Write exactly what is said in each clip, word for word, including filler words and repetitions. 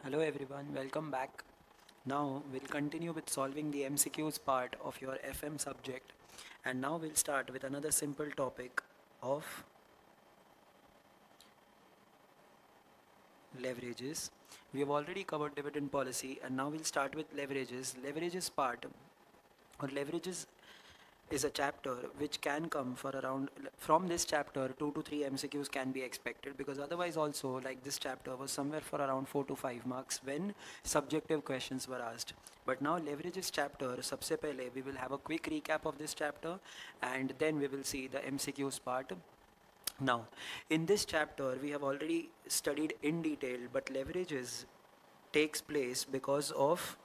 Hello everyone, welcome back. Now we'll continue with solving the M C Qs part of your F M subject, and now we'll start with another simple topic of leverages. We have already covered dividend policy, and now we'll start with leverages. Leverages part or leverages is a chapter which can come for around from this chapter two to three M C Qs can be expected, because otherwise also like this chapter was somewhere for around four to five marks when subjective questions were asked. But now leverages chapter सबसे पहले we will have a quick recap of this chapter and then we will see the M C Qs part. Now in this chapter we have already studied in detail, but leverages takes place because of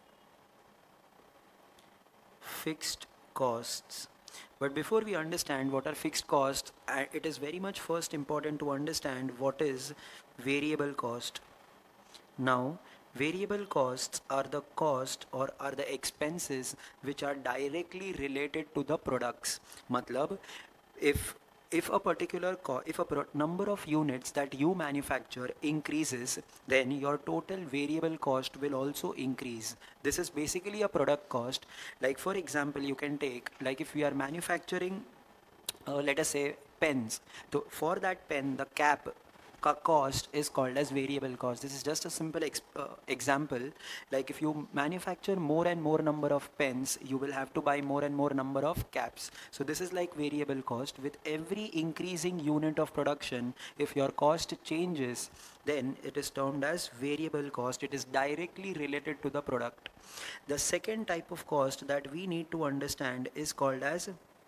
fixed costs. But before we understand what are fixed costs, uh, it is very much first important to understand what is variable cost. Now, variable costs are the cost or are the expenses which are directly related to the products. Matlab, if if a particular co- if a pro- number of units that you manufacture increases, then your total variable cost will also increase. This is basically a product cost. Like for example, you can take, like if we are manufacturing uh, let us say pens, so for that pen the cap ca- cost is called as variable cost. This is just a simple ex- uh, example. Like if you manufacture more and more number of pens, you will have to buy more and more number of caps. So this is like variable cost. With every increasing unit of production, if your cost changes, then it is termed as variable cost. It is directly related to the product. The second type of cost that we need to understand is called as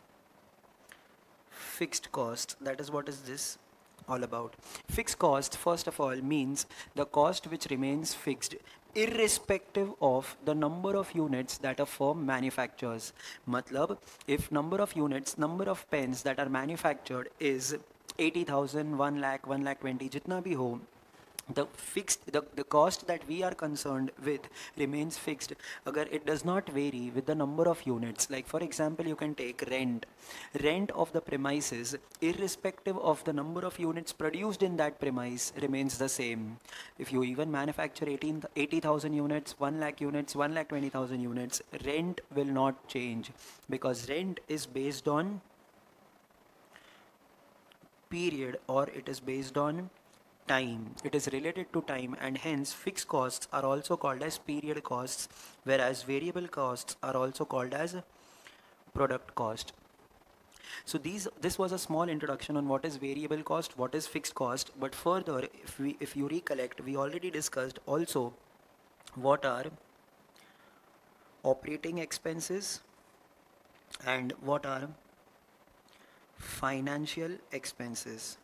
fixed cost. That is what is this all about. Fixed cost, first of all, means the cost which remains fixed irrespective of the number of units that a firm manufactures. Matlab, if number of units, number of pens that are manufactured is eighty thousand, one lakh, one lakh twenty, jitna bhi ho, the fixed the, the cost that we are concerned with remains fixed agar it does not vary with the number of units. Like for example, you can take rent rent of the premises irrespective of the number of units produced in that premise remains the same. If you even manufacture eighteen eighty thousand units, one lakh units, one lakh twenty thousand units, rent will not change, because rent is based on period or it is based on time. It is related to time, and hence fixed costs are also called as period costs, whereas variable costs are also called as product cost. So these this was a small introduction on what is variable cost, what is fixed cost. But further, if we if you recollect, we already discussed also what are operating expenses and what are financial expenses.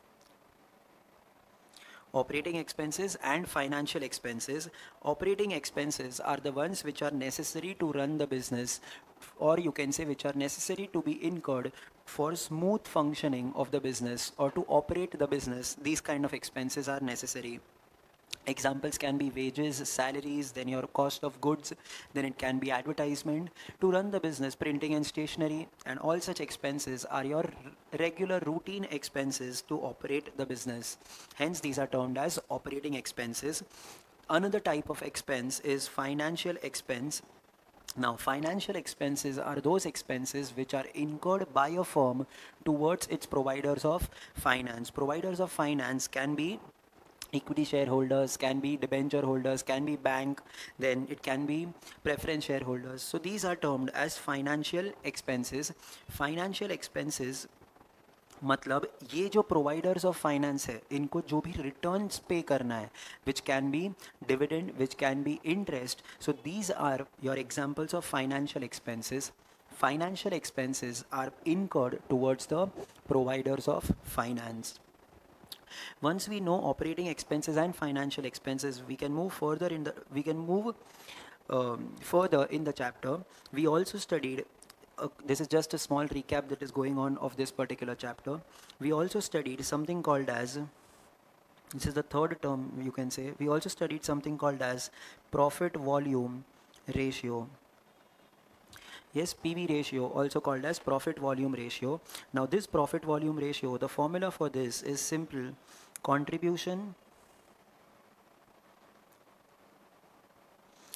Operating expenses and financial expenses. Operating expenses are the ones which are necessary to run the business, or you can say which are necessary to be incurred for smooth functioning of the business or to operate the business. These kind of expenses are necessary. Examples can be wages, salaries, then your cost of goods, then it can be advertisement. To run the business, printing and stationery, and all such expenses are your regular routine expenses to operate the business. Hence, these are termed as operating expenses. Another type of expense is financial expense. Now, financial expenses are those expenses which are incurred by a firm towards its providers of finance. Providers of finance can be equity shareholders, can be debenture holders, can be bank, then it can be preference shareholders. So these are termed as financial expenses. Financial expenses मतलब ये जो providers of finance है इनको जो भी returns पे करना है, which can be dividend, which can be interest, so these are your examples of financial expenses. Financial expenses are incurred towards the providers of finance. Once we know operating expenses and financial expenses, we can move further in the we can move um, further in the chapter. We also studied uh, this is just a small recap that is going on of this particular chapter. We also studied something called as, this is the third term you can say, we also studied something called as profit volume ratio. Yes, P V ratio, also called as profit volume ratio. Now this profit volume ratio, the formula for this is simple: contribution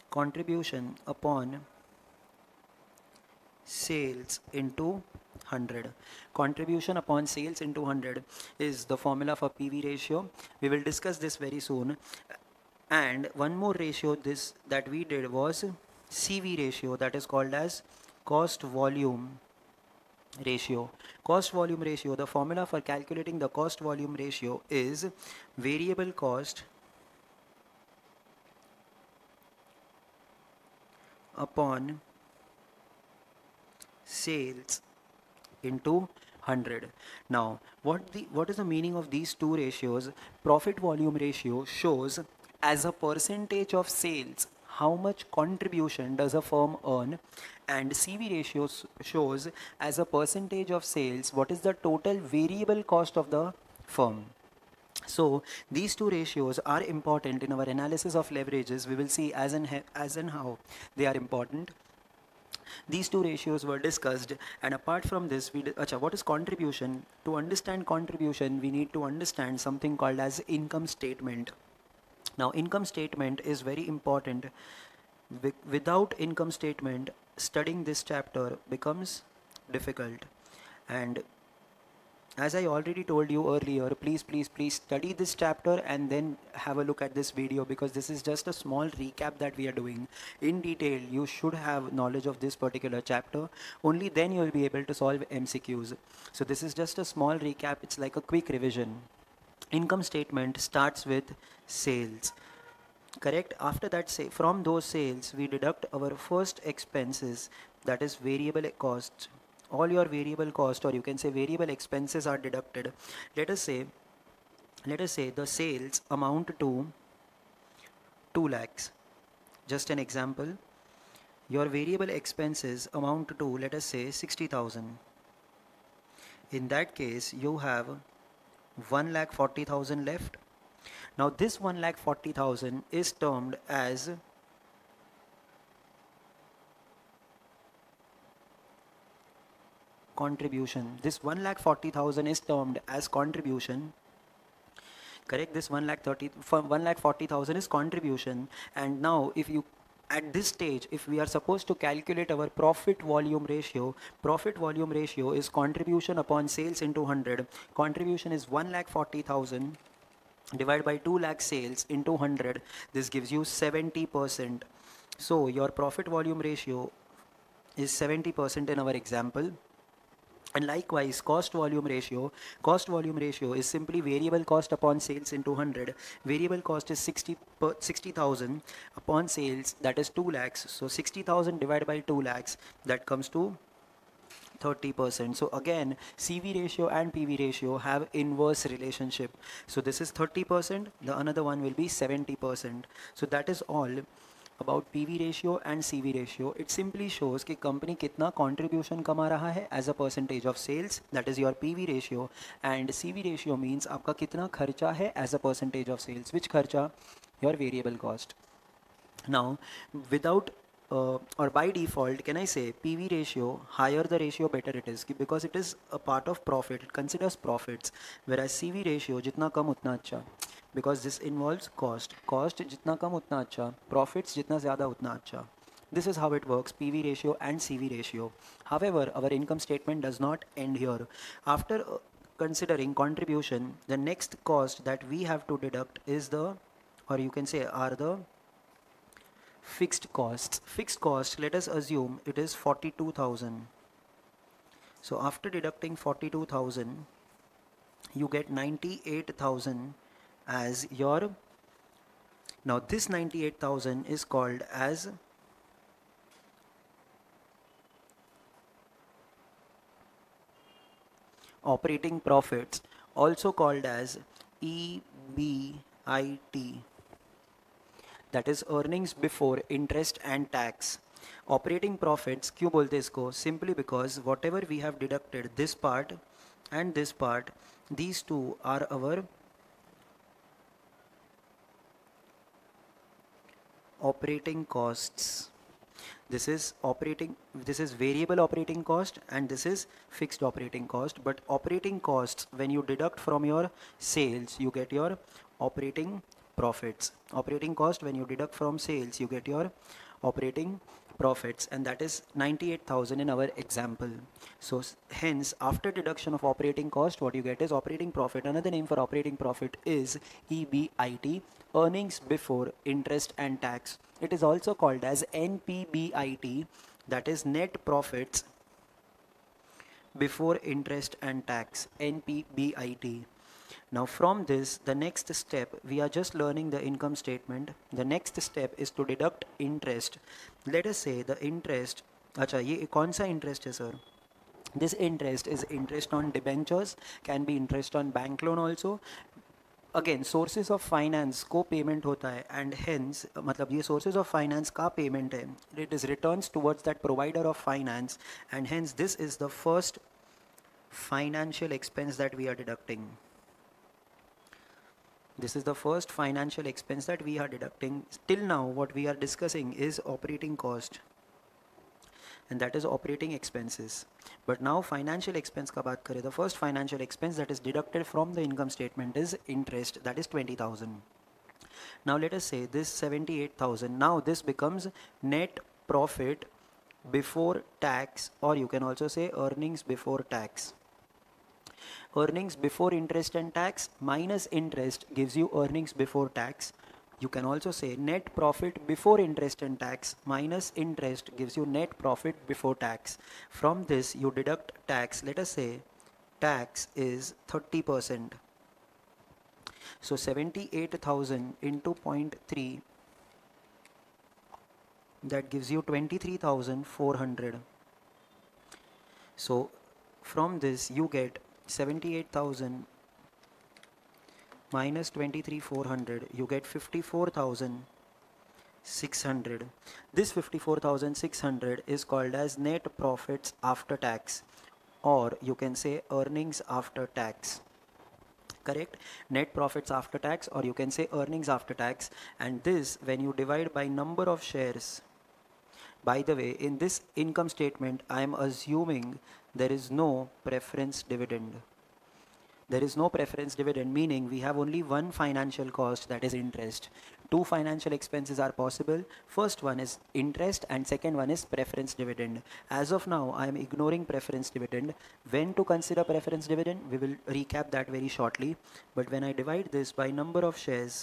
contribution upon sales into one hundred. Contribution upon sales into one hundred is the formula for P V ratio. We will discuss this very soon. And one more ratio this that we did was C V ratio, that is called as cost volume ratio. Cost volume ratio, the formula for calculating the cost volume ratio is variable cost upon sales into one hundred. Now, what the what is the meaning of these two ratios? Profit volume ratio shows as a percentage of sales how much contribution does a firm earn, and C V ratio shows as a percentage of sales what is the total variable cost of the firm. So these two ratios are important in our analysis of leverages. We will see as and as and how they are important. These two ratios were discussed, and apart from this, we achha, what is contribution? To understand contribution, we need to understand something called as income statement. Now, income statement is very important. Without income statement, studying this chapter becomes difficult. And as I already told you earlier, please, please, please study this chapter and then have a look at this video, because this is just a small recap that we are doing. In detail, you should have knowledge of this particular chapter. Only then you will be able to solve M C Qs. So this is just a small recap. It's like a quick revision. Income statement starts with sales. Correct? After that, say from those sales, we deduct our first expenses, that is variable costs. All your variable cost, or you can say variable expenses, are deducted. Let us say, let us say the sales amount to two lakhs. Just an example. Your variable expenses amount to, let us say, sixty thousand. In that case, you have one lakh forty thousand left. Now this one lakh forty thousand is termed as contribution. This one lakh forty thousand is termed as contribution. Correct? This one lakh thirty, one lakh forty thousand is contribution. And now if you, at this stage, if we are supposed to calculate our profit volume ratio, profit volume ratio is contribution upon sales into one hundred. Contribution is one lakh forty thousand divided by two lakh sales into one hundred. This gives you seventy percent. So your profit volume ratio is seventy percent in our example. And likewise, cost volume ratio, cost volume ratio is simply variable cost upon sales into one hundred. Variable cost is sixty thousand upon sales, that is two lakhs. So sixty thousand divided by two lakhs, that comes to thirty percent. So again, C V ratio and P V ratio have inverse relationship. So this is thirty percent, the another one will be seventy percent. So that is all about P V ratio and C V ratio. It simply shows कि company कितना contribution कमा रहा है as a percentage of sales, that is your P V ratio, and C V ratio means आपका कितना खर्चा है as a percentage of sales. Which खर्चा? Your variable cost. Now, without uh, or by default, can I say P V ratio, higher the ratio better it is, because it is a part of profit, it considers profits, whereas C V ratio जितना कम उतना अच्छा, because this involves cost. Cost जितना कम उतना अच्छा, profits जितना ज़्यादा उतना अच्छा. This is how it works, P V ratio and C V ratio. However, our income statement does not end here. After uh, considering contribution, the next cost that we have to deduct is the, or you can say are the fixed costs. Fixed cost, let us assume it is forty-two thousand. So after deducting forty-two thousand, you get ninety-eight thousand as your, now this ninety-eight thousand is called as operating profits, also called as E B I T, that is earnings before interest and tax. Operating profits, क्यों बोलते इसको? Simply because whatever we have deducted, this part and this part, these two are our operating costs. This is operating, this is variable operating cost, and this is fixed operating cost. But operating costs, when you deduct from your sales, you get your operating profits. Operating cost, when you deduct from sales, you get your operating profits, and that is ninety-eight thousand in our example. So hence, after deduction of operating cost, what you get is operating profit. Another name for operating profit is E B I T, earnings before interest and tax. It is also called as N P B I T, that is net profits before interest and tax, N P B I T. Now from this, the next step, we are just learning the income statement. The next step is to deduct interest. Let us say the interest, acha, ye kaun sa interest hai sir? This interest is interest on debentures, can be interest on bank loan also. Again, sources of finance को payment होता है, and hence मतलब ये sources of finance का payment है, it is returns towards that provider of finance, and hence this is the first financial expense that we are deducting. This is the first financial expense that we are deducting. Till now what we are discussing is operating cost, and that is operating expenses. But now financial expense ka baat kare, the first financial expense that is deducted from the income statement is interest, that is twenty thousand. Now let us say this seventy-eight thousand, now this becomes net profit before tax, or you can also say earnings before tax. Earnings before interest and tax minus interest gives you earnings before tax. You can also say net profit before interest and tax minus interest gives you net profit before tax. From this you deduct tax. Let us say tax is thirty percent. So seventy-eight thousand into zero point three, that gives you twenty-three thousand four hundred. So from this you get seventy-eight thousand minus twenty-three thousand four hundred, you get fifty-four thousand six hundred. This fifty-four thousand six hundred is called as net profits after tax, or you can say earnings after tax. Correct? Net profits after tax, or you can say earnings after tax. And this, when you divide by number of shares, by the way, in this income statement, I am assuming there is no preference dividend. There is no preference dividend, meaning we have only one financial cost, that is interest. Two financial expenses are possible. First one is interest and second one is preference dividend. As of now, I am ignoring preference dividend. When to consider preference dividend, we will recap that very shortly. But when I divide this by number of shares,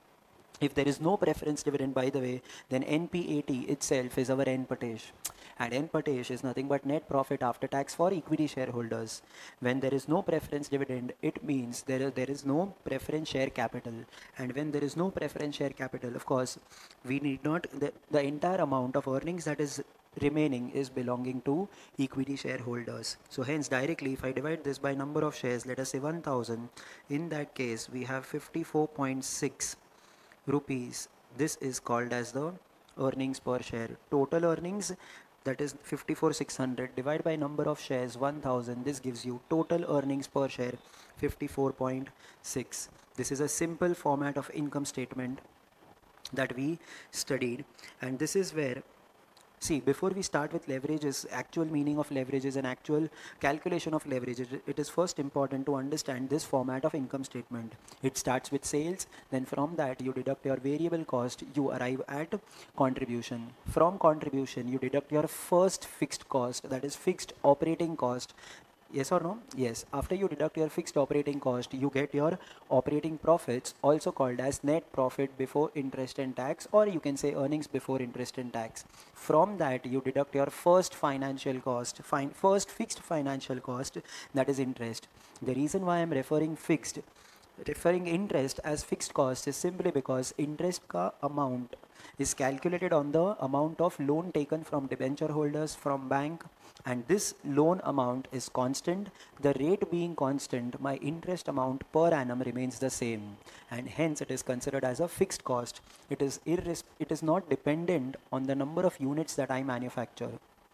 if there is no preference dividend, by the way, then N P A T itself is our N P A T E S. And N P A T E S is nothing but net profit after tax for equity shareholders. When there is no preference dividend, it means there is, there is no preference share capital. And when there is no preference share capital, of course, we need not, the, the entire amount of earnings that is remaining is belonging to equity shareholders. So hence directly, if I divide this by number of shares, let us say one thousand, in that case we have fifty-four point six rupees. This is called as the earnings per share. Total earnings, that is fifty-four thousand six hundred, divided by number of shares one thousand. This gives you total earnings per share fifty-four point six. This is a simple format of income statement that we studied, and this is where, see, before we start with leverages, actual meaning of leverages and actual calculation of leverages, it is first important to understand this format of income statement. It starts with sales, then from that you deduct your variable cost, you arrive at contribution. From contribution, you deduct your first fixed cost, that is fixed operating cost. Yes or no? Yes. After you deduct your fixed operating cost, you get your operating profits, also called as net profit before interest and tax, or you can say earnings before interest and tax. From that, you deduct your first financial cost, fin first fixed financial cost, that is interest. The reason why I am referring fixed, referring interest as fixed cost is simply because interest ka amount is calculated on the amount of loan taken from debenture holders from bank, and this loan amount is constant. The rate being constant, my interest amount per annum remains the same, and hence it is considered as a fixed cost. It is irres it is not dependent on the number of units that I manufacture.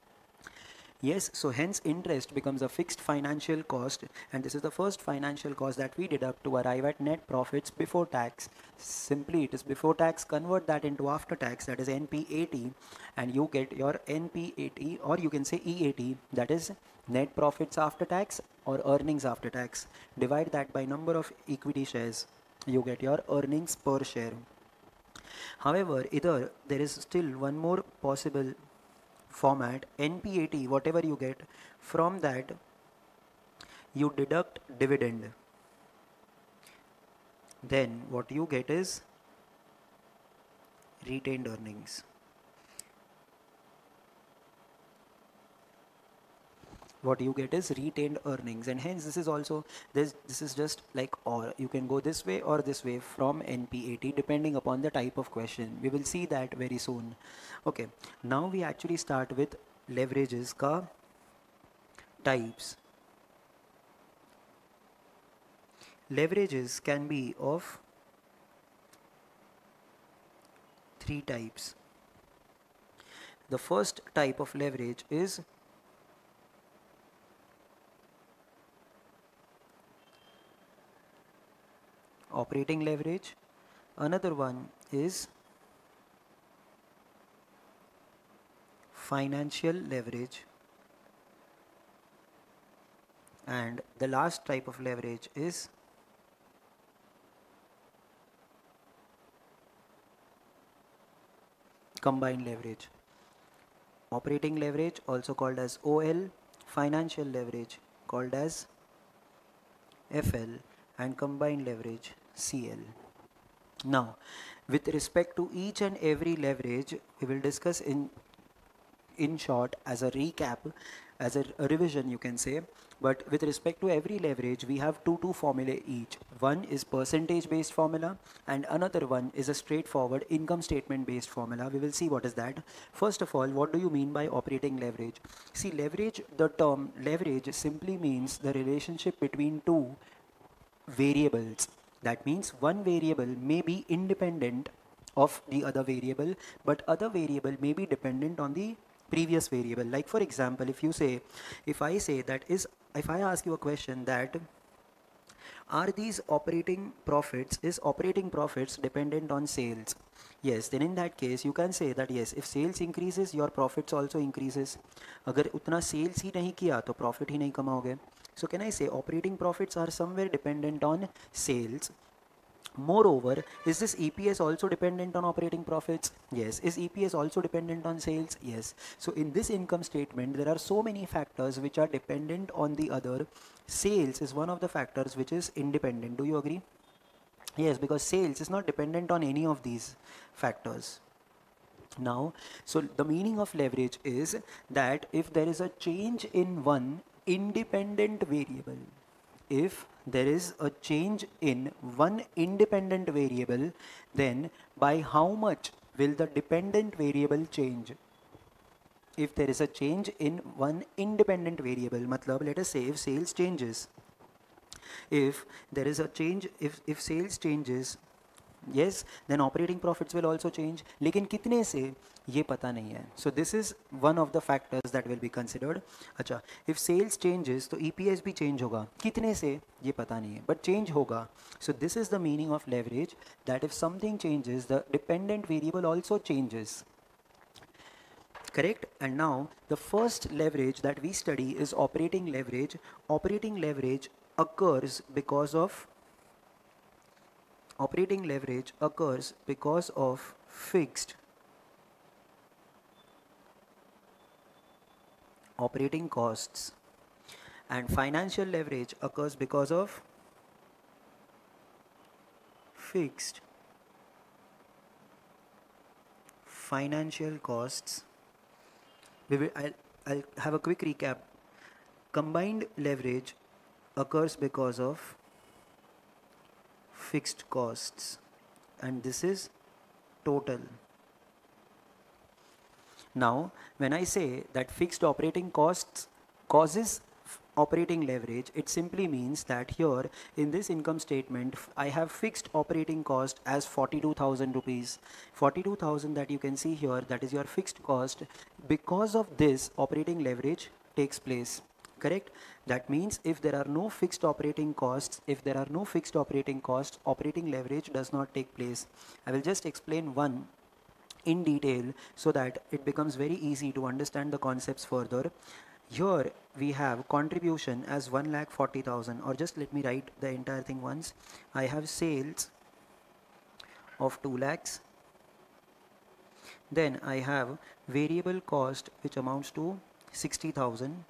Yes, so hence interest becomes a fixed financial cost, and this is the first financial cost that we deduct to arrive at net profits before tax. Simply it is before tax, convert that into after tax, that is N P A T, and you get your N P A T, or you can say E A T, that is net profits after tax or earnings after tax. Divide that by number of equity shares. you get your earnings per share. However, either there is still one more possible format, N P A T, whatever you get from that, you deduct dividend. Then what you get is retained earnings. What you get is retained earnings, and hence this is also this this is just like, or you can go this way or this way from N P A T depending upon the type of question. We will see that very soon. Okay, now we actually start with leverages ka types. Leverages can be of three types. The first type of leverage is operating leverage. Another one is financial leverage. And the last type of leverage is combined leverage. Operating leverage also called as O L, financial leverage called as F L, and combined leverage C L. Now, with respect to each and every leverage, we will discuss in in short as a recap, as a, a revision you can say. But with respect to every leverage, we have two two formulae each. One is percentage based formula and another one is a straightforward income statement based formula. We will see what is that. First of all, what do you mean by operating leverage? See, leverage, the term leverage simply means the relationship between two variables. That means one variable may be independent of the other variable, but other variable may be dependent on the previous variable. Like for example, if you say, if I say that is, if I ask you a question that are these operating profits, is operating profits dependent on sales? Yes, then in that case you can say that yes, if sales increases, your profits also increases. अगर उतना sales ही नहीं किया तो profit ही नहीं कमाओगे. So can I say operating profits are somewhere dependent on sales? Moreover, is this E P S also dependent on operating profits? Yes. Is E P S also dependent on sales? Yes. So in this income statement, there are so many factors which are dependent on the other. Sales is one of the factors which is independent. Do you agree? Yes, because sales is not dependent on any of these factors. Now, so the meaning of leverage is that if there is a change in one independent variable, if there is a change in one independent variable, then by how much will the dependent variable change? If there is a change in one independent variable, matlab, let us say if sales changes, if there is a change, if, if sales changes, yes, then operating profits will also change. लेकिन कितने से ये पता नहीं है. So this is one of the factors that will be considered. अच्छा, if sales changes तो E P S भी change होगा. कितने से ये पता नहीं है, but change होगा. So this is the meaning of leverage, that if something changes, the dependent variable also changes. Correct? And now the first leverage that we study is operating leverage. Operating leverage occurs because of Operating leverage occurs because of fixed operating costs, and financial leverage occurs because of fixed financial costs. We will, I'll, I'll have a quick recap. Combined leverage occurs because of fixed costs, and this is total. Now, when I say that fixed operating costs causes operating leverage, it simply means that here in this income statement, I have fixed operating cost as forty-two thousand rupees. forty-two thousand that you can see here, that is your fixed cost. Because of this, operating leverage takes place. Correct? That means if there are no fixed operating costs, if there are no fixed operating costs, operating leverage does not take place. I will just explain one in detail so that it becomes very easy to understand the concepts further. Here we have contribution as one lakh forty thousand, or just let me write the entire thing once. I have sales of two lakhs. Then I have variable cost which amounts to sixty thousand.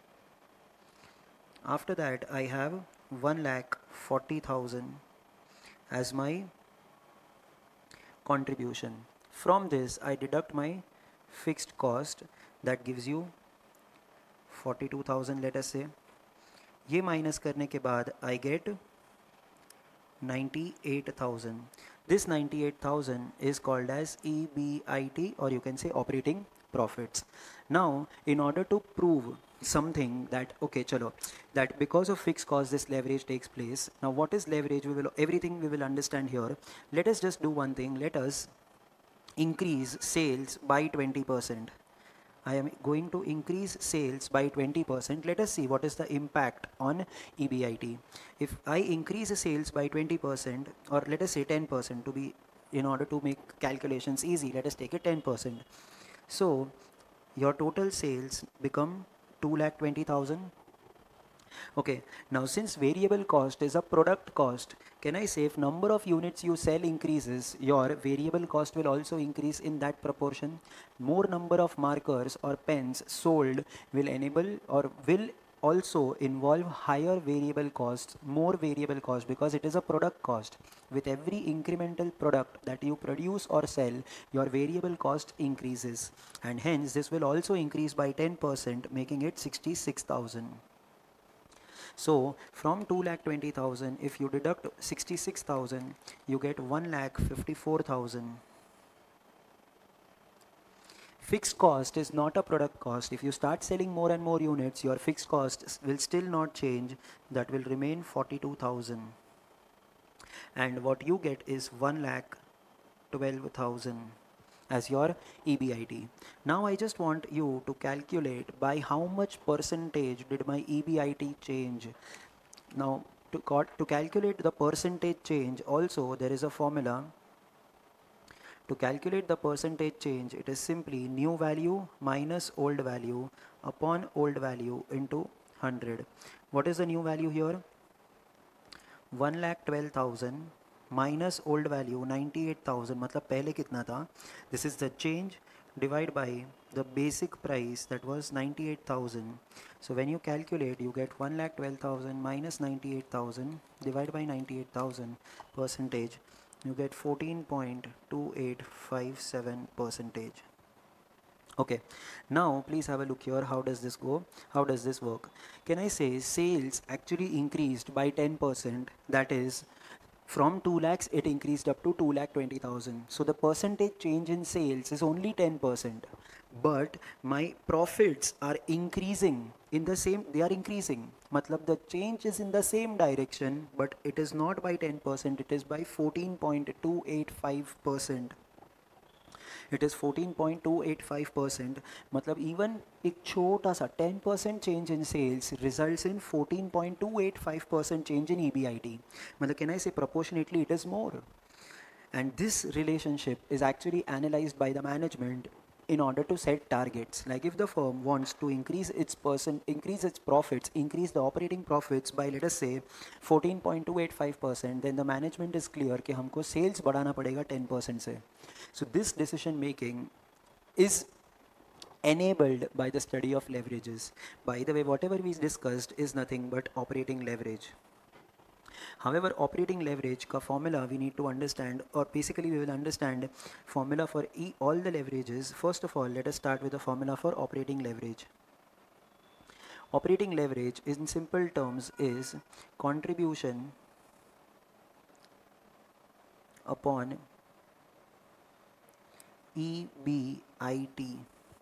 After that I have one lakh forty thousand as my contribution. From this I deduct my fixed cost, that gives you forty-two thousand, let us say. ये minus करने के बाद I get ninety-eight thousand. This ninety-eight thousand is called as E B I T, or you can say operating profits. Now in order to prove something that okay chalo, that because of fixed cost this leverage takes place. Now what is leverage? We will everything we will understand here. Let us just do one thing. Let us increase sales by twenty percent. I am going to increase sales by twenty percent. Let us see what is the impact on E B I T. If I increase sales by twenty percent, or let us say ten percent to be, in order to make calculations easy, let us take it ten percent. So your total sales become two lakh twenty thousand. Okay, now since variable cost is a product cost, can I say if number of units you sell increases, your variable cost will also increase in that proportion? More number of markers or pens sold will enable or will also involve higher variable costs, more variable cost, because it is a product cost. With every incremental product that you produce or sell, your variable cost increases, and hence this will also increase by ten percent, making it sixty-six thousand. So from two lakh twenty thousand, if you deduct sixty-six thousand, you get one lakh fifty-four thousand. Fixed cost is not a product cost. If you start selling more and more units, your fixed cost will still not change. That will remain forty-two thousand. And what you get is one lakh twelve thousand as your E B I T. Now I just want you to calculate by how much percentage did my E B I T change. Now to, to calculate the percentage change, also there is a formula. To calculate the percentage change, it is simply new value minus old value upon old value into one hundred. What is the new value here? one lakh twelve thousand minus old value ninety-eight thousand, मतलब पहले कितना था? This is the change divided by the basic price, that was ninety-eight thousand. So when you calculate, you get one lakh twelve thousand minus ninety-eight thousand divided by ninety-eight thousand percentage. You get fourteen point two eight five seven percentage. Okay, now please have a look here. How does this go? How does this work? Can I say sales actually increased by ten percent? That is, from two lakhs it increased up to two lakh twenty thousand. So the percentage change in sales is only ten percent. But my profits are increasing in the same, they are increasing. Matlab the change is in the same direction, but it is not by ten percent, it is by fourteen point two eight five percent. It is fourteen point two eight five percent. Matlab even एक छोटा सा ten percent change in sales results in fourteen point two eight five percent change in E B I T. Matlab can I say proportionately it is more? And this relationship is actually analyzed by the management in order to set targets. Like if the firm wants to increase its person, increase its profits, increase the operating profits by, let us say, fourteen point two eight five percent, then the management is clear कि हमको sales बढ़ाना पड़ेगा ten percent से. So this decision making is enabled by the study of leverages. By the way, whatever we discussed is nothing but operating leverage. However, operating leverage ka formula we need to understand, or basically we will understand formula for e all the leverages. First of all, let us start with the formula for operating leverage. Operating leverage in simple terms is contribution upon E B I T.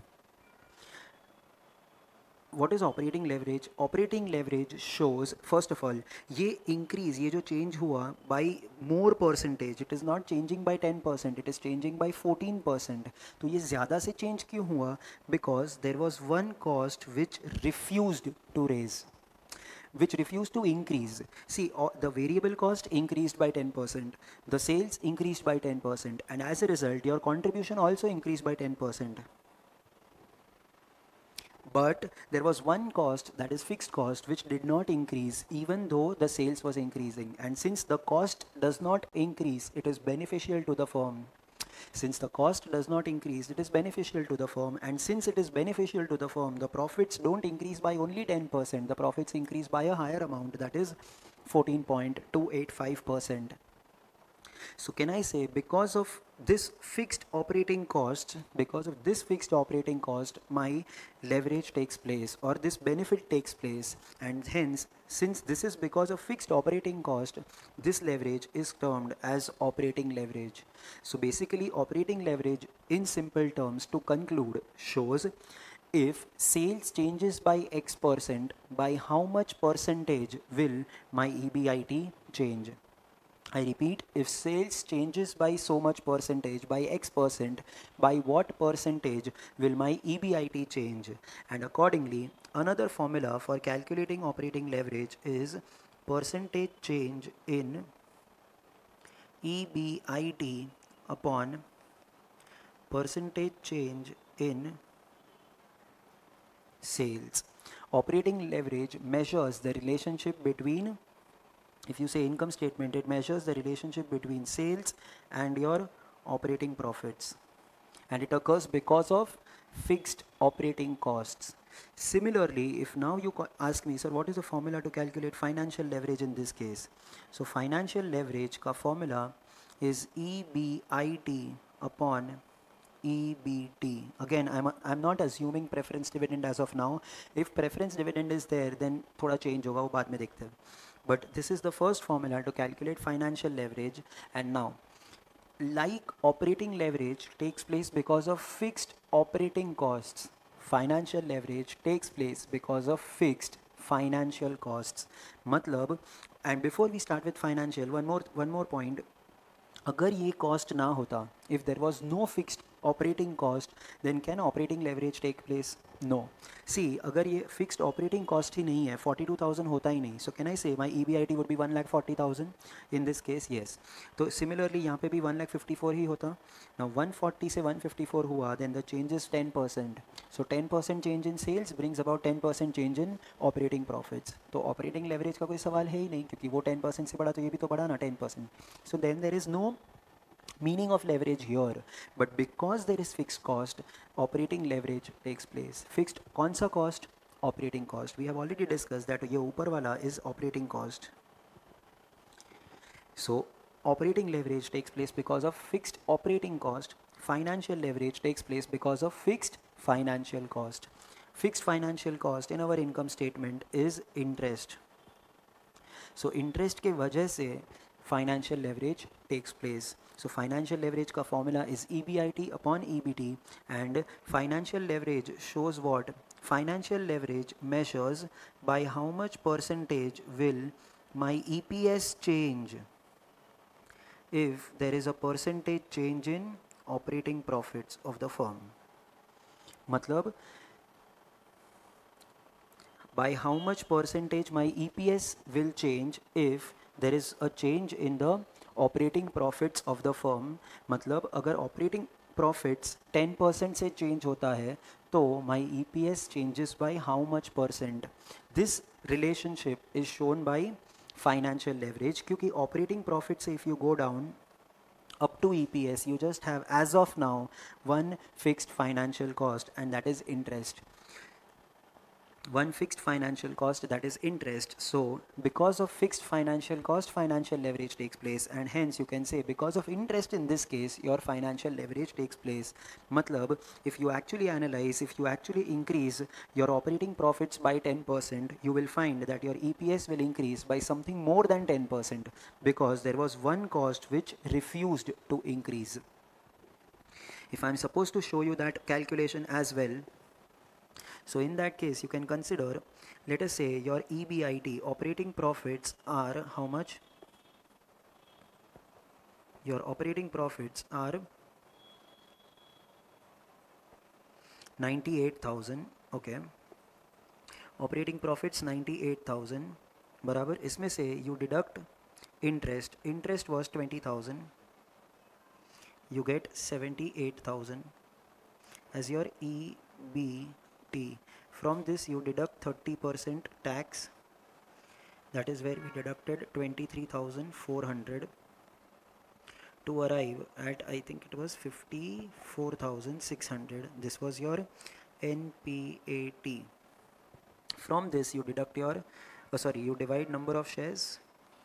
What is operating leverage? Operating leverage shows, first of all, ये increase, ये जो change हुआ by more percentage, it is not changing by ten percent, it is changing by fourteen percent. तो ये ज़्यादा से change क्यों हुआ? Because there was one cost which refused to raise, which refused to increase. See, the variable cost increased by ten percent, the sales increased by ten percent, and as a result, your contribution also increased by ten percent. But there was one cost, that is fixed cost, which did not increase even though the sales was increasing. And since the cost does not increase, it is beneficial to the firm. Since the cost does not increase, it is beneficial to the firm. And since it is beneficial to the firm, the profits don't increase by only ten percent. The profits increase by a higher amount, that is fourteen point two eight five percent. So can I say, because of this fixed operating cost, because of this fixed operating cost, my leverage takes place, or this benefit takes place, and hence, since this is because of fixed operating cost, this leverage is termed as operating leverage. So basically, operating leverage in simple terms, to conclude, shows if sales changes by X percent, by how much percentage will my E B I T change? I repeat, if sales changes by so much percentage, by X percent, by what percentage will my E B I T change? And accordingly, another formula for calculating operating leverage is percentage change in E B I T upon percentage change in sales. Operating leverage measures the relationship between, if you say income statement, it measures the relationship between sales and your operating profits. And it occurs because of fixed operating costs. Similarly, if now you ask me, sir, what is the formula to calculate financial leverage in this case? So financial leverage ka formula is E B I T upon E B T. Again, I'm, I'm not assuming preference dividend as of now. If preference dividend is there, then thoda change hoga, wo baad mein dekhte hain. But this is the first formula to calculate financial leverage. And now, like operating leverage takes place because of fixed operating costs, financial leverage takes place because of fixed financial costs. Matlab, and before we start with financial, one more one more point. अगर ये cost ना होता, if there was no fixed operating cost, then can operating leverage take place? No. See, अगर ये fixed operating cost ही नहीं है, forty-two thousand होता ही नहीं, so can I say my E B I T would be one lakh forty thousand? In this case, yes. तो similarly यहाँ पे भी one lakh fifty-four ही होता. Now one forty से one fifty-four हुआ, then the change is ten percent. So ten percent change in sales brings about ten percent change in operating profits. तो operating leverage का कोई सवाल है ही नहीं, क्योंकि वो ten percent से बढ़ा तो ये भी तो बढ़ा ना ten percent. So then there is no meaning of leverage here. But because there is fixed cost, operating leverage takes place. Fixed कौन सा cost? Operating cost. We have already discussed that ये ऊपर वाला is operating cost. So operating leverage takes place because of fixed operating cost. Financial leverage takes place because of fixed financial cost. Fixed financial cost in our income statement is interest. So interest के वजह से financial leverage takes place. So financial leverage का formula is E B I T upon E B T, and financial leverage shows what? Financial leverage measures by how much percentage will my E P S change if there is a percentage change in operating profits of the firm. मतलब by how much percentage my E P S will change if there is a change in the operating profits of the firm. मतलब अगर operating profits ten percent से change होता है तो my E P S changes by how much percent? This relationship is shown by financial leverage, क्योंकि operating profit से if you go down up to E P S, you just have as of now one fixed financial cost, and that is interest. One fixed financial cost, that is interest. So because of fixed financial cost, financial leverage takes place, and hence you can say because of interest in this case, your financial leverage takes place. Matlab, if you actually analyze, if you actually increase your operating profits by ten percent, you will find that your E P S will increase by something more than ten percent, because there was one cost which refused to increase. If I'm supposed to show you that calculation as well, so in that case, you can consider, let us say your E B I T operating profits are how much? Your operating profits are ninety-eight thousand. Okay. Operating profits ninety-eight thousand. बराबर इसमें से you deduct interest. Interest was twenty thousand. You get seventy-eight thousand as your E B T. From this you deduct thirty percent tax. That is where we deducted twenty-three thousand four hundred to arrive at, I think it was fifty-four thousand six hundred. This was your N P A T. From this you deduct your, oh sorry, you divide number of shares,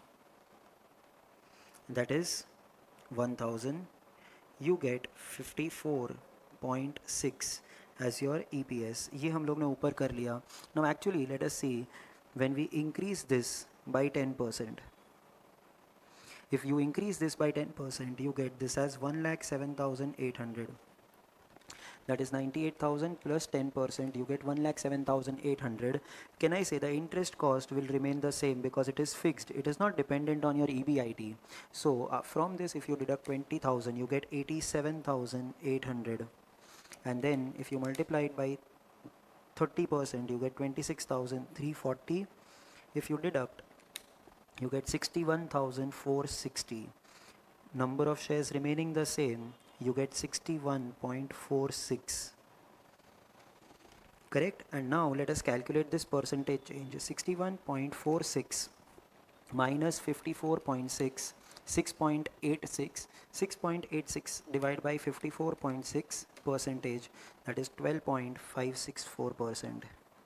that is one thousand. You get fifty-four point six as your E P S. ये हम लोग ने ऊपर कर लिया. Now actually let us see when we increase this by ten percent. If you increase this by ten percent, you get this as one lakh seven thousand eight hundred. That is ninety-eight thousand plus ten percent, you get one lakh seven thousand eight hundred. Can I say the interest cost will remain the same because it is fixed. It is not dependent on your E B I T. So uh, from this, if you deduct twenty thousand, you get eighty-seven thousand eight hundred. And then if you multiply it by thirty percent, you get twenty-six thousand three hundred forty. If you deduct, you get sixty-one thousand four hundred sixty. Number of shares remaining the same, you get sixty-one point four six. Correct? And now let us calculate this percentage change. sixty-one point four six minus fifty-four point six, six point eight six. six point eight six divided by fifty-four point six percentage, that is twelve point five six four percent.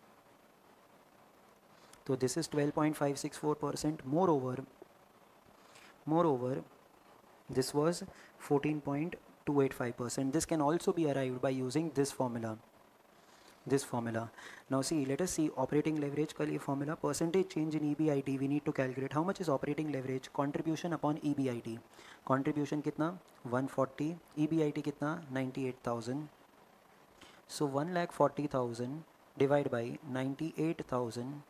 So this is twelve point five six four percent. Moreover, moreover, this was fourteen point two eight five percent. This can also be arrived by using this formula. This formula. Now see, let us see operating leverage ka liye formula. Percentage change in E B I T we need to calculate. How much is operating leverage? Contribution upon E B I T. Contribution kitna? one forty. E B I T kitna? ninety-eight thousand. So one lakh forty thousand divided by ninety-eight thousand.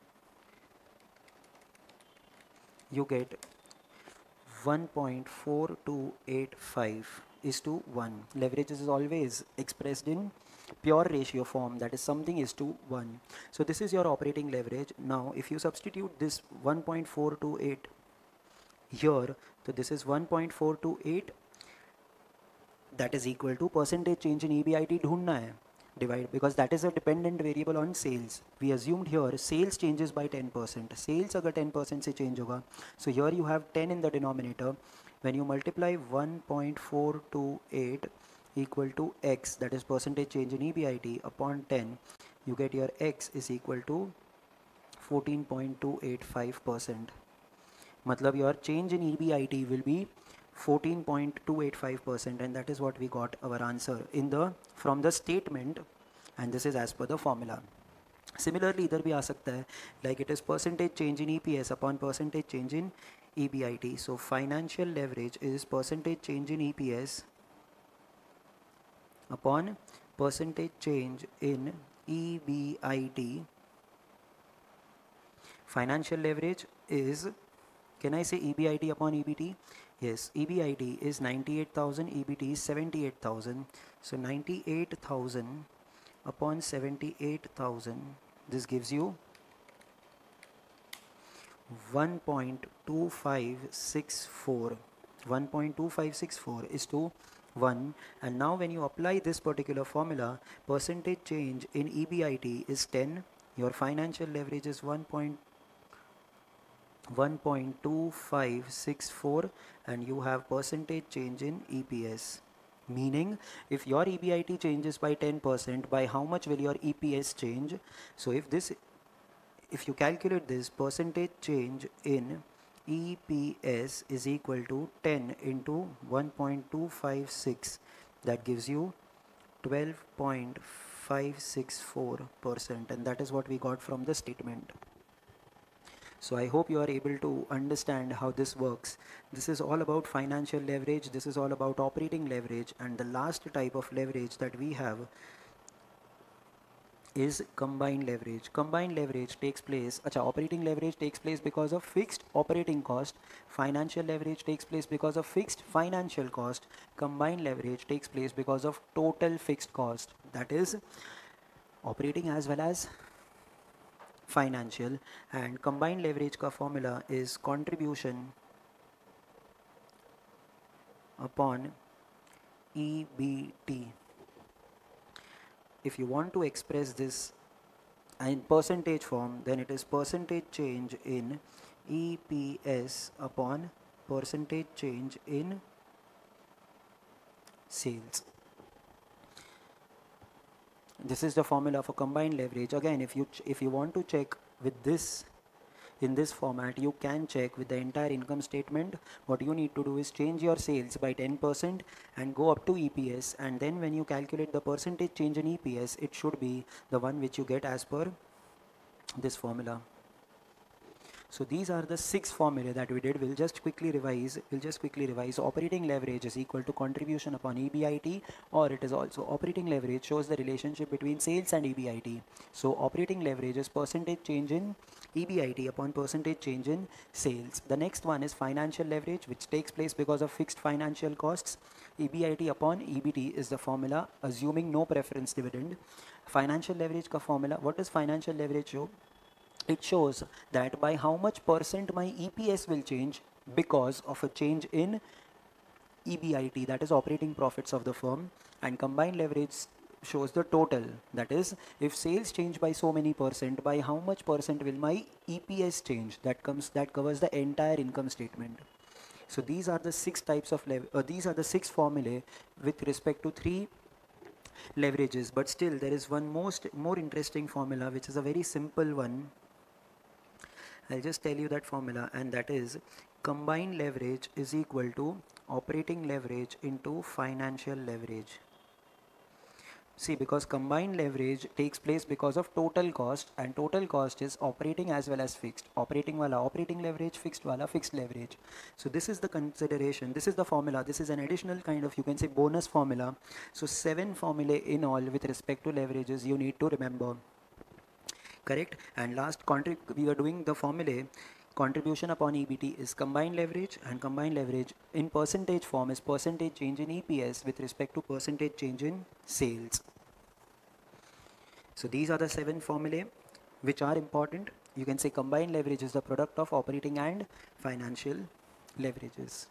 You get one point four two eight five is to one. Leverage is always expressed in pure ratio form, that is something is to one. So this is your operating leverage. Now if you substitute this one point four two eight here, so this is one point four two eight, that is equal to percentage change in E B I T ढूंढना है. Divide, because that is a dependent variable on sales. We assumed here sales changes by ten percent. Sales अगर ten percent से change होगा. So here you have ten in the denominator. When you multiply one point four two eight equal to x, that is percentage change in E B I T, upon ten, you get your x is equal to fourteen point two eight five percent. मतलब your change in E B I T will be fourteen point two eight five percent, and that is what we got our answer in the from the statement, and this is as per the formula. Similarly इधर भी आ सकता है, like it is percentage change in E P S upon percentage change in E B I T. So financial leverage is percentage change in E P S upon percentage change in E B I T. Financial leverage is, can I say E B I T upon E B T? Yes, E B I T is ninety-eight thousand, E B T is seventy-eight thousand. So ninety-eight thousand upon seventy-eight thousand, this gives you one point two five six four. one point two five six four is to one. And now when you apply this particular formula, percentage change in E B I T is ten. Your financial leverage is one point one point two five six four, and you have percentage change in E P S. Meaning, if your E B I T changes by ten percent, by how much will your E P S change? So if this, if you calculate this, percentage change in E P S is equal to ten into one point two five six, that gives you twelve point five six four percent, and that is what we got from the statement. So I hope you are able to understand how this works. This is all about financial leverage. This is all about operating leverage. And the last type of leverage that we have is combined leverage. Combined leverage takes place, acha, operating leverage takes place because of fixed operating cost. Financial leverage takes place because of fixed financial cost. Combined leverage takes place because of total fixed cost. That is operating as well as financial. And combined leverage ka formula is contribution upon E B T. If you want to express this in percentage form, then it is percentage change in E P S upon percentage change in sales. This is the formula for combined leverage. Again, if you if you want to check with this in this format, you can check with the entire income statement. What you need to do is change your sales by ten percent and go up to E P S, and then when you calculate the percentage change in E P S, it should be the one which you get as per this formula. So these are the six formulae that we did. We'll just quickly revise. We'll just quickly revise. Operating leverage is equal to contribution upon E B I T, or it is also operating leverage shows the relationship between sales and E B I T. So operating leverage is percentage change in E B I T upon percentage change in sales. The next one is financial leverage, which takes place because of fixed financial costs. E B I T upon E B T is the formula, assuming no preference dividend. Financial leverage ka formula. What does financial leverage show? It shows that by how much percent my E P S will change because of a change in E B I T, that is operating profits of the firm, and combined leverage shows the total, that is if sales change by so many percent, by how much percent will my E P S change. That comes that covers the entire income statement. So these are the six types of lev uh, these are the six formulae with respect to three leverages, but still there is one most more interesting formula, which is a very simple one. I'll just tell you that formula, and that is combined leverage is equal to operating leverage into financial leverage. See, because combined leverage takes place because of total cost, and total cost is operating as well as fixed. Operating wala operating leverage, fixed wala fixed leverage. So this is the consideration. This is the formula. This is an additional kind of, you can say, bonus formula. So seven formulae in all with respect to leverages you need to remember. Correct? And last, we were doing the formulae. Contribution upon E B T is combined leverage, and combined leverage in percentage form is percentage change in E P S with respect to percentage change in sales. So these are the seven formulae which are important. You can say combined leverage is the product of operating and financial leverages.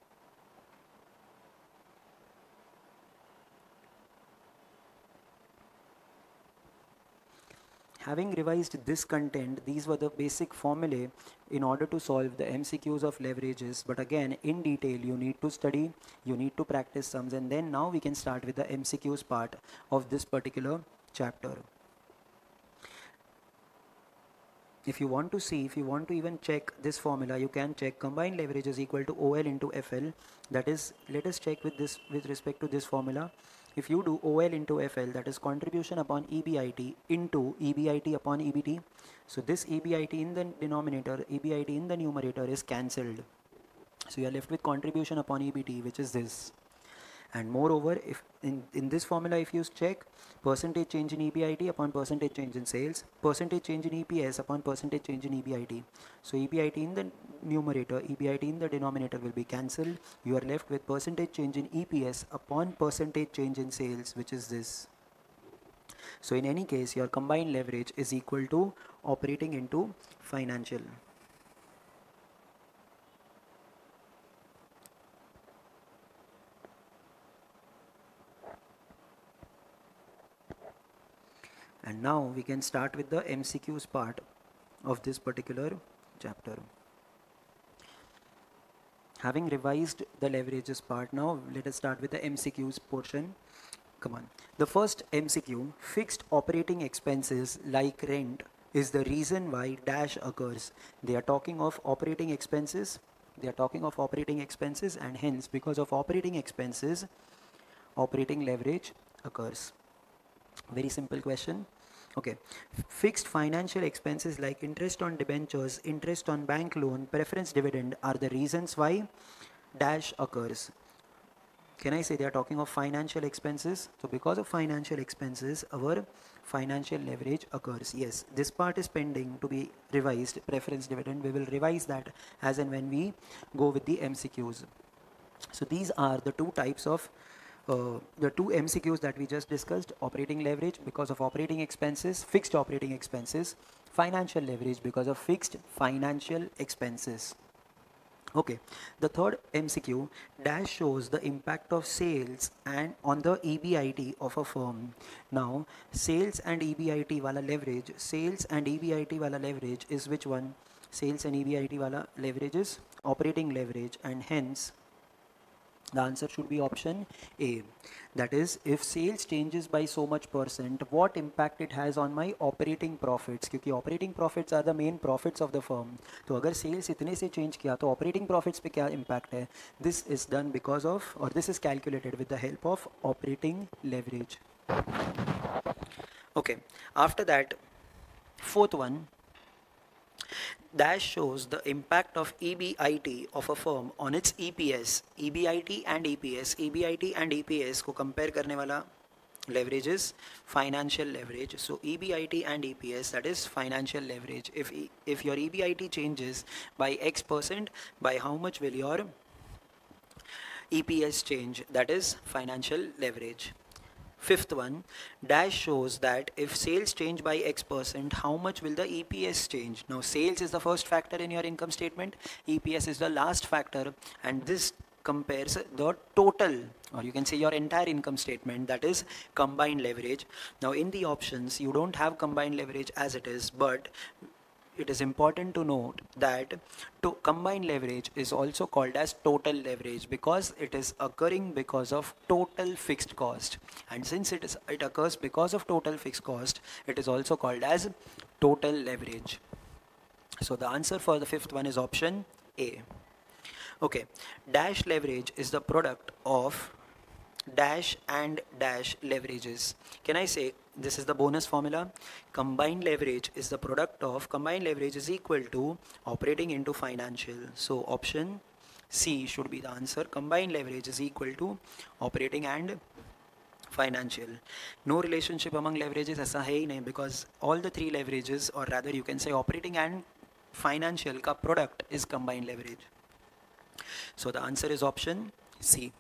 Having revised this content, these were the basic formulae in order to solve the M C Qs of leverages. But again, in detail, you need to study, you need to practice sums, and then now we can start with the M C Qs part of this particular chapter. If you want to see, if you want to even check this formula, you can check combined leverage is equal to O L into F L. That is, let us check with this with respect to this formula. If you do O L into F L, that is contribution upon E B I T into E B I T upon E B T. So this E B I T in the denominator, E B I T in the numerator is cancelled. So you are left with contribution upon E B T, which is this. And moreover, if in, in this formula, if you check percentage change in E B I T upon percentage change in sales, percentage change in E P S upon percentage change in E B I T. So E B I T in the numerator, E B I T in the denominator will be cancelled. You are left with percentage change in E P S upon percentage change in sales, which is this. So in any case, your combined leverage is equal to operating into financial. And now we can start with the M C Qs part of this particular chapter. Having revised the leverages part, now let us start with the M C Qs portion. Come on. The first M C Q, fixed operating expenses like rent is the reason why dash occurs. They are talking of operating expenses. They are talking of operating expenses, and hence because of operating expenses, operating leverage occurs. Very simple question. Okay. Fixed financial expenses like interest on debentures, interest on bank loan, preference dividend are the reasons why dash occurs. Can I say they are talking of financial expenses? So because of financial expenses, our financial leverage occurs. Yes, this part is pending to be revised, preference dividend. We will revise that as and when we go with the M C Qs. So these are the two types of Uh, the two M C Qs that we just discussed: operating leverage because of operating expenses, fixed operating expenses; financial leverage because of fixed financial expenses. Okay, the third M C Q dash shows the impact of sales and on the E B I T of a firm. Now, sales and E B I T wala leverage, sales and E B I T wala leverage is which one? Sales and E B I T wala leverage is operating leverage, and hence the answer should be option A. That is, if sales changes by so much percent, what impact it has on my operating profits? क्योंकि operating profits are the main profits of the firm. तो अगर sales इतने से change किया तो operating profits पे क्या impact है? This is done because of, or this is calculated with the help of operating leverage. Okay. After that, fourth one, dash shows the impact of E B I T of a firm on its E P S. E B I T and E P S. E B I T and E P S को compare करने वाला leverage is financial leverage. So E B I T and E P S, that is financial leverage. If e, if your E B I T changes by X percent, by how much will your E P S change? That is financial leverage. Fifth one, dash shows that if sales change by X percent, how much will the E P S change? Now, sales is the first factor in your income statement, E P S is the last factor, and this compares the total, or you can say your entire income statement, that is combined leverage. Now, in the options, you don't have combined leverage as it is, but it is important to note that to combined leverage is also called as total leverage because it is occurring because of total fixed cost, and since it is it occurs because of total fixed cost, it is also called as total leverage. So the answer for the fifth one is option A. Okay, dash leverage is the product of dash and dash leverages. Can I say this is the bonus formula? Combined leverage is the product of, combined leverage is equal to operating into financial. So option C should be the answer. Combined leverage is equal to operating and financial. No relationship among leverages ऐसा है ही नहीं, because all the three leverages, or rather you can say operating and financial का product is combined leverage. So the answer is option C.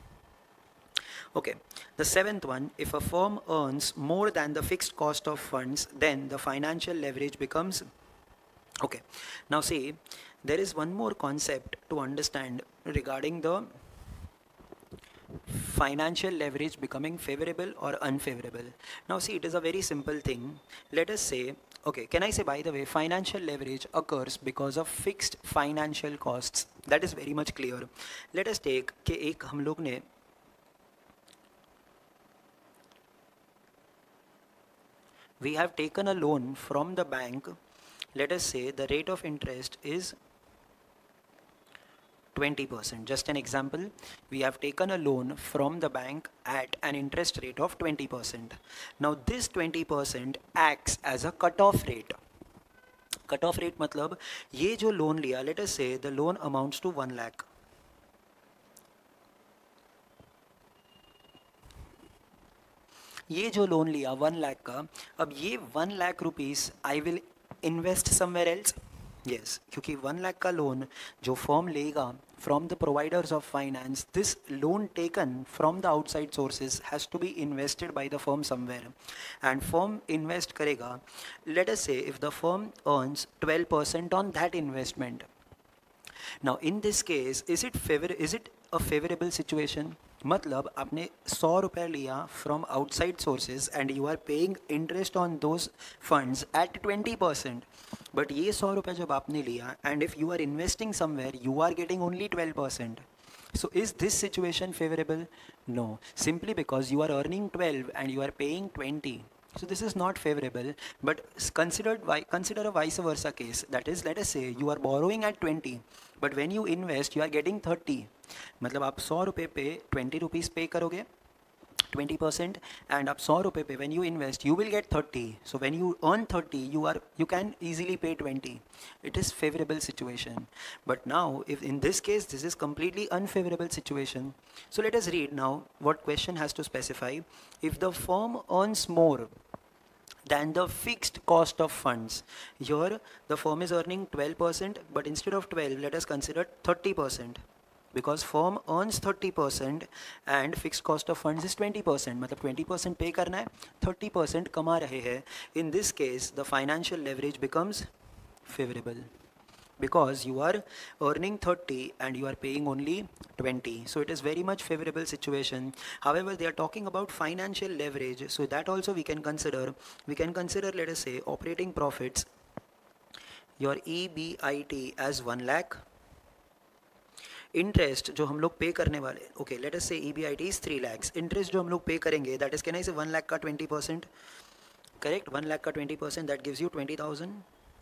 Okay, the seventh one, if a firm earns more than the fixed cost of funds, then the financial leverage becomes, okay. Now see, there is one more concept to understand regarding the financial leverage becoming favorable or unfavorable. Now see, it is a very simple thing. Let us say, okay, can I say, by the way, financial leverage occurs because of fixed financial costs. That is very much clear. Let us take कि एक हम लोग ने we have taken a loan from the bank. Let us say the rate of interest is twenty percent. Just an example, we have taken a loan from the bank at an interest rate of twenty percent. Now this twenty percent acts as a cut-off rate. Cut-off rate मतलब ये जो loan लिया, let us say the loan amounts to one lakh. ये जो loan लिया one lakh का, अब ये one lakh rupees I will invest somewhere else. Yes, क्योंकि वन लाख का लोन जो फर्म लेगा from the providers of finance, this loan taken from the outside sources has to be invested by the firm somewhere, and firm invest करेगा. Let us say if the firm earns twelve percent on that investment. Now in this case is it favour is it a favourable situation? मतलब आपने सौ रुपये लिया from outside sources and you are paying interest on those funds at twenty percent. But ये सौ रुपये जब आपने लिया and if you are investing somewhere you are getting only twelve percent. So is this situation favorable? No, simply because you are earning twelve and you are paying twenty. So this is not favorable, but considered consider a vice versa case. That is, let us say you are borrowing at twenty, but when you invest you are getting thirty. मतलब आप सौ रुपये पे twenty rupees पे करोगे, twenty percent, and up one hundred rupees pe when you invest you will get thirty. So when you earn thirty you are you can easily pay twenty. It is favorable situation. But now if in this case this is completely unfavorable situation. So let us read now what question has to specify. If the firm earns more than the fixed cost of funds, here the firm is earning twelve percent, but instead of twelve let us consider thirty percent. Because firm earns thirty percent and fixed cost of funds is twenty percent. मतलब twenty percent pay करना है, thirty percent कमा रहे हैं. In this case, the financial leverage becomes favorable. because you are earning thirty and you are paying only twenty. So it is very much favorable situation. However, they are talking about financial leverage. So that also we can consider. We can consider, let us say, operating profits, your E B I T as one lakh. Interest जो हम लोग पे करने वाले, okay let us से E B I T is three lakhs. Interest जो हम लोग पे करेंगे, दैट इज कैन आई से one lakh का twenty percent, correct, one lakh का twenty percent, that gives you twenty thousand.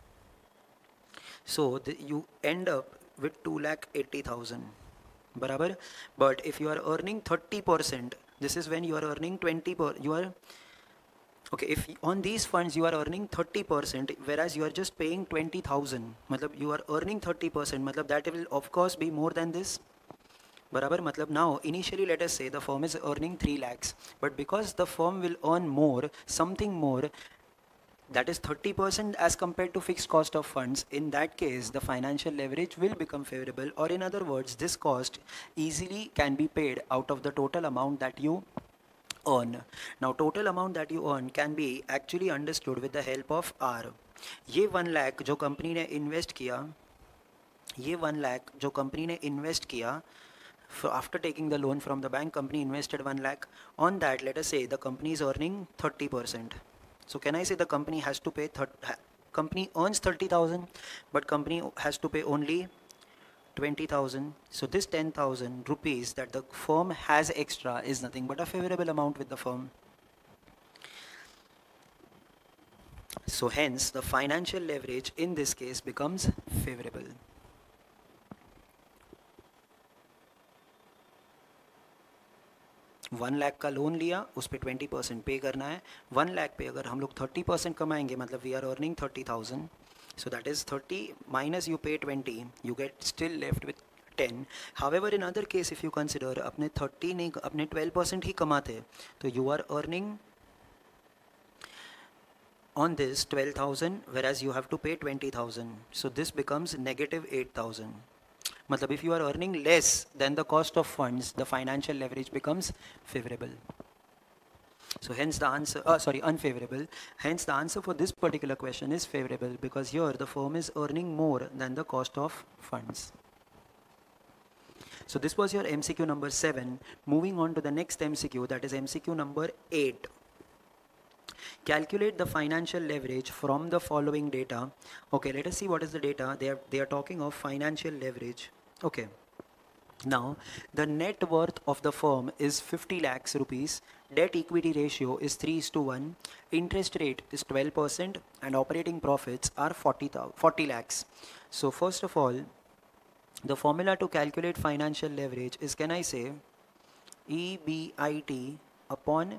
So the, you end up with two lakh eighty thousand. बराबर. But if you are earning thirty percent, this is when you are earning twenty per, you are, okay, if on these funds you are earning thirty percent, whereas you are just paying twenty thousand, matlab you are earning thirty percent, matlab that will of course be more than this. Barabar, matlab now initially let us say the firm is earning three lakhs, but because the firm will earn more, something more, that is thirty percent as compared to fixed cost of funds, in that case the financial leverage will become favorable, or in other words, this cost easily can be paid out of the total amount that you earn. Now total amount that you earn can be actually understood with the help of R. ये one lakh जो company ने invest किया, ये one lakh जो company ने invest किया, after taking the loan from the bank, company invested one lakh. On that, let us say the company is earning thirty percent. So can I say the company has to pay, company earns thirty thousand, but company has to pay only twenty thousand. So this ten thousand rupees that the firm has extra is nothing but a favorable amount with the firm. So hence the financial leverage in this case becomes favorable. One lakh का loan लिया, उस पर twenty percent पे करना है. One lakh पे अगर हम लोग थर्टी परसेंट कमाएंगे, मतलब we are earning thirty thousand, so that is thirty minus you pay twenty, you get still left with ten. However, in other case if you consider अपने thirty नहीं, अपने twelve percent ही कमाते, तो you are earning on this twelve thousand, whereas you have to pay twenty thousand, so this becomes negative eight thousand. Matlab if you are earning less than the cost of funds, the financial leverage becomes favorable. So hence the answer, uh, sorry, unfavorable. Hence the answer for this particular question is favorable, because here the firm is earning more than the cost of funds. So this was your M C Q number seven. Moving on to the next M C Q, that is M C Q number eight. Calculate the financial leverage from the following data. Okay, let us see what is the data. They are, they are talking of financial leverage. Okay. Now, the net worth of the firm is fifty lakhs rupees. Debt equity ratio is three is to one. Interest rate is twelve percent and operating profits are forty lakhs. So first of all, the formula to calculate financial leverage is, can I say, E B I T upon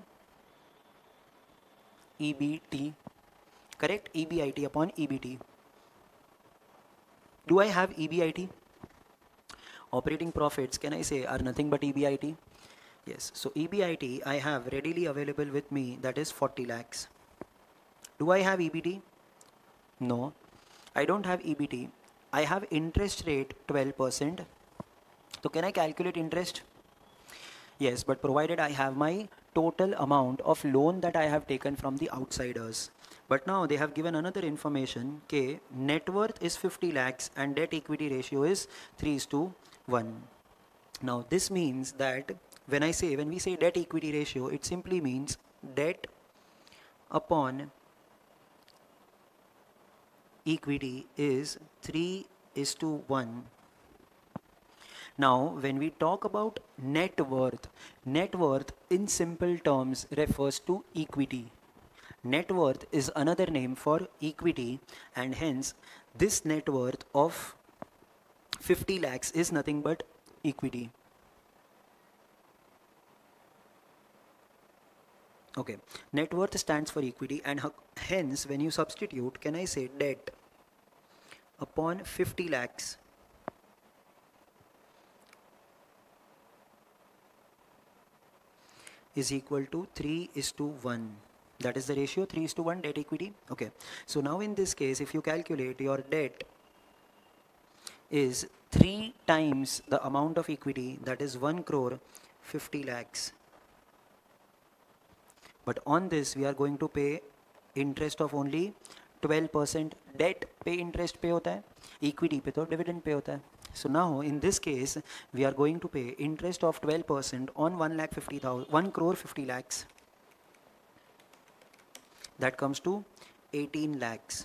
E B T, correct? E B I T upon E B T. Do I have E B I T? Operating profits, can I say, are nothing but E B I T? Yes. So E B I T I have readily available with me, that is forty lakhs. Do I have E B T? No, I don't have E B T. I have interest rate twelve percent. So can I calculate interest? Yes, but provided I have my total amount of loan that I have taken from the outsiders. But now they have given another information, okay, net worth is fifty lakhs and debt equity ratio is three is to one. Now this means that when I say, when we say debt equity ratio, it simply means debt upon equity is three is to one. Now, when we talk about net worth, net worth in simple terms refers to equity. Net worth is another name for equity, and hence this net worth of fifty lakhs is nothing but equity. Okay, net worth stands for equity, and hence when you substitute, can I say debt upon fifty lakhs is equal to three is to one. That is the ratio, three is to one debt equity. Okay, so now in this case, if you calculate, your debt is three times the amount of equity, that is one crore fifty lakhs. But on this we are going to pay interest of only twelve percent debt पे interest पे होता है, equity पे तो dividend pay होता है. So now in this case we are going to pay interest of twelve percent on one lakh fifty thousand, one crore fifty lakhs. That comes to eighteen lakhs.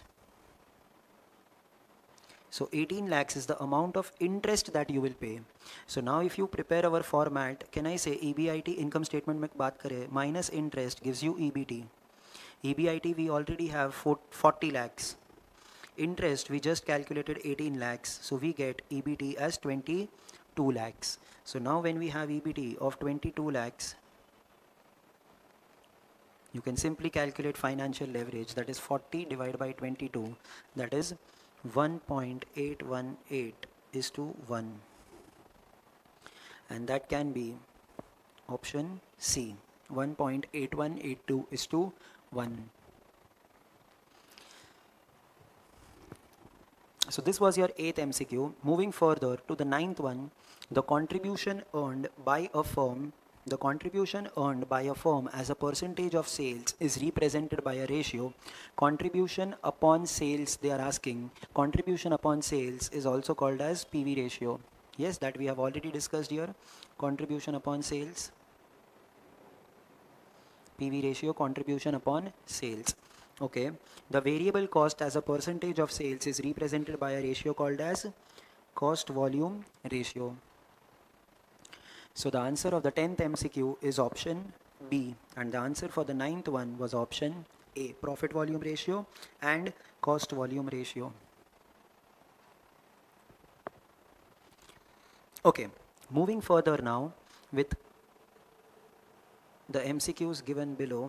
So eighteen lakhs is the amount of interest that you will pay. So now if you prepare our format, can I say E B I T income statement में बात करें, minus interest gives you E B T. E B I T we already have forty lakhs. Interest we just calculated eighteen lakhs, so we get E B T as twenty-two lakhs. So now when we have E B T of twenty-two lakhs, you can simply calculate financial leverage, that is forty divided by twenty-two, that is one point eight one eight is to one, and that can be option C, one point eight one eight two is to one. So this was your eighth M C Q. Moving further to the ninth one, the contribution earned by a firm, the contribution earned by a firm as a percentage of sales is represented by a ratio. Contribution upon sales, they are asking. Contribution upon sales is also called as P V ratio. Yes, that we have already discussed here. Contribution upon sales, P V ratio, contribution upon sales. Okay, the variable cost as a percentage of sales is represented by a ratio called as cost volume ratio. So the answer of the tenth M C Q is option B, and the answer for the ninth one was option A, profit volume ratio and cost volume ratio. Okay, moving further now with the M C Qs given below.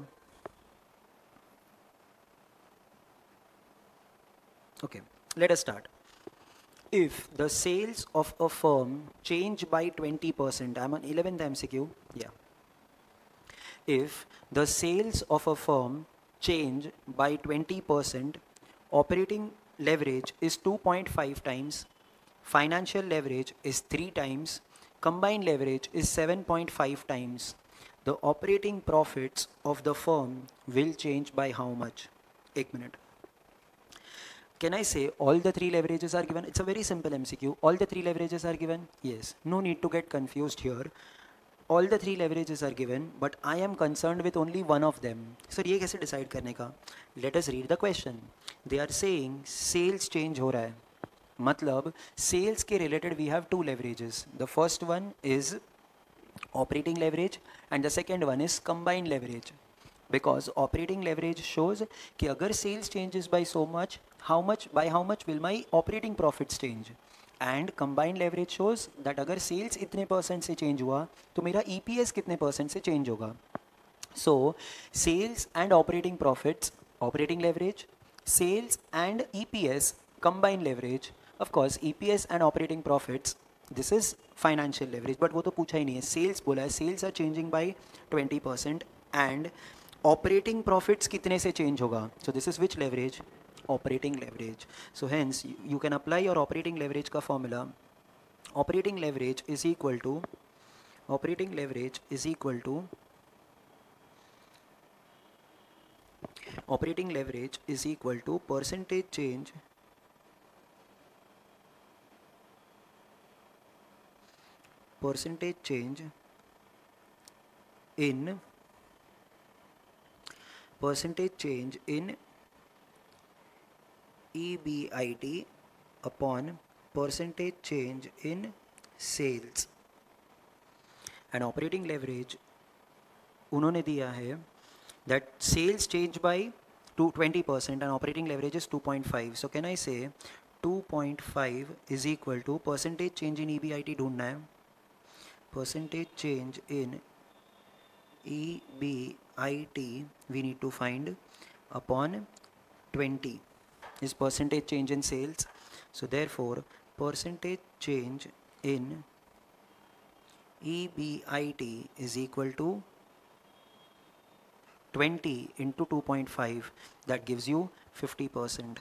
Okay, let us start. If the sales of a firm change by twenty percent, I'm on eleventh M C Q, yeah. If the sales of a firm change by twenty percent, operating leverage is two point five times, financial leverage is three times, combined leverage is seven point five times. The operating profits of the firm will change by how much? Ek minute. Can I say all the three leverages are given? It's a very simple M C Q. All the three leverages are given? Yes. No need to get confused here. All the three leverages are given, but I am concerned with only one of them. Sir, ये कैसे decide करने का? Let us read the question. They are saying sales change हो रहा है. मतलब sales के related we have two leverages. The first one is operating leverage and the second one is combined leverage. Because operating leverage shows कि अगर sales changes by so much, how much by how much will my operating profits change? And combined leverage shows that अगर sales इतने percent से change हुआ तो मेरा E P S कितने percent से change होगा. So sales and operating profits, operating leverage, sales and E P S, combined leverage. Of course E P S and operating profits, this is financial leverage, but वो तो पूछा ही नहीं है. Sales बोला है, sales are changing by twenty percent and operating profits कितने से change होगा? So this is which leverage? Operating leverage. So hence you, you can apply your operating leverage का formula. Operating leverage is equal to operating leverage is equal to operating leverage is equal to percentage change percentage change in percentage change in E B I T upon percentage change in sales. And operating leverage उन्होंने दिया है that sales change by twenty percent and operating leverage is two point five. So can I say two point five is equal to percentage change in E B I T ढूंढना है, percentage change in E B I T we need to find upon twenty is percentage change in sales. So therefore percentage change in E B I T is equal to twenty into two point five, that gives you fifty percent.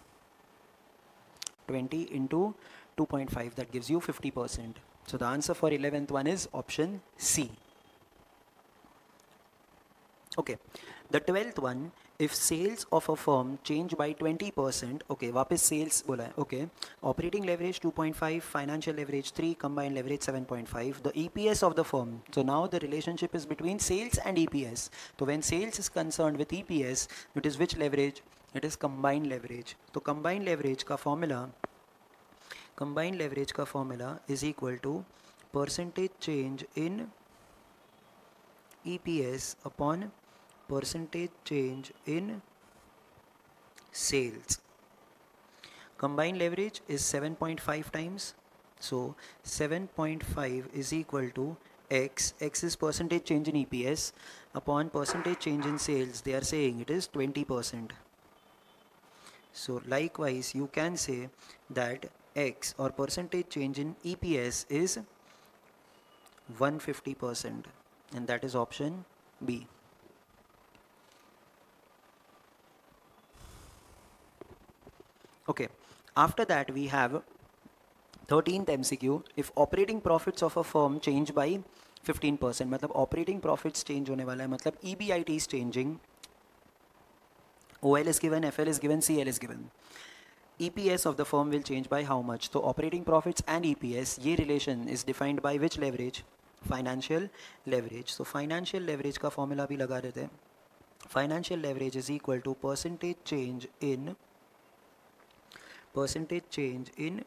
twenty into two point five, that gives you fifty percent. So the answer for eleventh one is option C. Okay, the twelfth one, if sales of a firm change by twenty percent, okay, वापस sales बोला है, okay, operating leverage two point five, financial leverage three, combined leverage seven point five, the E P S of the firm. So now the relationship is between sales and E P S. So when sales is concerned with E P S, it is which leverage? It is combined leverage. So combined leverage का formula, combined leverage का formula is equal to percentage change in E P S upon percentage change in sales. Combined leverage is seven point five times. So seven point five is equal to X. X is percentage change in E P S upon percentage change in sales. They are saying it is twenty percent. So likewise, you can say that X or percentage change in E P S is one hundred fifty percent, and that is option B. Okay, after that we have thirteenth M C Q. If operating profits of a firm change by fifteen percent, मतलब operating profits change होने वाला है, मतलब E B I T is changing, O L is given, F L is given, C L is given. E P S of the firm will change by how much? So operating profits and E P S, ये relation is defined by which leverage? Financial leverage. So financial leverage का formula भी लगा देते हैं. Financial leverage is equal to percentage change in percentage change in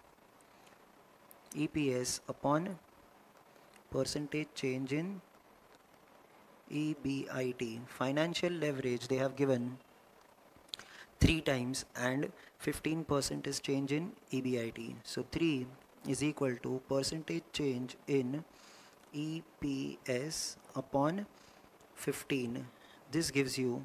E P S upon percentage change in E B I T. Financial leverage they have given three times and fifteen percent is change in E B I T. So three is equal to percentage change in E P S upon fifteen. This gives you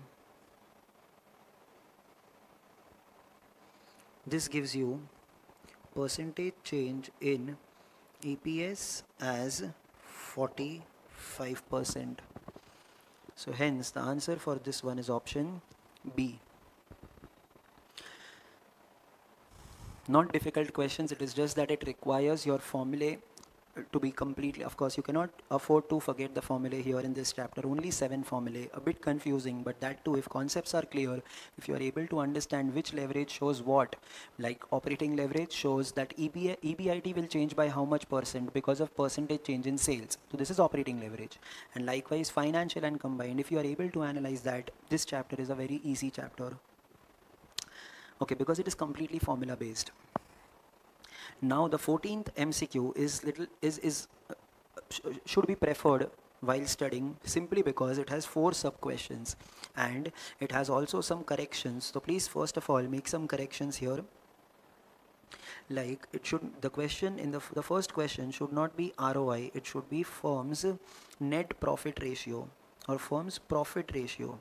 this gives you percentage change in E P S as forty-five percent. So hence the answer for this one is option B. Not difficult questions, it is just that it requires your formulae to be completely, of course you cannot afford to forget the formulae here in this chapter, only seven formulae, a bit confusing, but that too if concepts are clear, if you are able to understand which leverage shows what, like operating leverage shows that E B I T will change by how much percent because of percentage change in sales, so this is operating leverage, and likewise financial and combined, if you are able to analyze that, this chapter is a very easy chapter. Okay, because it is completely formula based. Now the fourteenth M C Q is little is is uh, sh should be preferred while studying simply because it has four sub questions and it has also some corrections. So please first of all make some corrections here. Like it should, the question in the the first question should not be R O I, it should be firm's net profit ratio or firm's profit ratio.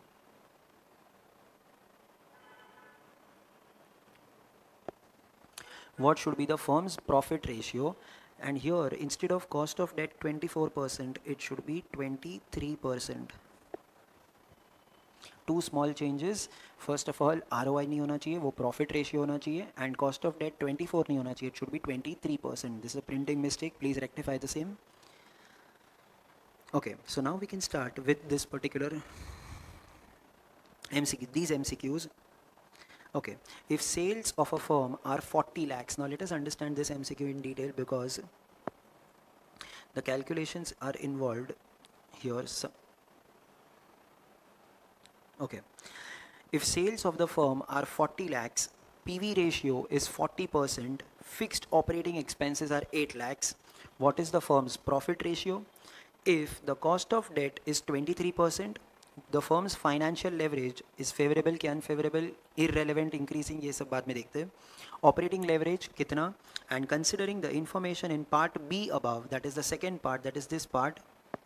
What should be the firm's profit ratio, and here instead of cost of debt twenty-four percent it should be twenty-three percent. Two small changes, first of all R O I नहीं होना चाहिए, वो profit ratio होना चाहिए, and cost of debt twenty-four नहीं होना चाहिए, it should be twenty-three percent. This is a printing mistake, please rectify the same. Okay, so now we can start with this particular M C Q, these M C Qs. Okay, if sales of a firm are forty lakhs, now let us understand this M C Q in detail because the calculations are involved here. So, okay, if sales of the firm are forty lakhs, P V ratio is forty percent, fixed operating expenses are eight lakhs. What is the firm's profit ratio? If the cost of debt is twenty-three percent, the firm's financial leverage is favorable क्या unfavorable, irrelevant, increasing, ये सब बाद में देखते हैं. Operating leverage कितना, and considering the information in part B above, that is the second part, that is this part,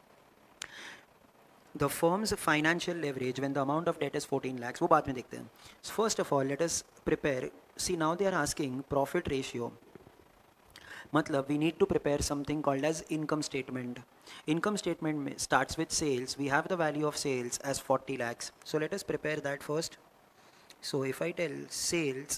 the firm's financial leverage when the amount of debt is fourteen lakhs, वो बाद में देखते हैं. So first of all, let us prepare. See, now they are asking profit ratio. Matlab, we need to prepare something called as income statement. Income statement starts with sales. We have the value of sales as forty lakhs. So let us prepare that first. So if I tell sales,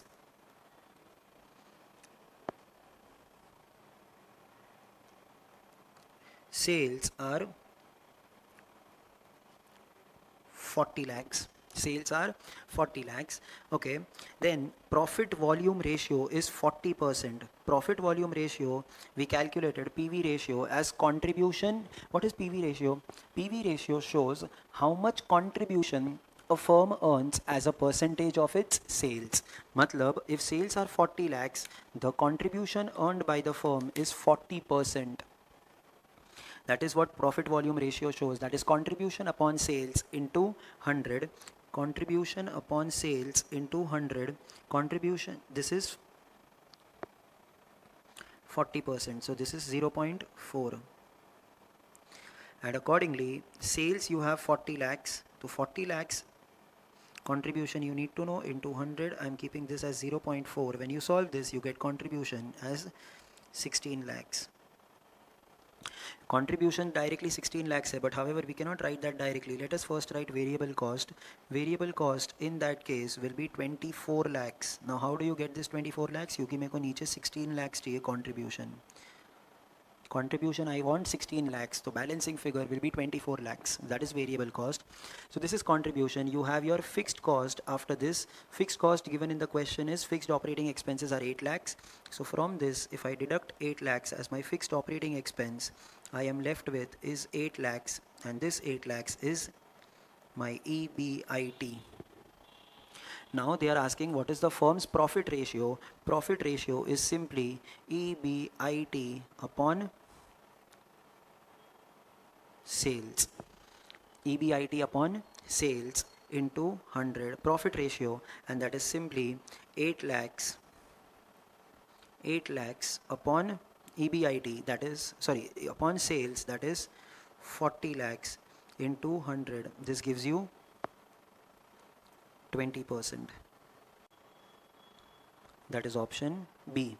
sales are forty lakhs. Sales are forty lakhs. Okay, then profit volume ratio is forty percent. Profit volume ratio, we calculated P V ratio as contribution. What is P V ratio? P V ratio shows how much contribution a firm earns as a percentage of its sales. Matlab, if sales are forty lakhs, the contribution earned by the firm is forty percent. That is what profit volume ratio shows. That is contribution upon sales into one hundred. Contribution upon sales into one hundred. Contribution, this is forty percent. So this is zero point four. And accordingly, sales you have forty lakhs. To forty lakhs, contribution you need to know into one hundred. I am keeping this as zero point four. When you solve this, you get contribution as sixteen lakhs. Contribution directly sixteen lakhs hai, but however we cannot write that directly. Let us first write variable cost. Variable cost in that case will be twenty-four lakhs. Now how do you get this twenty-four lakhs? क्योंकि मेरे को नीचे sixteen lakhs चाहिए contribution. Contribution I want sixteen lakhs, so balancing figure will be twenty-four lakhs. That is variable cost. So this is contribution. You have your fixed cost. After this, fixed cost given in the question is fixed operating expenses are eight lakhs. So from this, if I deduct eight lakhs as my fixed operating expense, I am left with is eight lakhs, and this eight lakhs is my E B I T. Now they are asking what is the firm's profit ratio. Profit ratio is simply E B I T upon sales. E B I T upon sales into one hundred. Profit ratio, and that is simply eight lakhs. eight lakhs upon E B I T, that is, sorry, upon sales, that is forty lakhs into one hundred. This gives you twenty percent. That is option B.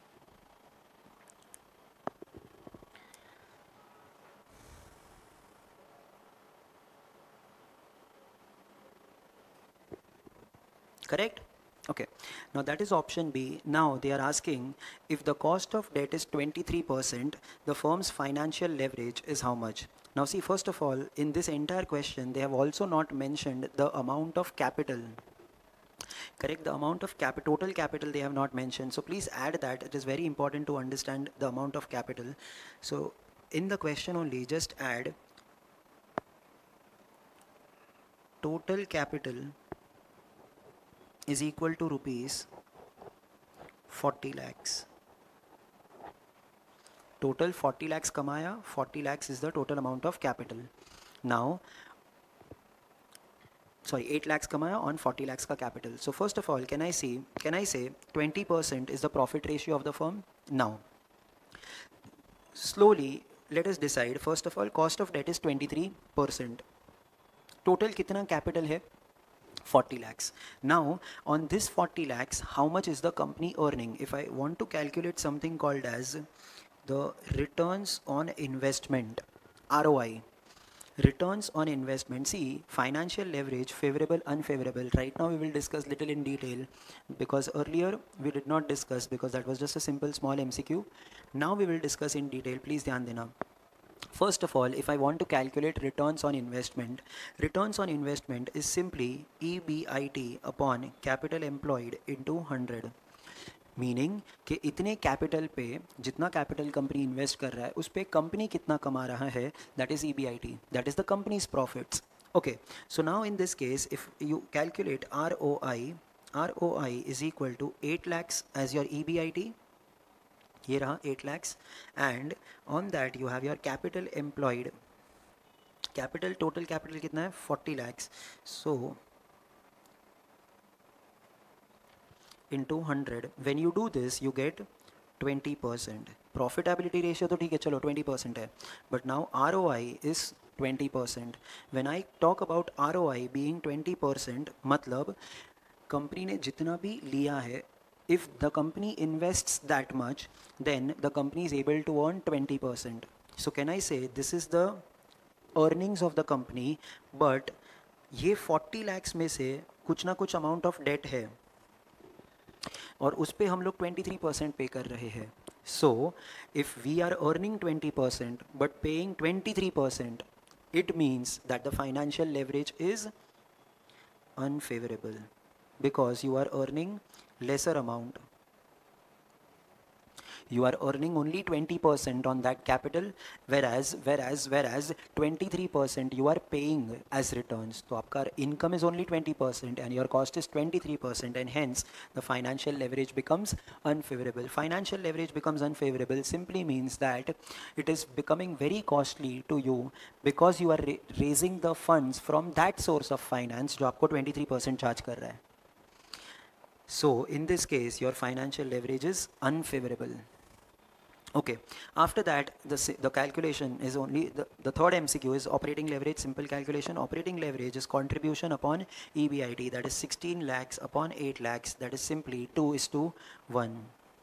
Correct? Okay, now that is option B. Now they are asking if the cost of debt is twenty-three percent, the firm's financial leverage is how much? Now see, first of all, in this entire question, they have also not mentioned the amount of capital. Correct, the amount of cap total capital they have not mentioned. So please add that. It is very important to understand the amount of capital. So in the question only, just add total capital is equal to rupees forty lakhs. Total forty lakhs kamaya, forty lakhs is the total amount of capital. Now, sorry, eight lakhs kamaya on forty lakhs ka capital. So first of all, can I see, can I say twenty percent is the profit ratio of the firm? Now, slowly, let us decide. First of all, cost of debt is twenty-three percent. Total kitna capital hai? forty lakhs. Now, on this forty lakhs, how much is the company earning? If I want to calculate something called as the returns on investment, R O I, returns on investment. See, financial leverage, favorable, unfavorable. Right now we will discuss little in detail, because earlier we did not discuss because that was just a simple small M C Q. Now we will discuss in detail. Please dhyan dena. First of all, if I want to calculate returns on investment, returns on investment is simply E B I T upon capital employed into one hundred. Meaning कि इतने capital पे जितना capital company invest कर रहा है उस पर company कितना कमा रहा है, that is E B I T, that is the company's profits. Okay, so now in this case if you calculate R O I, R O I is equal to eight lakhs as your E B I T. ये रहा eight lakhs, and on that you have your capital employed. Capital, total capital कितना है? Forty lakhs. So into one hundred, when you do this you get twenty percent. Profitability ratio तो ठीक है, चलो twenty percent है, but now R O I is twenty percent. When I talk about R O I being twenty percent, मतलब company ने जितना भी लिया है, if the company invests that much, then the company is able to earn twenty percent. So can I say this is the earnings of the company, but ये forty lakhs में से कुछ ना कुछ amount of debt है और उस पे हम लोग twenty-three percent पे कर रहे हैं. So if we are earning twenty percent but paying twenty-three percent, it means that the financial leverage is unfavorable because you are earning lesser amount. You are earning only twenty percent on that capital, whereas whereas whereas twenty-three percent you are paying as returns. So आपका income is only twenty percent and your cost is twenty-three percent, and hence the financial leverage becomes unfavorable. Financial leverage becomes unfavorable simply means that it is becoming very costly to you because you are ra raising the funds from that source of finance जो आपको twenty-three percent charge कर रहा है. So in this case your financial leverage is unfavorable. Okay, after that the, the calculation is only, the, the third M C Q is operating leverage, simple calculation. Operating leverage is contribution upon E B I T, that is sixteen lakhs upon eight lakhs, that is simply two is to one.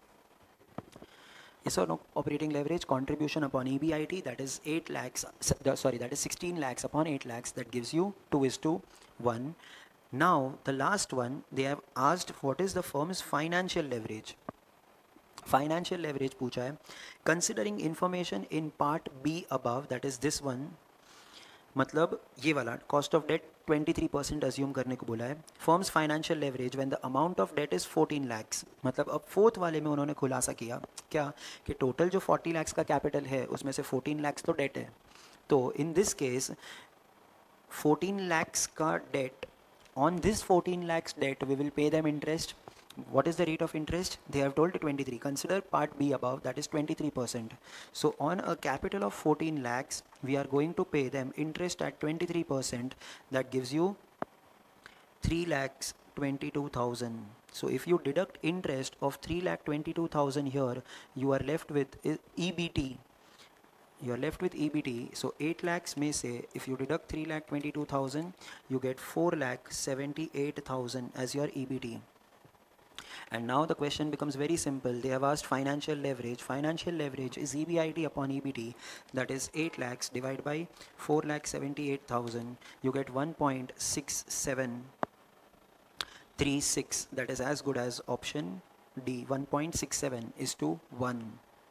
Yes or no? Operating leverage, contribution upon E B I T, that is eight lakhs, sorry, that is sixteen lakhs upon eight lakhs, that gives you two is to one. Now the last one, they have asked what is the firm's financial leverage. Financial leverage पूछा है, considering information in part B above, that is this one, मतलब ये वाला cost of debt twenty-three percent assume करने को बोला है. Firm's financial leverage when the amount of debt is fourteen lakhs. मतलब अब fourth वाले में उन्होंने खुलासा किया क्या कि total जो forty lakhs का capital है उसमें से fourteen lakhs तो debt है. तो in this case fourteen lakhs का debt, on this fourteen lakhs debt we will pay them interest. What is the rate of interest? They have told twenty-three. Consider part B above, that is twenty-three percent. So on a capital of fourteen lakhs, we are going to pay them interest at twenty-three percent. That gives you three lakhs twenty-two thousand. So if you deduct interest of three lakh twenty-two thousand here, you are left with E B T. You are left with E B T. So eight lakhs may say, if you deduct three lakh twenty-two thousand, you get four lakh seventy-eight thousand as your E B T. And now the question becomes very simple. They have asked financial leverage. Financial leverage is E B I T upon E B T. That is eight lakhs divided by four lakh seventy-eight thousand. You get one point six seven three six. That is as good as option D. one point six seven is to one.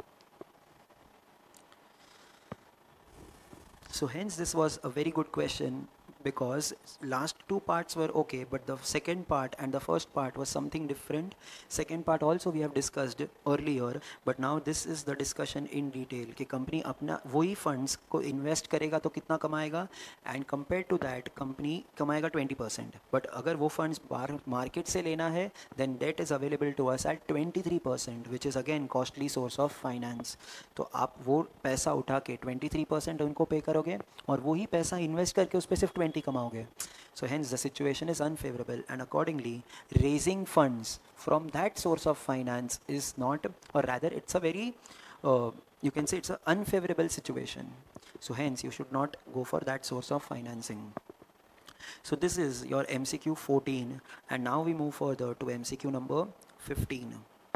So hence this was a very good question, because last two parts were okay, but the second part and the first part was something different. Second part also we have discussed earlier, but now this is the discussion in detail कि company अपना वही funds को invest करेगा तो कितना कमाएगा, and compared to that company कमाएगा twenty percent. But अगर वो funds बाहर market से लेना है, then debt is available to us at twenty-three percent, which is again costly source of finance. तो आप वो पैसा उठा के twenty-three percent उनको pay करोगे और वही पैसा invest करके उस पे सिर्फ twenty कमाओगे. So hence the situation is unfavorable, and accordingly raising funds from that source of finance is not, or rather it's a very uh, you can say it's an unfavorable situation. So hence you should not go for that source of financing. So this is your M C Q fourteen, and now we move further to M C Q number fifteen.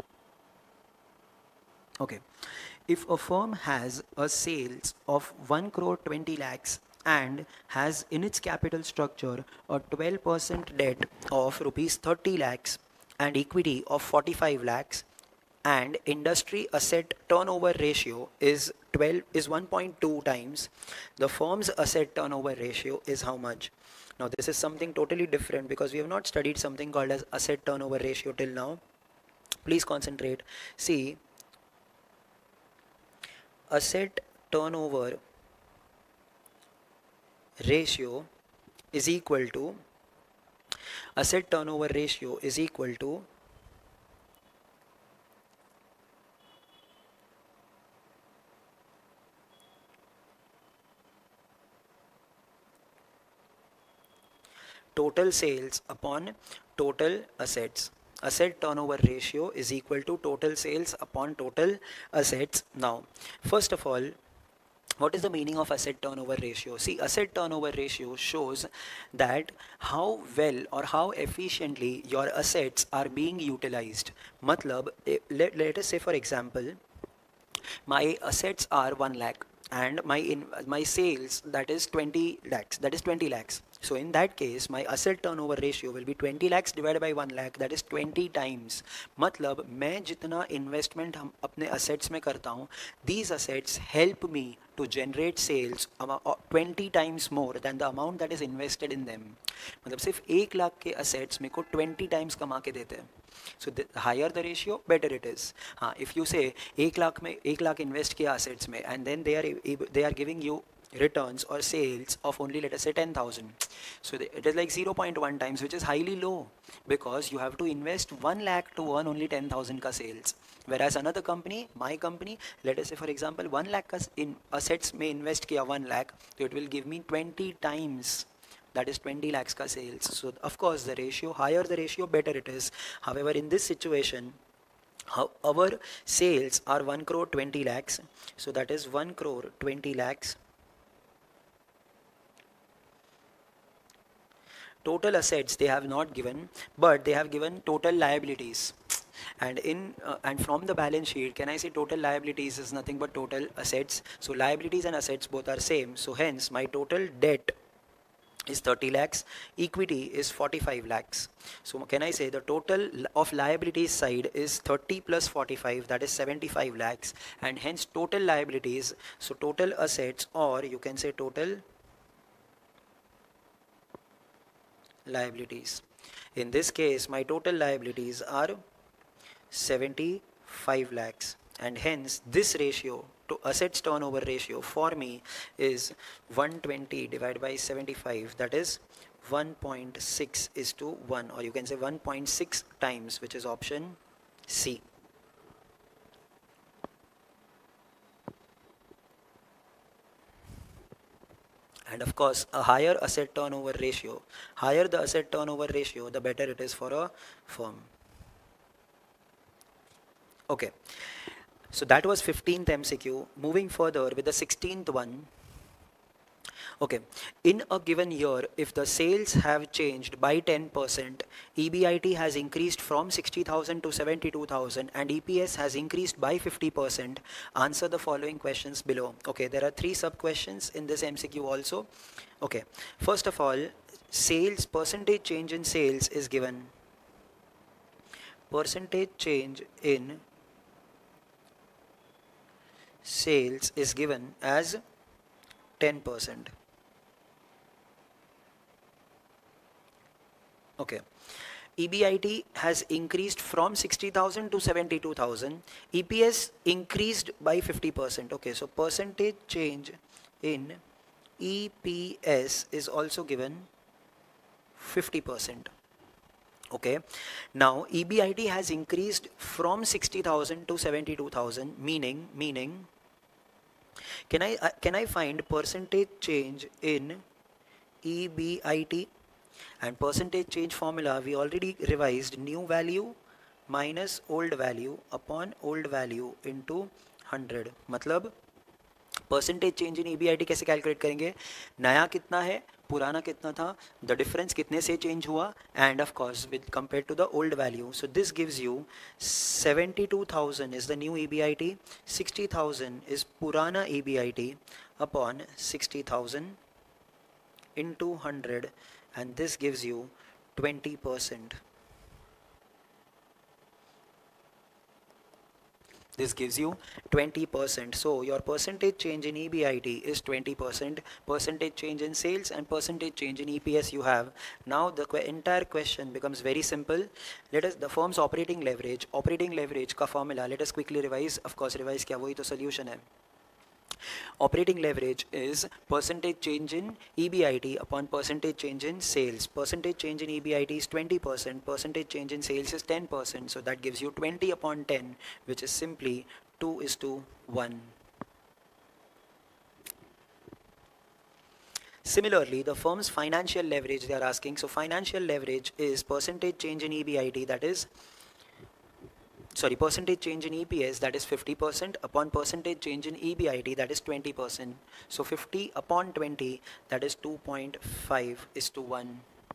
Okay, if a firm has a sales of one crore twenty lakhs and has in its capital structure a twelve percent debt of rupees thirty lakhs and equity of forty-five lakhs, and industry asset turnover ratio is twelve is one point two times, the firm's asset turnover ratio is how much? Now this is something totally different because we have not studied something called as asset turnover ratio till now. Please concentrate. See, asset turnover ratio is equal to asset turnover ratio is equal to total sales upon total assets. Asset turnover ratio is equal to total sales upon total assets. Now first of all, what is the meaning of asset turnover ratio? See, asset turnover ratio shows that how well or how efficiently your assets are being utilized. Matlab, let, let us say for example, my assets are one lakh and my in my sales, that is twenty lakhs, that is twenty lakhs. So in that case, my asset turnover ratio will be twenty lakhs divided by one lakh, that is twenty times. मतलब मैं जितना investment हम अपने assets में करता हूँ, these assets help me to generate sales twenty times more than the amount that is invested in them. मतलब सिर्फ एक लाख के assets मेरे को twenty times कमा के देते हैं. So the higher the ratio, better it is. हाँ, if you say एक लाख में एक लाख invest किया assets में, and then they are able, they are giving you returns or sales of only, let us say, ten thousand. So the, it is like zero point one times, which is highly low, because you have to invest one lakh to earn only ten thousand ka sales. Whereas another company, my company, let us say for example one lakh ka in assets may invest kiya one lakh, so it will give me twenty times, that is twenty lakhs ka sales. So of course the ratio, higher the ratio, better it is. However, in this situation, how our sales are one crore twenty lakhs, so that is one crore twenty lakhs. Total assets they have not given, but they have given total liabilities. And in uh, and from the balance sheet, can I say total liabilities is nothing but total assets? So liabilities and assets both are same. So hence my total debt is thirty lakhs, equity is forty-five lakhs. So can I say the total of liabilities side is thirty plus forty-five, that is seventy-five lakhs, and hence total liabilities, so total assets, or you can say total liabilities. In this case, my total liabilities are seventy-five lakhs, and hence this ratio to assets turnover ratio for me is one hundred twenty divided by seventy-five, that is one point six is to one, or you can say one point six times, which is option C. And of course, a higher asset turnover ratio, higher the asset turnover ratio, the better it is for a firm. Okay, so that was fifteenth M C Q. Moving further with the sixteenth one. Okay, in a given year, if the sales have changed by ten percent, E B I T has increased from sixty thousand to seventy-two thousand, and E P S has increased by fifty percent. Answer the following questions below. Okay, there are three sub questions in this M C Q also. Okay, first of all, sales percentage change in sales is given. Percentage change in sales is given as ten percent. Okay, E B I T has increased from sixty thousand to seventy-two thousand. E P S increased by fifty percent. Okay, so percentage change in E P S is also given fifty percent. Okay, now E B I T has increased from sixty thousand to seventy-two thousand, meaning meaning can I uh, can I find percentage change in E B I T? And percentage change formula we already revised, new value minus old value upon old value into one hundred. मतलब percentage change in EBIT कैसे calculate करेंगे, नया कितना है, पुराना कितना था, the difference कितने से चेंज हुआ, and of course with compare to the old value. So this gives you seventy-two thousand is the new EBIT, sixty thousand is पुराना EBIT upon sixty thousand into one hundred, and this gives you twenty percent. This gives you twenty percent. So your percentage change in E B I T is twenty percent, percentage change in sales and percentage change in E P S you have. Now the qu entire question becomes very simple. Let us, the firm's operating leverage, operating leverage ka formula, let us quickly revise. Of course, revise kya, wahi to solution hai. Operating leverage is percentage change in E B I T upon percentage change in sales. Percentage change in E B I T is twenty percent, percentage change in sales is ten percent. So that gives you twenty upon ten, which is simply two is to one. Similarly, the firm's financial leverage they are asking. So financial leverage is percentage change in E B I T, that is sorry, percentage change in E P S, that is fifty percent, upon percentage change in E B I T, that is twenty percent. So fifty upon twenty, that is two point five is to one.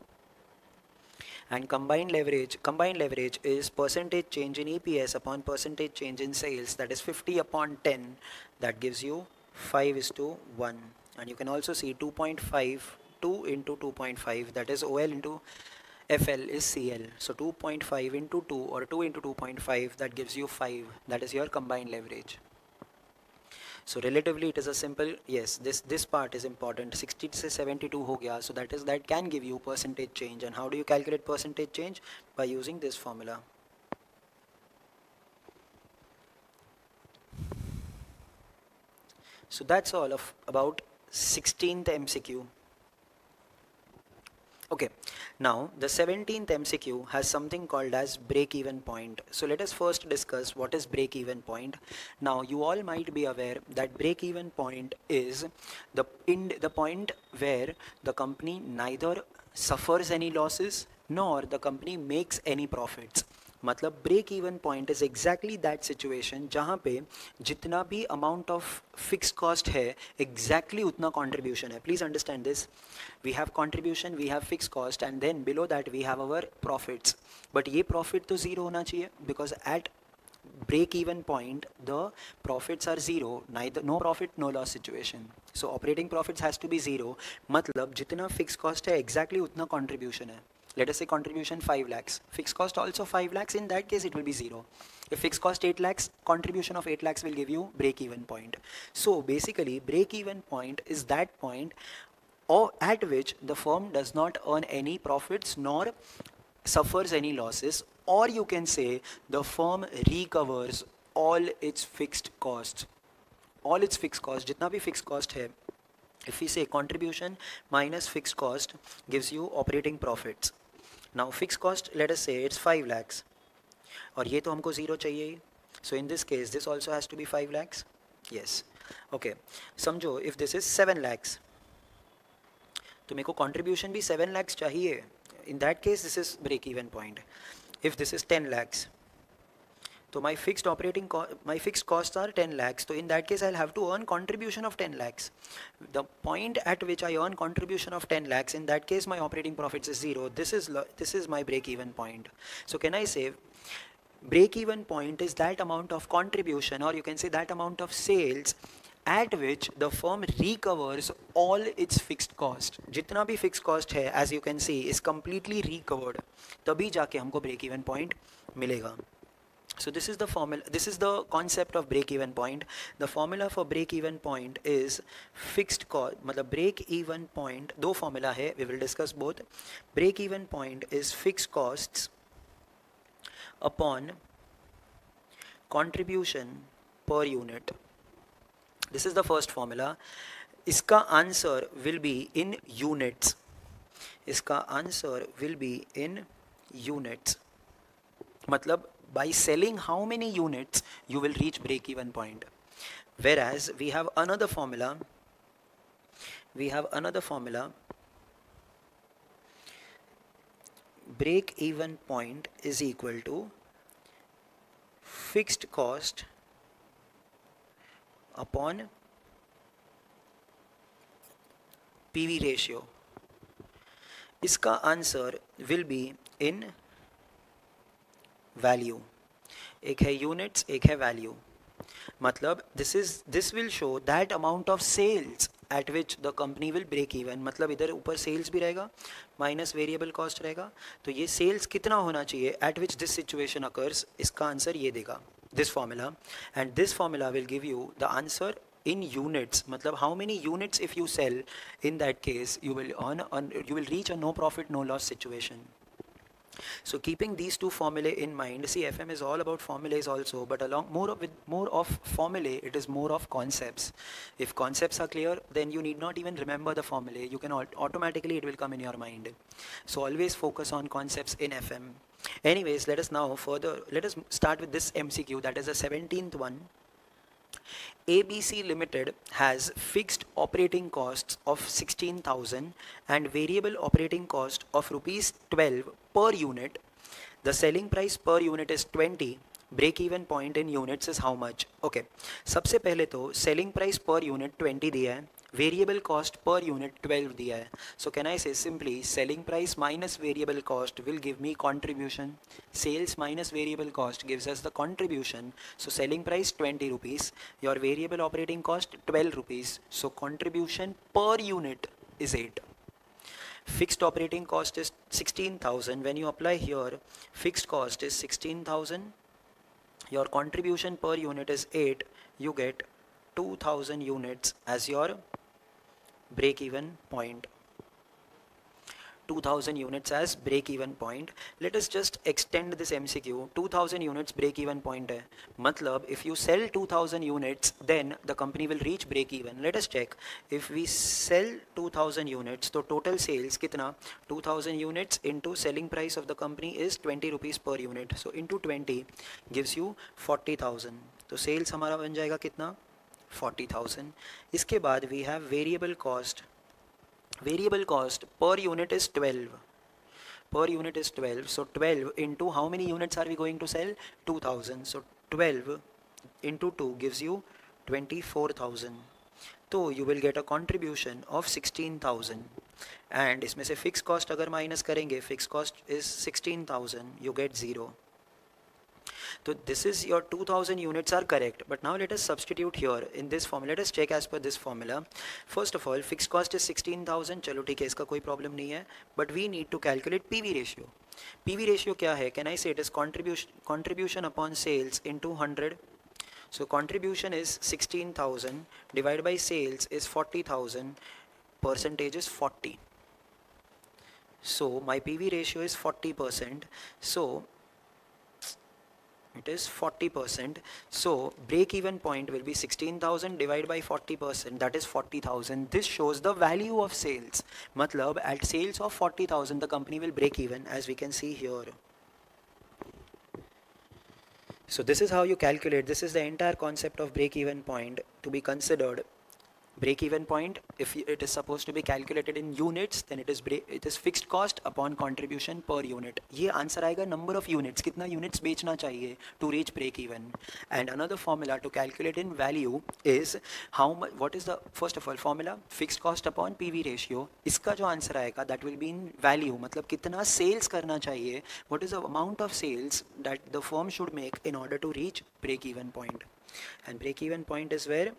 And combined leverage, combined leverage is percentage change in E P S upon percentage change in sales, that is fifty upon ten, that gives you five is to one. And you can also see two point five two into two point five, that is O L into F L is C L. So two point five into two or two into two point five, that gives you five. That is your combined leverage. So relatively it is a simple, yes, this this part is important. sixty से seventy-two हो गया, so that is that can give you percentage change. And how do you calculate percentage change? By using this formula. So that's all of about sixteenth M C Q. Okay, now the seventeenth M C Q has something called as break-even point. So let us first discuss what is break-even point. Now you all might be aware that break-even point is the in the point where the company neither suffers any losses nor the company makes any profits. मतलब break even point is exactly that situation जहाँ पे जितना भी amount of fix cost है exactly उतना contribution है. Please understand this. We have contribution, we have fix cost and then below that we have our profits. But ये profit तो zero होना चाहिए because at break even point the profits are zero, neither no profit no loss situation. So operating profits has to be zero. मतलब जितना fixed cost है exactly उतना contribution है. Let us say contribution five lakhs, fixed cost also five lakhs, in that case it will be zero. If fixed cost eight lakhs, contribution of eight lakhs will give you break even point. So basically break even point is that point or at which the firm does not earn any profits nor suffers any losses, or you can say the firm recovers all its fixed costs. All its fixed cost, जितना भी fixed cost है, if we say contribution minus fixed cost gives you operating profits. Now fixed cost, let us say it's five lakhs, और ये तो हमको zero चाहिए. So in this case this also has to be five lakhs. Yes. Okay. समझो if this is seven lakhs, तो मेरे को contribution भी seven lakhs चाहिए. In that case this is break even point. If this is ten lakhs, so my fixed operating co my fixed costs are ten lakhs, so in that case I'll have to earn contribution of ten lakhs. The point at which I earn contribution of ten lakhs, in that case my operating profits is zero. This is this is my break even point. So can I say break even point is that amount of contribution, or you can say that amount of sales at which the firm recovers all its fixed cost. जितना भी fixed cost है, as you can see, is completely recovered. तभी जाके हमको break even point मिलेगा. So this is the formula, this is the concept of break even point. The formula for break even point is fixed cost. मतलब break even point दो formula है, we will discuss both. Break even point is fixed costs upon contribution per unit. This is the first formula. इसका answer will be in units. इसका answer will be in units. मतलब by selling how many units you will reach break even point. Whereas we have another formula. We have another formula. Break even point is equal to fixed cost upon P V ratio. इसका answer will be in value. एक है units, एक है value. मतलब this is this will show that amount of sales at which the company will break even. मतलब इधर ऊपर sales भी रहेगा minus variable cost रहेगा, तो ये sales कितना होना चाहिए at which this situation occurs, इसका आंसर ये देगा, this formula. And this formula will give you the answer in units. मतलब how many units if you sell, in that case you will earn, earn you will reach a no profit no loss situation. So keeping these two formulae in mind, see F M is all about formulas also, but along more of, with more of formulae, it is more of concepts. If concepts are clear, then you need not even remember the formulae. You can automatically, it will come in your mind. So always focus on concepts in F M. Anyways, let us now further, let us start with this M C Q, that is the seventeenth one. A B C Limited has fixed operating costs of sixteen thousand and variable operating cost of rupees twelve per unit. The selling price per unit is twenty. Break even point in units is how much? Okay, सबसे पहले तो selling price per unit twenty दिया है, variable cost per unit twelve दिया है. So can I say simply selling price minus variable cost will give me contribution. Sales minus variable cost gives us the contribution. So selling price twenty rupees, your variable operating cost twelve rupees. So contribution per unit is eight. Fixed operating cost is sixteen thousand. When you apply here, fixed cost is sixteen thousand. Your contribution per unit is eight. You get two thousand units as your break-even point. two thousand units as break-even point. Let us just extend this M C Q. two thousand units break-even point hai. Matlab, if you sell two thousand units, then the company will reach break-even. Let us check. If we sell two thousand units, so total sales kitna? two thousand units into selling price of the company is twenty rupees per unit. So into twenty gives you forty thousand. So sales हमारा बन जाएगा कितना? forty thousand. इसके बाद we have variable cost. Variable cost per unit is twelve. Per unit is twelve. So twelve into how many units are we going to sell? two thousand. So twelve into two gives you twenty-four thousand. So you will get a contribution of sixteen thousand. And इसमें से fixed cost अगर minus करेंगे, fixed cost is sixteen thousand. You get zero. So this is your two thousand units are correct, but now let us substitute here in this formula. Let us check as per this formula. First of all, fixed cost is sixteen thousand. चलो ठीक है, इसका कोई problem नहीं है. But we need to calculate P V ratio. P V ratio क्या है? Can I say it is contribution contribution upon sales into one hundred? So contribution is sixteen thousand divided by sales is forty thousand. Percentage is forty. So my P V ratio is forty percent. So it is forty percent. So break even point will be sixteen thousand divided by forty percent, that is forty thousand. This shows the value of sales. Matlab at sales of forty thousand the company will break even, as we can see here. So this is how you calculate. This is the entire concept of break even point to be considered. Break even point, if it is supposed to be calculated in units, then it is break, it is fixed cost upon contribution per unit. ये answer आएगा number of units, कितना units बेचना चाहिए to reach break even. And another formula to calculate in value is how much, what is the first of all formula, fixed cost upon P V ratio. इसका जो answer आएगा that will be in value, मतलब कितना sales करना चाहिए, what is the amount of sales that the firm should make in order to reach break even point. And break even point is where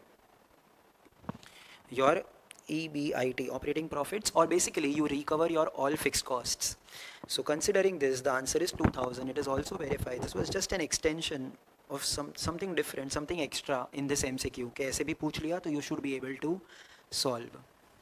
your E B I T, operating profits, or basically you recover your all fixed costs. So considering this, the answer is two thousand. It is also verified. This was just an extension of some something different, something extra in this M C Q. कि ऐसे भी पूछ लिया तो you should be able to solve.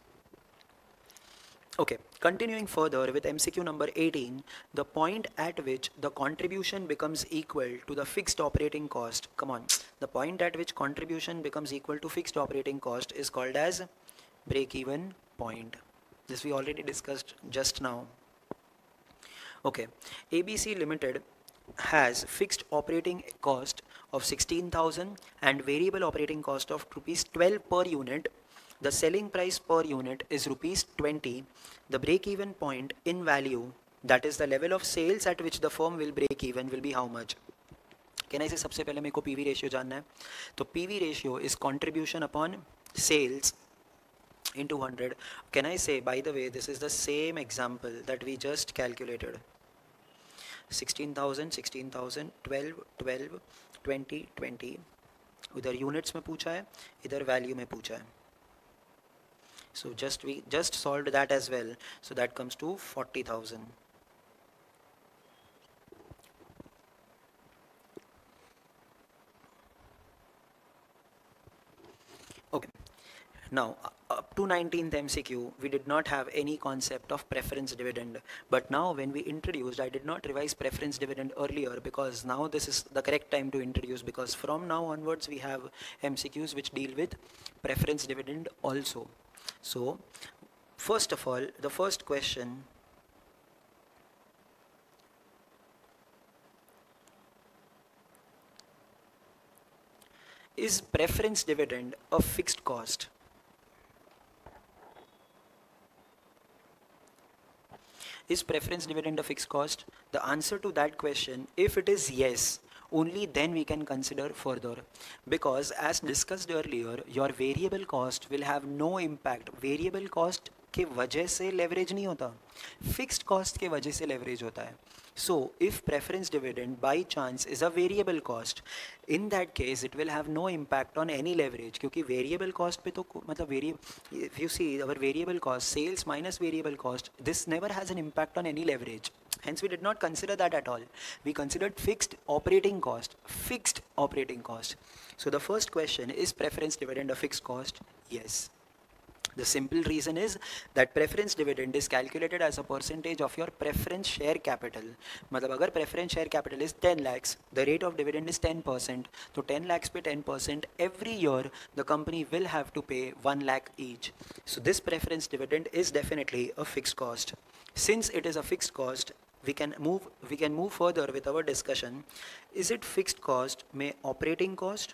Okay, continuing further with M C Q number eighteen, the point at which the contribution becomes equal to the fixed operating cost. Come on, the point at which contribution becomes equal to fixed operating cost is called as break-even point. This we already discussed just now. Okay, A B C Limited has fixed operating cost of sixteen thousand and variable operating cost of rupees twelve per unit. The selling price per unit is rupees twenty. The break-even point in value, that is the level of sales at which the firm will break even, will be how much? Can I say सबसे पहले मेरे को P V ratio जानना है. तो P V ratio is contribution upon sales into one hundred. Can I say, by the way, this is the same example that we just calculated. sixteen thousand, sixteen thousand, twelve, twelve, twenty, twenty. उधर units में पूछा है, इधर value में पूछा है. So just we just solved that as well. So that comes to forty thousand. Okay. Now up to nineteenth M C Q, we did not have any concept of preference dividend. But now when we introduced, I did not revise preference dividend earlier because now this is the correct time to introduce, because from now onwards we have M C Qs which deal with preference dividend also. So first of all, the first question is preference dividend a fixed cost? Is preference dividend a fixed cost? The answer to that question, if it is yes, only then we can consider further, because as discussed earlier, your variable cost will have no impact. Variable cost के वजह से leverage नहीं होता, fixed cost के वजह से leverage होता है. So if preference dividend by chance is a variable cost, in that case it will have no impact on any leverage, क्योंकि variable cost पे तो मतलब vari if you see our variable cost, sales minus variable cost, this never has an impact on any leverage. Hence we did not consider that at all. We considered fixed operating cost, fixed operating cost. So the first question, is preference dividend a fixed cost? Yes. The simple reason is that preference dividend is calculated as a percentage of your preference share capital. मतलब अगर preference share capital is ten lakhs, the rate of dividend is ten percent. So ten lakhs पे ten percent, every year the company will have to pay one lakh each. So this preference dividend is definitely a fixed cost. Since it is a fixed cost, we can move we can move further with our discussion. Is it fixed cost में operating cost?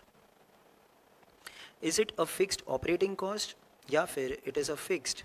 Is it a fixed operating cost? या फिर it is a fixed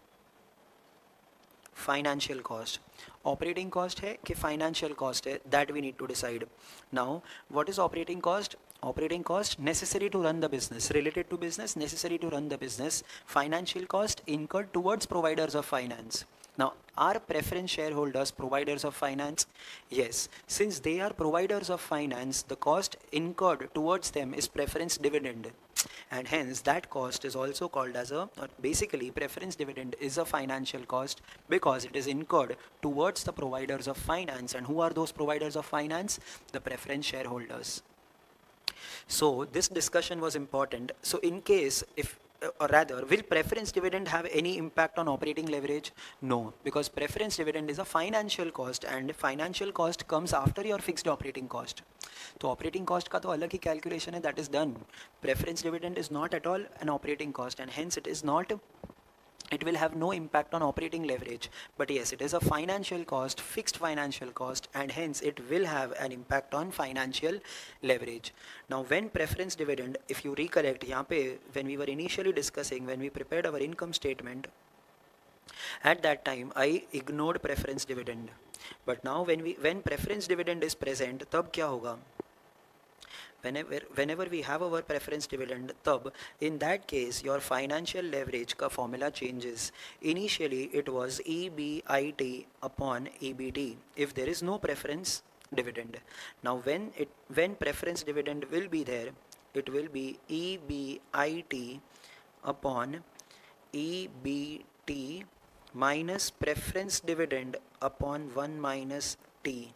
financial cost? Operating cost है कि financial cost है, that we need to decide. Now, what is operating cost? Operating cost necessary to run the business, related to business, necessary to run the business. Financial cost incurred towards providers of finance. Now, are preference shareholders providers of finance? Yes. Since they are providers of finance, the cost incurred towards them is preference dividend. And hence that cost is also called as a, or basically preference dividend is a financial cost because it is incurred towards the providers of finance. And who are those providers of finance? The preference shareholders. So this discussion was important. So in case if or rather, will preference dividend have any impact on operating leverage? No, because preference dividend is a financial cost and financial cost comes after your fixed operating cost. तो operating cost का तो अलग ही calculation है, that is done. Preference dividend is not at all an operating cost and hence it is not, it will have no impact on operating leverage. But yes, it is a financial cost, fixed financial cost, and hence it will have an impact on financial leverage. Now when preference dividend, if you recollect, यहाँ पे when we were initially discussing, when we prepared our income statement, at that time I ignored preference dividend. But now when we when preference dividend is present, तब क्या होगा? Whenever, whenever we have our preference dividend, tab, in that case, your financial leverage ka formula changes. Initially, it was E B I T upon E B T if there is no preference dividend. Now, when it when preference dividend will be there, it will be E B I T upon E B T minus preference dividend upon one minus T.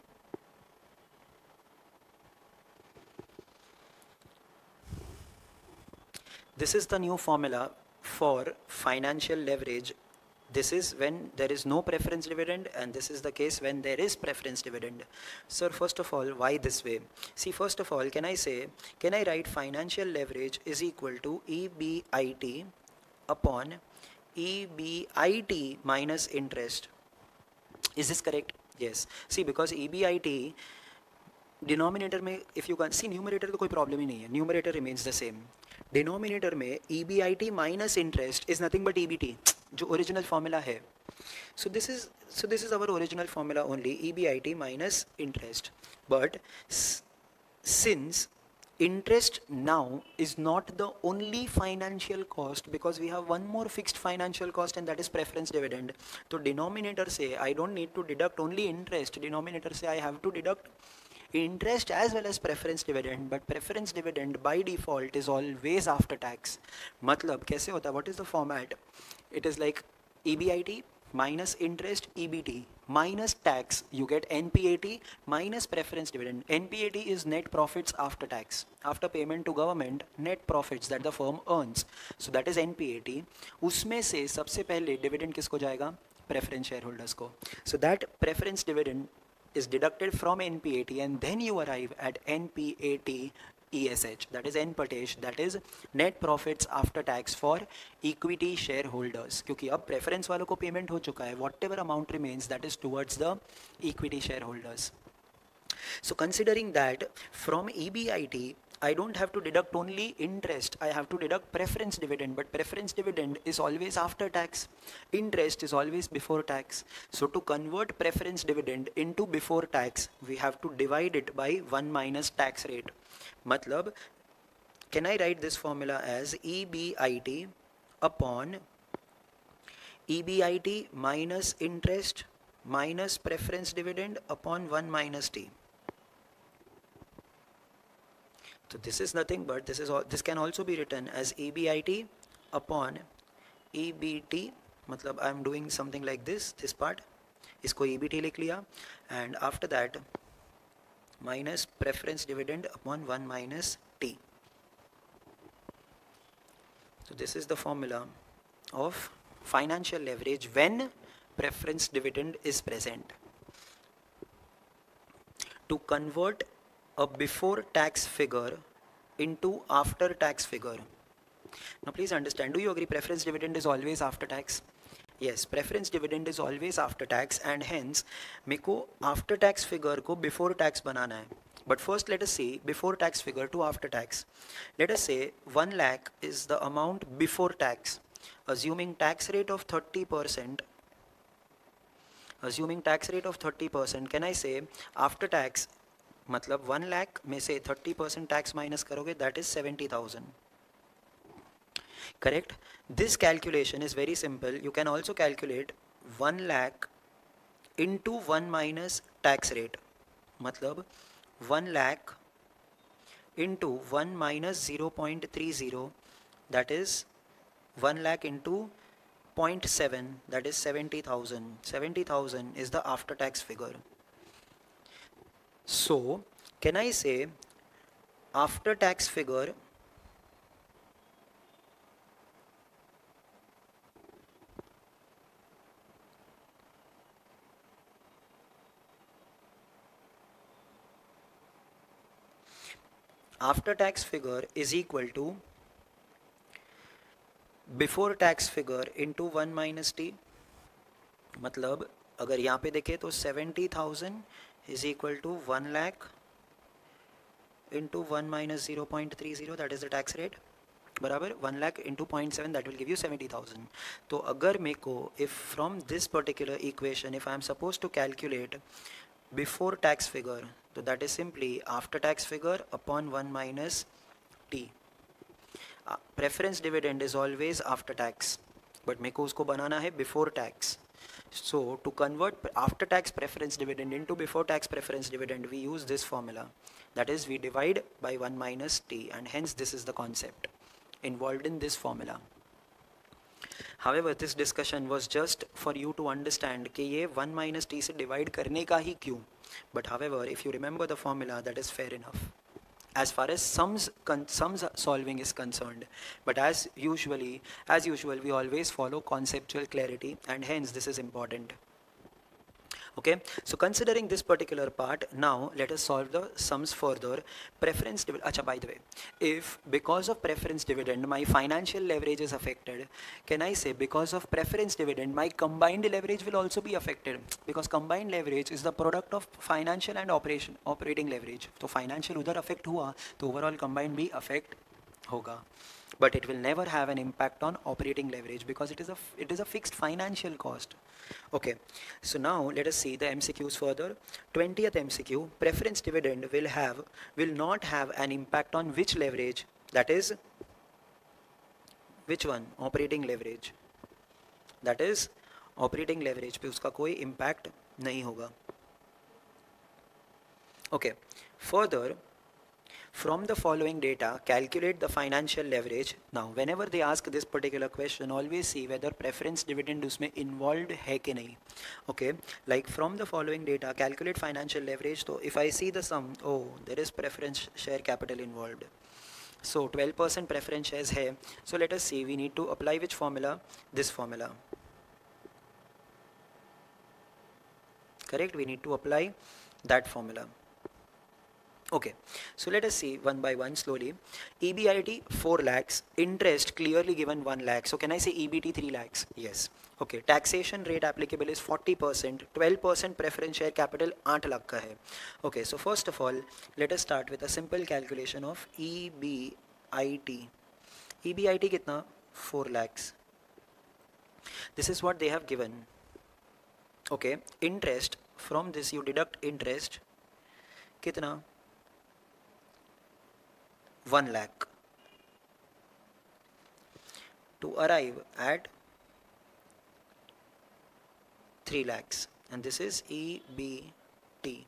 This is the new formula for financial leverage. This is when there is no preference dividend, and this is the case when there is preference dividend. Sir, first of all, why this way? See, first of all, can I say, can I write financial leverage is equal to E B I T upon E B I T minus interest? Is this correct? Yes. See, because E B I T denominator में, if you can see numerator तो कोई problem ही नहीं है, numerator remains the same. Denominator में E B I T minus interest is nothing but E B T, जो original formula है. So this is so this is our original formula only, E B I T minus interest. But since interest now is not the only financial cost, because we have one more fixed financial cost, and that is preference dividend. So denominator say I don't need to deduct only interest. Denominator say I have to deduct interest as well as preference dividend, but preference dividend by default is always after tax. मतलब कैसे होता है? What is the format? It is like E B I T minus interest E B T minus tax. You get N P A T minus preference dividend. N P A T is net profits after tax, after payment to government, net profits that the firm earns. So that is N P A T. उसमें से सबसे पहले dividend किसको जाएगा? Preference shareholders को. So that preference dividend is deducted from N P A T, and then you arrive at N P A T E S H, that is N P A T H, that is net profits after tax for equity shareholders. क्योंकि अब preference वालों को payment हो चुका है, whatever amount remains, that is towards the equity shareholders. So considering that from E B I T, I don't have to deduct only interest, I have to deduct preference dividend, but preference dividend is always after tax, interest is always before tax. So to convert preference dividend into before tax, we have to divide it by one minus tax rate. Matlab, can I write this formula as E B I T upon E B I T minus interest minus preference dividend upon one minus t. So this is nothing but this is all, this can also be written as E B I T upon E B T. मतलब I am doing something like this, this part, इसको E B T लिख लिया, and after that minus preference dividend upon one minus t. So this is the formula of financial leverage when preference dividend is present. To convert a before tax figure into after tax figure. Now please understand, do you agree preference dividend is always after tax? Yes, preference dividend is always after tax, and hence मेरे को after tax figure को before tax बनाना है. But first let us see before tax figure to after tax. Let us say one lakh is the amount before tax, assuming tax rate of thirty percent. Assuming tax rate of thirty percent, can I say after tax मतलब one lakh में से thirty percent tax minus करोगे, that is seventy thousand. Correct? This calculation is very simple. You can also calculate one lakh into one minus tax rate. मतलब one lakh into one minus zero point three zero, that is one lakh into zero point seven, that is seventy thousand. seventy thousand is the after tax figure. So can I say after tax figure after tax figure is equal to before tax figure into one minus t. मतलब अगर यहाँ पे देखें तो seventy thousand is equal to one lakh into one minus zero point three zero, that is the tax rate, बराबर one lakh into zero point seven, that will give you seventy thousand. तो अगर मेरे को if from this particular equation if I am supposed to calculate before tax figure, so that is simply after tax figure upon one minus t. Uh, preference dividend is always after tax, but मेरे को उसको बनाना है before tax. So to convert after tax preference dividend into before tax preference dividend, we use this formula. That is, we divide by one minus t, and hence this is the concept involved in this formula. However, this discussion was just for you to understand कि ये one minus t से divide करने का ही क्यों. But however, if you remember the formula, that is fair enough as far as sums sums solving is concerned. But as usually as usual we always follow conceptual clarity, and hence this is important. Okay, so considering this particular part, now let us solve the sums further. Preference dividend, acha, by the way, if because of preference dividend my financial leverage is affected, can I say because of preference dividend my combined leverage will also be affected? Because combined leverage is the product of financial and operation operating leverage. So financial उधर affect हुआ तो overall combined भी affect होगा, but it will never have an impact on operating leverage because it is a it is a fixed financial cost. Okay, so now let us see the M C Qs further. twentieth M C Q, preference dividend will have will not have an impact on which leverage? That is which one? Operating leverage. That is operating leverage पे उसका कोई impact नहीं होगा. Okay, further, from the following data, calculate the financial leverage. Now, whenever they ask this particular question, always see whether preference dividend उसमें involved है कि नहीं. Okay, like from the following data, calculate financial leverage. So, if I see the sum, oh, there is preference share capital involved. So, twelve percent preference shares है. So, let us see, we need to apply which formula? This formula. Correct, we need to apply that formula. Okay, so let us see one by one slowly. E B I T four lakhs, interest clearly given one lakh. So can I say E B T three lakhs? Yes. Okay, taxation rate applicable is forty percent, twelve percent preference share capital eight lakh का है. Okay, so first of all, let us start with a simple calculation of E B I T. E B I T कितना? four lakhs. This is what they have given. Okay, interest, from this you deduct interest, कितना? one lakh to arrive at three lakhs. and this is E B T.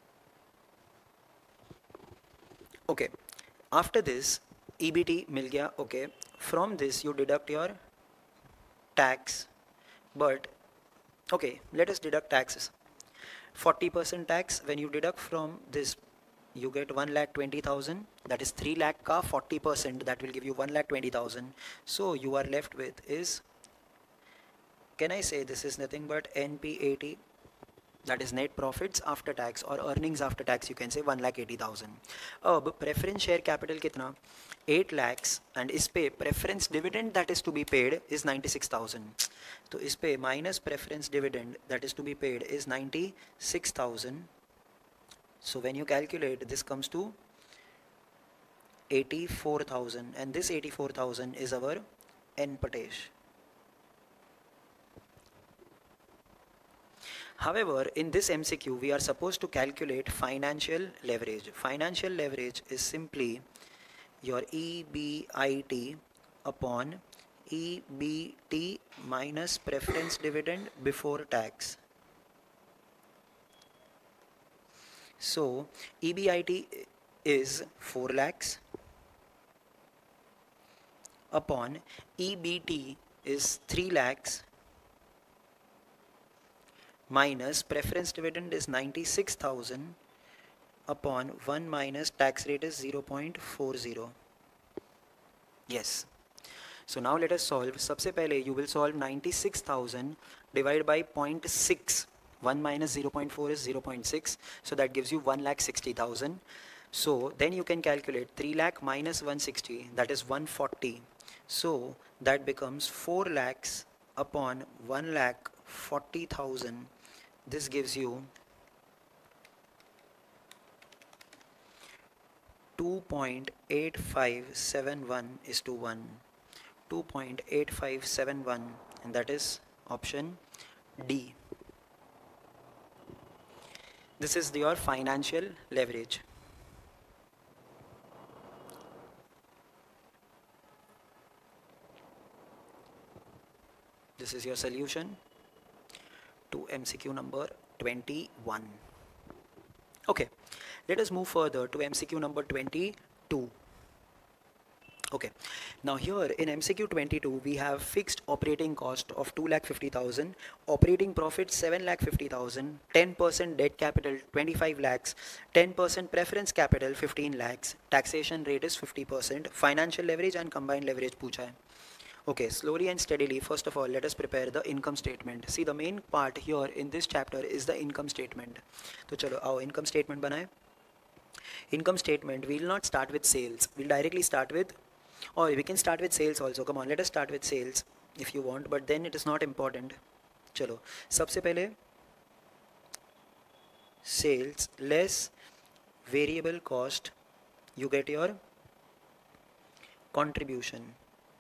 Okay, after this E B T मिल गया. Okay, from this you deduct your tax, but okay, let us deduct taxes. forty percent tax, when you deduct from this, you get one lakh twenty thousand, that is three lakh ka forty percent, that will give you one lakh twenty thousand. So you are left with is, can I say this is nothing but N P A T, that is net profits after tax or earnings after tax, you can say one lakh eighty thousand. अब preference share capital कितना, eight lakhs, and इस पे preference dividend that is to be paid is ninety-six thousand. तो इस पे minus preference dividend that is to be paid is ninety-six thousand. So when you calculate, this comes to eighty-four thousand, and this eighty-four thousand is our N Patesh. However, in this M C Q, we are supposed to calculate financial leverage. Financial leverage is simply your E B I T upon E B T minus preference dividend before tax. So, E B I T is four lakhs upon E B T is three lakhs minus preference dividend is ninety-six thousand upon one minus tax rate is zero point four zero. Yes. So now let us solve. सबसे पहले you will solve ninety-six thousand divided by zero point six. one minus zero point four is zero point six. So that gives you one lakh sixty thousand. So then you can calculate three lakh minus one hundred sixty, that is one hundred forty. So that becomes four lakhs upon one lakh forty thousand. This gives you two point eight five seven one is to one. two point eight five seven one, and that is option D. This is your financial leverage. This is your solution to M C Q number twenty-one. Okay, let us move further to M C Q number twenty-two. Okay, now here in M C Q twenty-two we have fixed operating cost of two lakh fifty thousand, operating profit seven lakh fifty thousand, ten percent debt capital twenty-five lakhs, ten percent preference capital fifteen lakhs, taxation rate is fifty percent, financial leverage and combined leverage पूछा है. Okay, slowly and steadily, first of all, let us prepare the income statement. See, the main part here in this chapter is the income statement. So, chalo, our income statement बनाए. Income statement, we will not start with sales. We'll directly start with, or we can start with sales also. Come on, let us start with sales if you want, but then it is not important. चलो, सबसे पहले sales less variable cost, you get your contribution.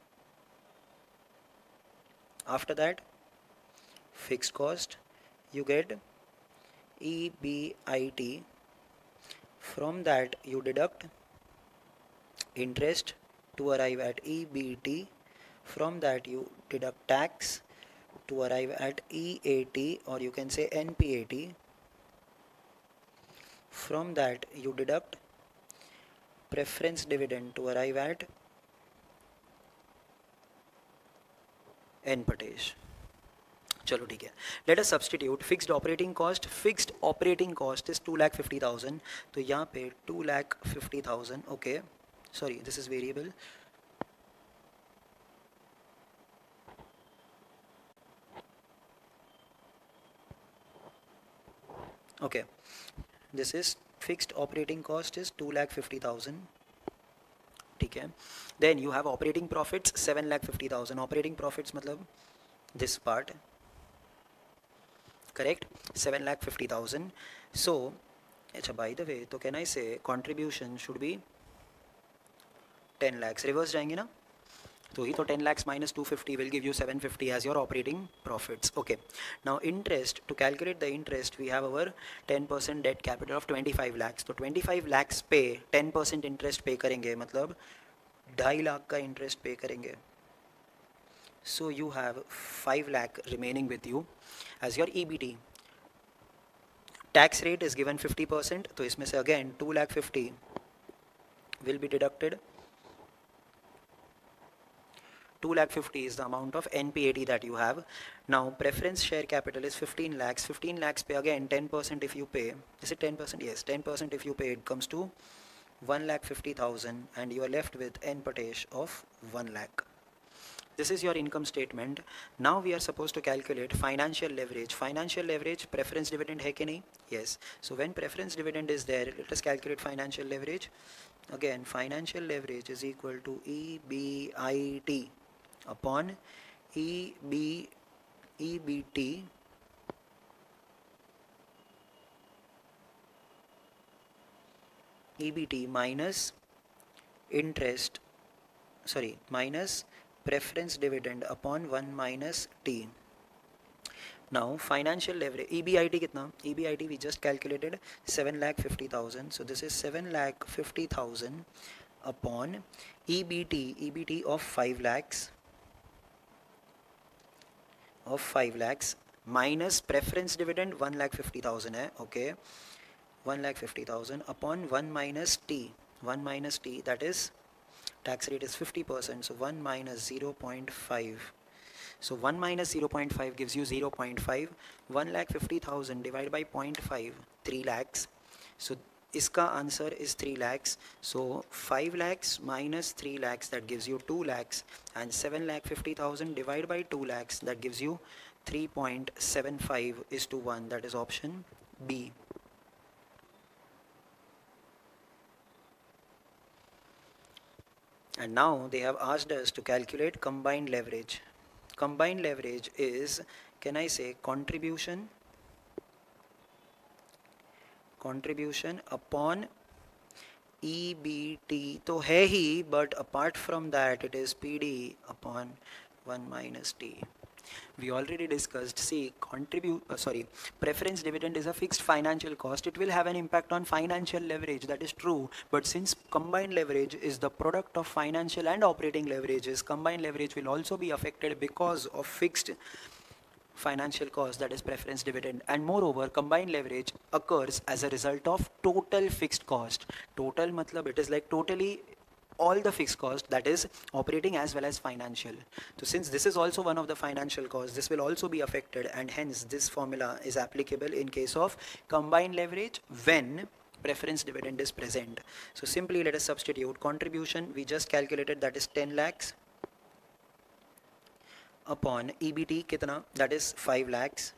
After that, fixed cost, you get E B I T. From that, you deduct interest to arrive at E B T. From that, you deduct tax to arrive at E A T, or you can say N P A T. From that, you deduct preference dividend to arrive at N Patesh. चलो ठीक है. Let us substitute fixed operating cost. Fixed operating cost is two lakh fifty thousand. तो यहाँ पे two lakh fifty thousand. Okay. Sorry, this is variable. Okay. This is fixed operating cost is two lakh fifty thousand. ठीक है. Then you have operating profits seven lakh fifty thousand. Operating profits मतलब this part, correct? seven lakh fifty thousand. So, अच्छा, by the way, तो can I say contribution should be ten lakhs. Reverse जाएंगे ना? तो ही तो ten lakhs minus two fifty will give you seven fifty as your operating profits. Okay. Now interest, to calculate the interest, we have our ten percent debt capital of twenty-five lakhs. तो twenty-five lakhs पे ten percent interest pay करेंगे, मतलब ढाई लाख का interest pay करेंगे. So you have five lakh remaining with you as your E B T. Tax rate is given fifty percent, तो इसमें से again two lakh fifty will be deducted. two lakh fifty is the amount of N P A T that you have. Now preference share capital is fifteen lakhs. fifteen lakhs पे again ten percent if you pay. Is it ten percent? Yes, ten percent if you pay, it comes to one lakh fifty thousand, and you are left with N Patesh of one lakh. This is your income statement. Now we are supposed to calculate financial leverage. Financial leverage, preference dividend hai ki nahi? Yes. So when preference dividend is there, let us calculate financial leverage. Again, financial leverage is equal to E B I T upon E B E B T E B T minus interest, sorry, minus preference dividend upon one minus T. Now financial leverage, E B I T kitna? E B I T we just calculated seven lakh fifty thousand. So this is seven lakh fifty thousand upon E B T, E B T of five lakhs, of five lakhs minus preference dividend one lakh fifty thousand hai, okay, one lakh fifty thousand upon one minus T, one minus T, that is tax rate is fifty percent, so one minus zero point five. So one minus zero point five gives you zero point five. one lakh fifty thousand divided by zero point five, three lakhs. So iska answer is three lakhs. So five lakhs minus three lakhs, that gives you two lakhs, and seven lakh fifty thousand divided by two lakhs, that gives you three point seven five is to one. That is option B. And now they have asked us to calculate combined leverage. Combined leverage is, can I say, contribution, contribution upon E B T तो है ही, but apart from that it is P D upon one minus T. We already discussed, see, contribute, uh, sorry, preference dividend is a fixed financial cost. It will have an impact on financial leverage, that is true. But since combined leverage is the product of financial and operating leverages, combined leverage will also be affected because of fixed financial cost, that is preference dividend. And moreover, combined leverage occurs as a result of total fixed cost. Total matlab it is like totally all the fixed cost, that is operating as well as financial. So since this is also one of the financial costs, this will also be affected, and hence this formula is applicable in case of combined leverage when preference dividend is present. So simply let us substitute contribution, we just calculated, that is ten lakhs upon E B T kitna, that is five lakhs,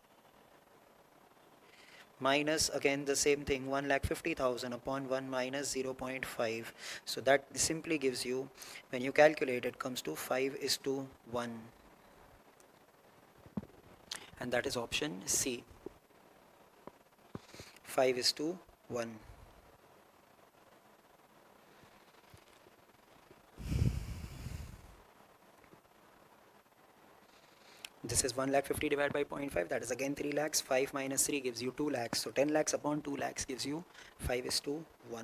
minus again the same thing, one lakh fifty thousand upon one minus zero point five. So that simply gives you, when you calculate, it comes to five is to one, and that is option C, five is to one. This is one lakh fifty divided by zero point five, that is again three lakhs. five minus three gives you two lakhs. So ten lakhs upon two lakhs gives you five is to one.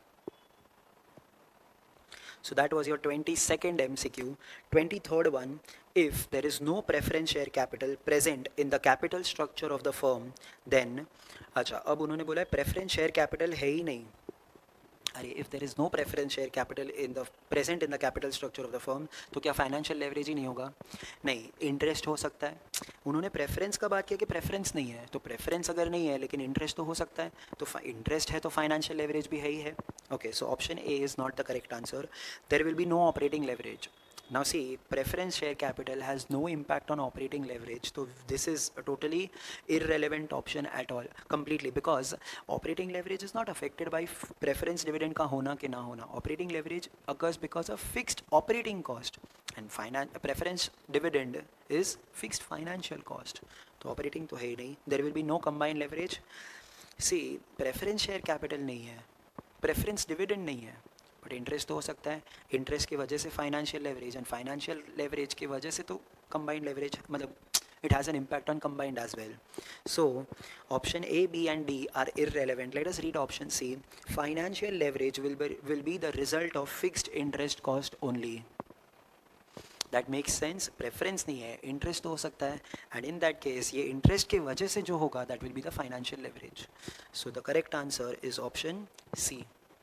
So that was your twenty-second M C Q. twenty-third one, if there is no preference share capital present in the capital structure of the firm, then, अच्छा, अब उन्होंने बोला preference share capital है ही नहीं. अरे if there is no preference share capital in the present in the capital structure of the firm, तो क्या financial leverage ही नहीं होगा? नहीं, interest हो सकता है. उन्होंने preference का बात किया कि preference नहीं है, तो preference अगर नहीं है लेकिन interest तो हो सकता है, तो interest है तो financial leverage भी है ही है. Okay, so option A is not the correct answer. There will be no operating leverage. Now see, preference share capital has no impact on operating leverage. So this is a totally irrelevant option at all, completely, because operating leverage is not affected by preference dividend ka hona ke na hona. Operating leverage occurs because of fixed operating cost, and finan preference dividend is fixed financial cost. So operating to hai nahi. There will be no combined leverage. See, preference share capital nahi hai, preference dividend nahi hai, but interest तो हो सकता है. Interest की वजह से financial leverage, and financial leverage की वजह से तो कंबाइंड लेवरेज, मतलब it has an impact on combined as well. So option A, B and D are irrelevant. Let us read option C. Financial leverage will be, will be the result of fixed interest cost only. That makes sense. Preference नहीं है, interest हो सकता है, and in that case ये interest की वजह से जो होगा that will be the financial leverage. So the correct answer is option C.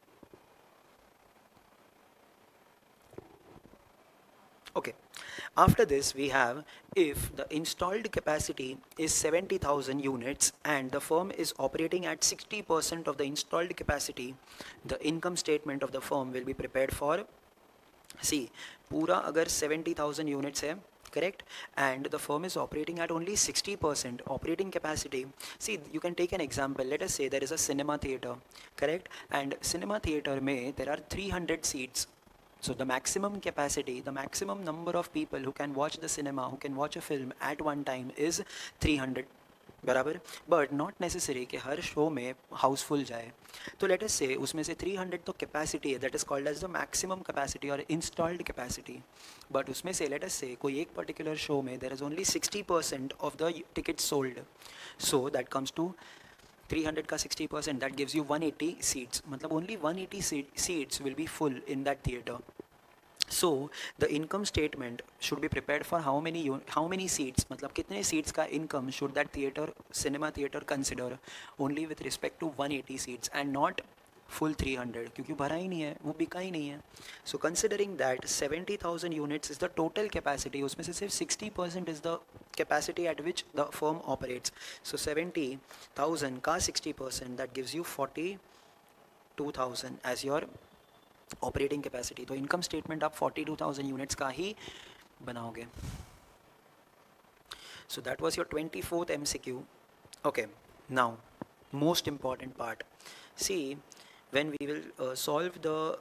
Okay. After this, we have if the installed capacity is seventy thousand units and the firm is operating at sixty percent of the installed capacity, the income statement of the firm will be prepared for. See, पूरा अगर seventy thousand units है, correct, and the firm is operating at only sixty percent operating capacity. See, you can take an example. Let us say there is a cinema theater, correct, and cinema theater में there are three hundred seats. So the maximum capacity, the maximum number of people who can watch the cinema, who can watch a film at one time is three hundred. बराबर. But not necessary कि हर show में हाउसफुल जाए. तो late us से उसमें से three hundred तो कैपेसिटी है, that is called as the maximum capacity और इंस्टॉल्ड कैपेसिटी. बट उसमें से लेट अस से कोई एक पर्टिकुलर शो में there is only sixty percent of the ticket sold. So that comes to three hundred का sixty percent, that gives you one eighty seats. मतलब only one eighty seat, seats will be full in that theater. So the income statement should be prepared for how many how many seats, मतलब कितने seats का income should that theater, cinema theater consider only with respect to one eighty seats and not full three hundred, क्योंकि भरा ही नहीं है, वो बिका ही नहीं है. So considering that seventy thousand units is the total capacity, उसमें से सिर्फ sixty percent is the capacity at which the firm operates. So seventy thousand का sixty percent, that gives you forty-two thousand as your operating capacity. तो income statement आप forty-two thousand units का ही बनाओगे. So that was your twenty-fourth M C Q. Okay, now most important part. See, when we will uh, solve the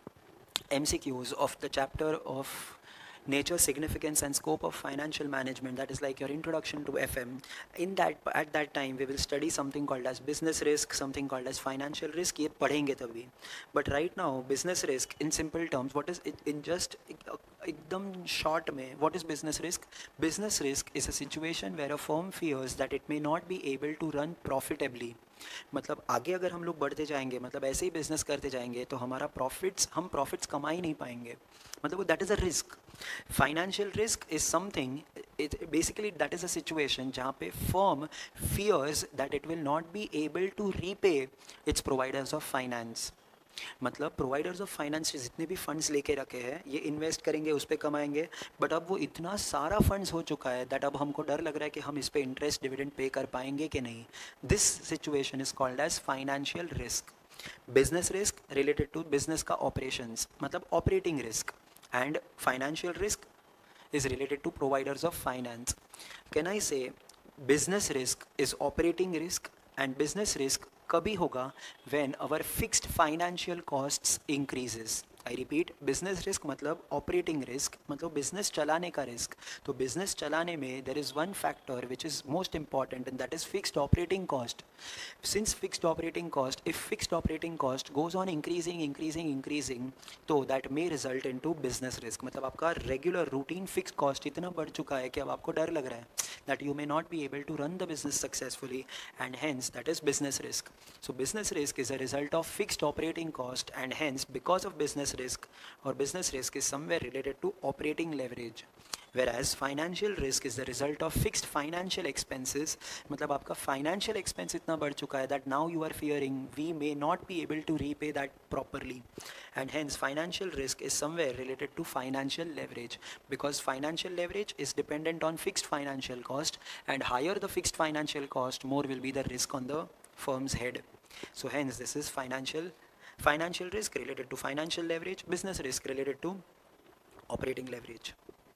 M C Qs of the chapter of nature, significance and scope of financial management, that is like your introduction to F M, in that at that time we will study something called as business risk, something called as financial risk. ये पढ़ेंगे तभी. But right now business risk in simple terms, what is it in just एकदम short में, what is business risk? Business risk is a situation where a firm fears that it may not be able to run profitably. मतलब आगे अगर हम लोग बढ़ते जाएंगे, मतलब ऐसे ही बिजनेस करते जाएंगे तो हमारा प्रॉफिट्स, हम प्रॉफिट्स कमा ही नहीं पाएंगे. मतलब that is a risk. Financial risk is something, basically that is a situation जहाँ पे firm fears that it will not be able to repay its providers of finance. मतलब प्रोवाइडर्स ऑफ फाइनेंस जितने भी funds लेके रखे हैं, ये invest करेंगे, उस पर कमाएंगे, बट अब वो इतना सारा फंड्स हो चुका है दैट अब हमको डर लग रहा है कि हम इस पे इंटरेस्ट डिविडेंड पे कर पाएंगे कि नहीं. This situation is called as financial risk. Business risk related to business का ऑपरेशंस, मतलब operating risk, and financial risk is related to providers of finance. Can I say business risk is operating risk, and business risk कभी होगा when our fixed financial costs increases. I repeat, business risk मतलब operating risk, मतलब business चलाने का risk. तो business चलाने में there is one factor which is most important, and that is fixed operating cost. Since fixed operating cost, if fixed operating cost goes on increasing, increasing, increasing, तो that may result into business risk. मतलब आपका regular routine fixed cost इतना बढ़ चुका है कि अब आपको डर लग रहा है that you may not be able to run the business successfully, and hence that is business risk. So business risk is a result of fixed operating cost, and hence because of business risk, or business risk is somewhere related to operating leverage. Whereas financial risk is the result of fixed financial expenses. मतलब आपका financial expense इतना बढ़ चुका है that now you are fearing we may not be able to repay that properly, and hence financial risk is somewhere related to financial leverage, because financial leverage is dependent on fixed financial cost, and higher the fixed financial cost, more will be the risk on the firm's head. So hence this is financial financial risk related to financial leverage, business risk related to operating leverage.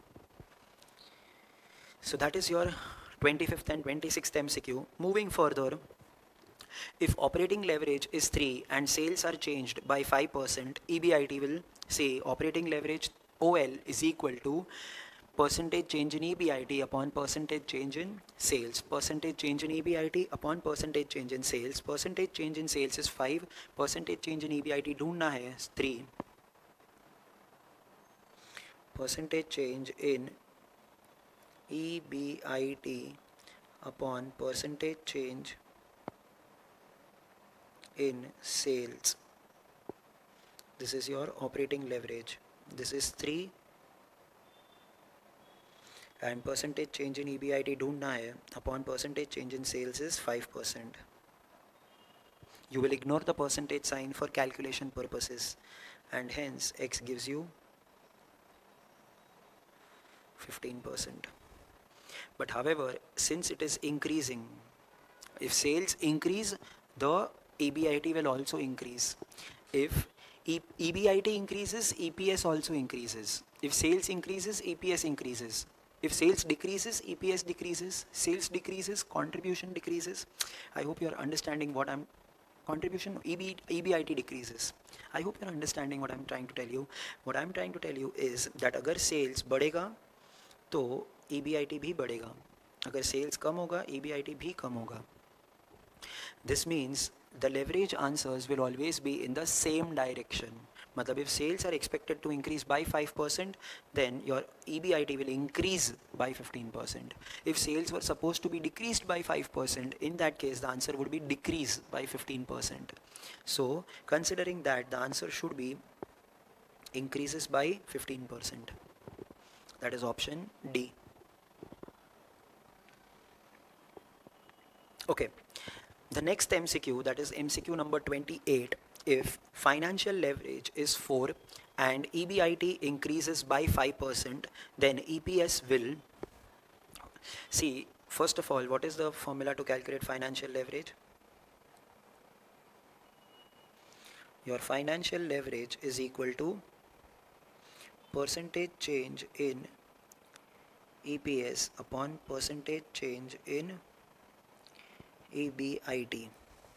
So that is your twenty-fifth and twenty-sixth M C Q. Moving further, if operating leverage is three and sales are changed by five percent, E B I T will say operating leverage O L is equal to percentage change in E B I T upon percentage change in sales. Percentage change in E B I T upon percentage change in sales. Percentage change in sales is five. Percentage change in E B I T ढूंढना है three. Percentage change in E B I T upon percentage change in sales. This is your operating leverage. This is three. and percentage change in E B I T ढूंढना है upon percentage change in sales is five percent. You will ignore the percentage sign for calculation purposes, and hence X gives you fifteen percent. But however, since it is increasing, if sales increase, the E B I T will also increase. If e E B I T increases, E P S also increases. If sales increases, E P S increases. If sales decreases, E P S decreases. Sales decreases, contribution decreases. I hope you are understanding what I'm contribution E B, E B I T decreases. I hope you're understanding what I'm trying to tell you. What I'm trying to tell you is that अगर sales बढ़ेगा तो E B I T भी बढ़ेगा. अगर sales कम होगा, E B I T भी कम होगा. This means the leverage answers will always be in the same direction. मतलब if sales are expected to increase by five percent, then your E B I T will increase by fifteen percent. If sales were supposed to be decreased by five percent, in that case the answer would be decrease by fifteen percent. So considering that, the answer should be increases by fifteen percent. That is option D. Okay. The next M C Q, that is M C Q number twenty-eight, if financial leverage is four and E B I T increases by five percent, then E P S will, see, first of all, what is the formula to calculate financial leverage? Your financial leverage is equal to percentage change in E P S upon percentage change in E B I T.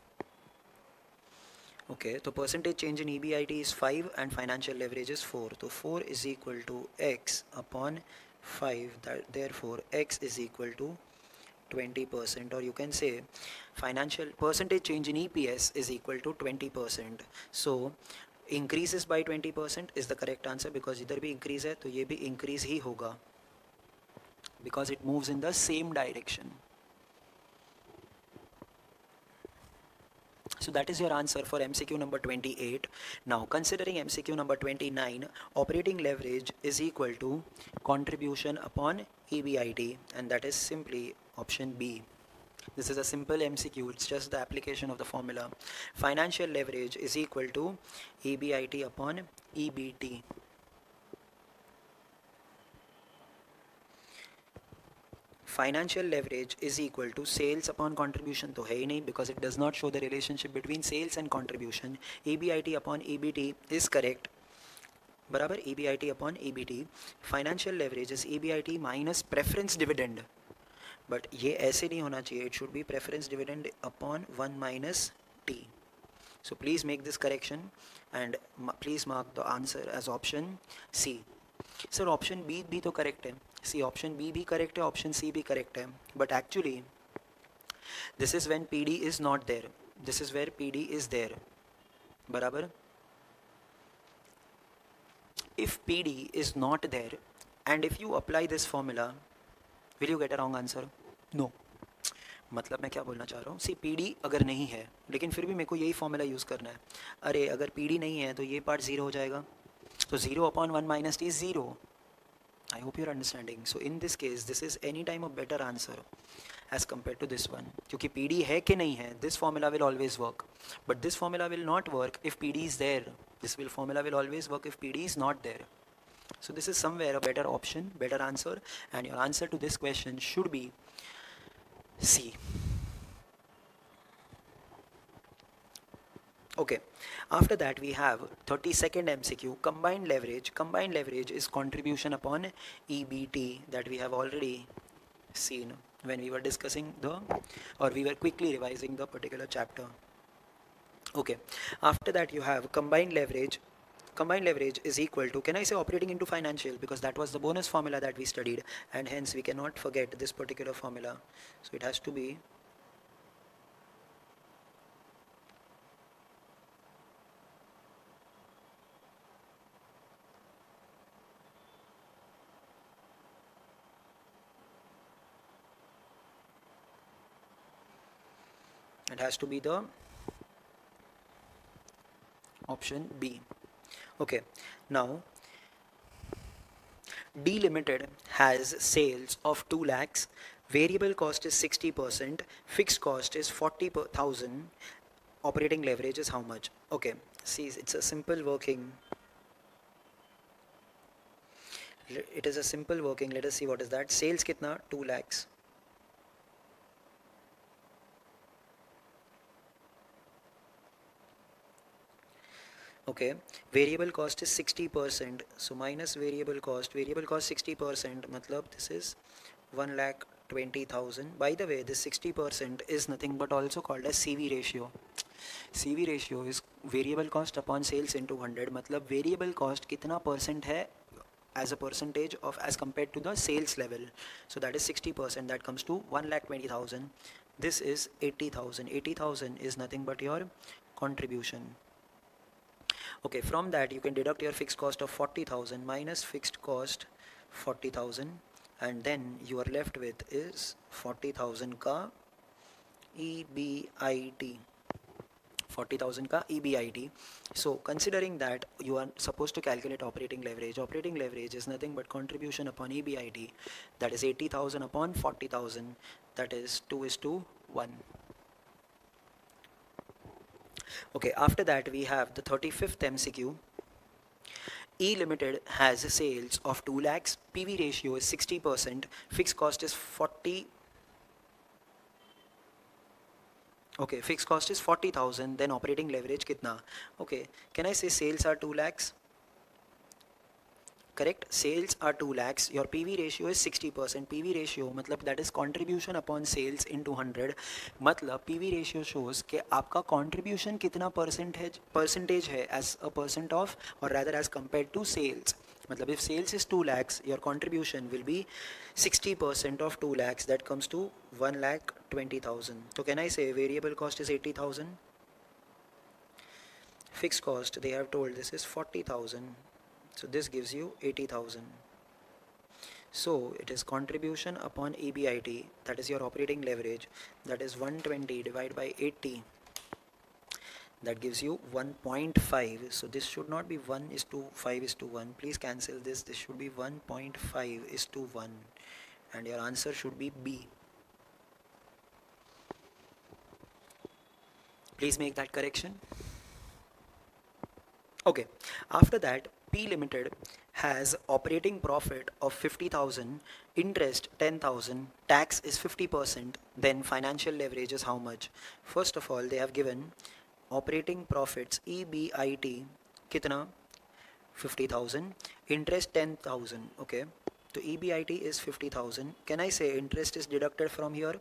Okay, so percentage change in E B I T is five and financial leverage is four. So four is equal to X upon five. That, therefore, X is equal to twenty percent, or you can say financial percentage change in E P S is equal to twenty percent. So increases by twenty percent is the correct answer, because इधर भी increase है तो ये भी increase ही होगा, because it moves in the same direction. So that is your answer for M C Q number twenty-eight. Now considering M C Q number twenty-nine, operating leverage is equal to contribution upon E B I T, and that is simply option B. This is a simple M C Q, it's just the application of the formula. Financial leverage is equal to E B I T upon E B T. Financial leverage is equal to sales upon contribution तो है ही नहीं, because it does not show the relationship between sales and contribution. E B I T upon E B T is correct. बराबर E B I T upon E B T. Financial leverage is E B I T minus preference dividend. But ये ऐसे नहीं होना चाहिए. It should be preference dividend upon one minus T. So please make this correction and please mark the answer as option C. Sir, option B भी तो correct है. See, option B भी correct है, option C भी correct है. But actually, this is when P D is not there. This is where P D is there. बराबर? If P D is not there, and if you apply this formula, will you get a wrong answer? No. मतलब मैं क्या बोलना चाह रहा हूँ, सी P D अगर नहीं है लेकिन फिर भी मेरे को यही फॉर्मूला यूज़ करना है. अरे अगर P D नहीं है तो ये पार्ट ज़ीरो हो जाएगा, तो zero upon one minus T is zero. I hope you're understanding. So in this case, this is any time a better answer as compared to this one. क्योंकि P D है कि नहीं है, this formula will always work. But this formula will not work if P D is there. This will formula will always work if P D is not there. So this is somewhere a better option, better answer, and your answer to this question should be C. Okay, after that we have thirty-second M C Q, combined leverage. Combined leverage is contribution upon E B T that we have already seen when we were discussing the, or we were quickly revising the particular chapter. Okay, after that you have combined leverage. Combined leverage is equal to, can I say operating into financial, because that was the bonus formula that we studied, and hence we cannot forget this particular formula. So it has to be it has to be the option B. Okay, now D Limited has sales of two lakhs, variable cost is sixty percent, fixed cost is forty thousand, operating leverage is how much? Okay, see, it's a simple working. It is a simple working. Let us see what is that. Sales kitna? two lakhs. Okay, variable cost is sixty percent. So minus variable cost. Variable cost sixty percent. Matlab this is one lakh twenty thousand. By the way, this sixty percent is nothing but also called as C V ratio. C V ratio is variable cost upon sales into one hundred. Matlab variable cost kitna percent hai as a percentage of as compared to the sales level. So that is sixty percent. That comes to one lakh twenty thousand. This is eighty thousand. eighty thousand is nothing but your contribution. Okay, from that you can deduct your fixed cost of forty thousand minus fixed cost forty thousand, and then you are left with is forty thousand ka E B I T. forty thousand ka E B I T. So considering that you are supposed to calculate operating leverage, operating leverage is nothing but contribution upon E B I T, that is eighty thousand upon forty thousand, that is two is to one. Okay, after that we have the thirty-fifth M C Q. E Limited has sales of two lakhs, P V ratio is sixty percent, fixed cost is forty. Okay, fixed cost is forty thousand, then operating leverage kitna? Okay, can I say sales are two lakhs? Correct, sales are two lakhs, your P V ratio is sixty percent. P V ratio matlab that is contribution upon sales into one hundred. Matlab P V ratio shows कि आपका contribution कितना percentage percentage है as a percent of, or rather as compared to sales. Matlab if sales is two lakhs, your contribution will be sixty percent of two lakhs, that comes to one lakh twenty thousand. So can I say variable cost is eighty thousand? Fixed cost, they have told this is forty thousand. So this gives you eighty thousand. So it is contribution upon E B I T, that is your operating leverage, that is one hundred twenty divided by eighty. That gives you one point five. So this should not be one is to five is to one. Please cancel this. This should be one point five is to one. And your answer should be B. Please make that correction. Okay. After that, P Limited has operating profit of fifty thousand, interest ten thousand, tax is fifty percent, then financial leverage is how much? First of all, they have given operating profits E B I T kitna? fifty thousand, interest ten thousand. Okay, so E B I T is fifty thousand. Can I say interest is deducted from here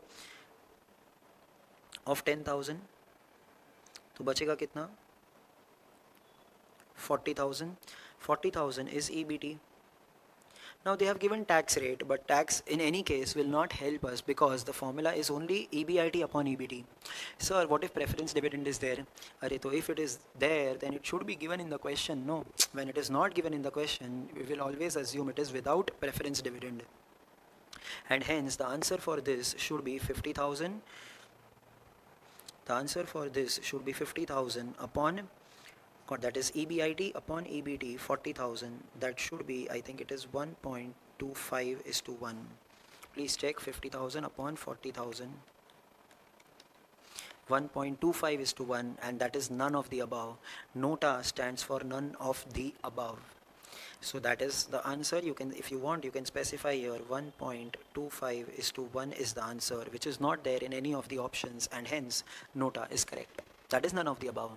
of ten thousand? तो बचेगा कितना? forty thousand. forty thousand is E B T. Now they have given tax rate, but tax in any case will not help us because the formula is only E B I T upon E B T. Sir, what if preference dividend is there? Arey, so if it is there, then it should be given in the question. No, when it is not given in the question, we will always assume it is without preference dividend. And hence the answer for this should be fifty thousand. The answer for this should be fifty thousand upon, that is E B I T upon E B T, forty thousand. That should be, I think it is one point two five is to one. Please check fifty thousand upon forty thousand. one point two five is to one, and that is none of the above. Nota stands for none of the above. So that is the answer. You can, if you want, you can specify here one point two five is to one is the answer, which is not there in any of the options, and hence nota is correct. That is none of the above.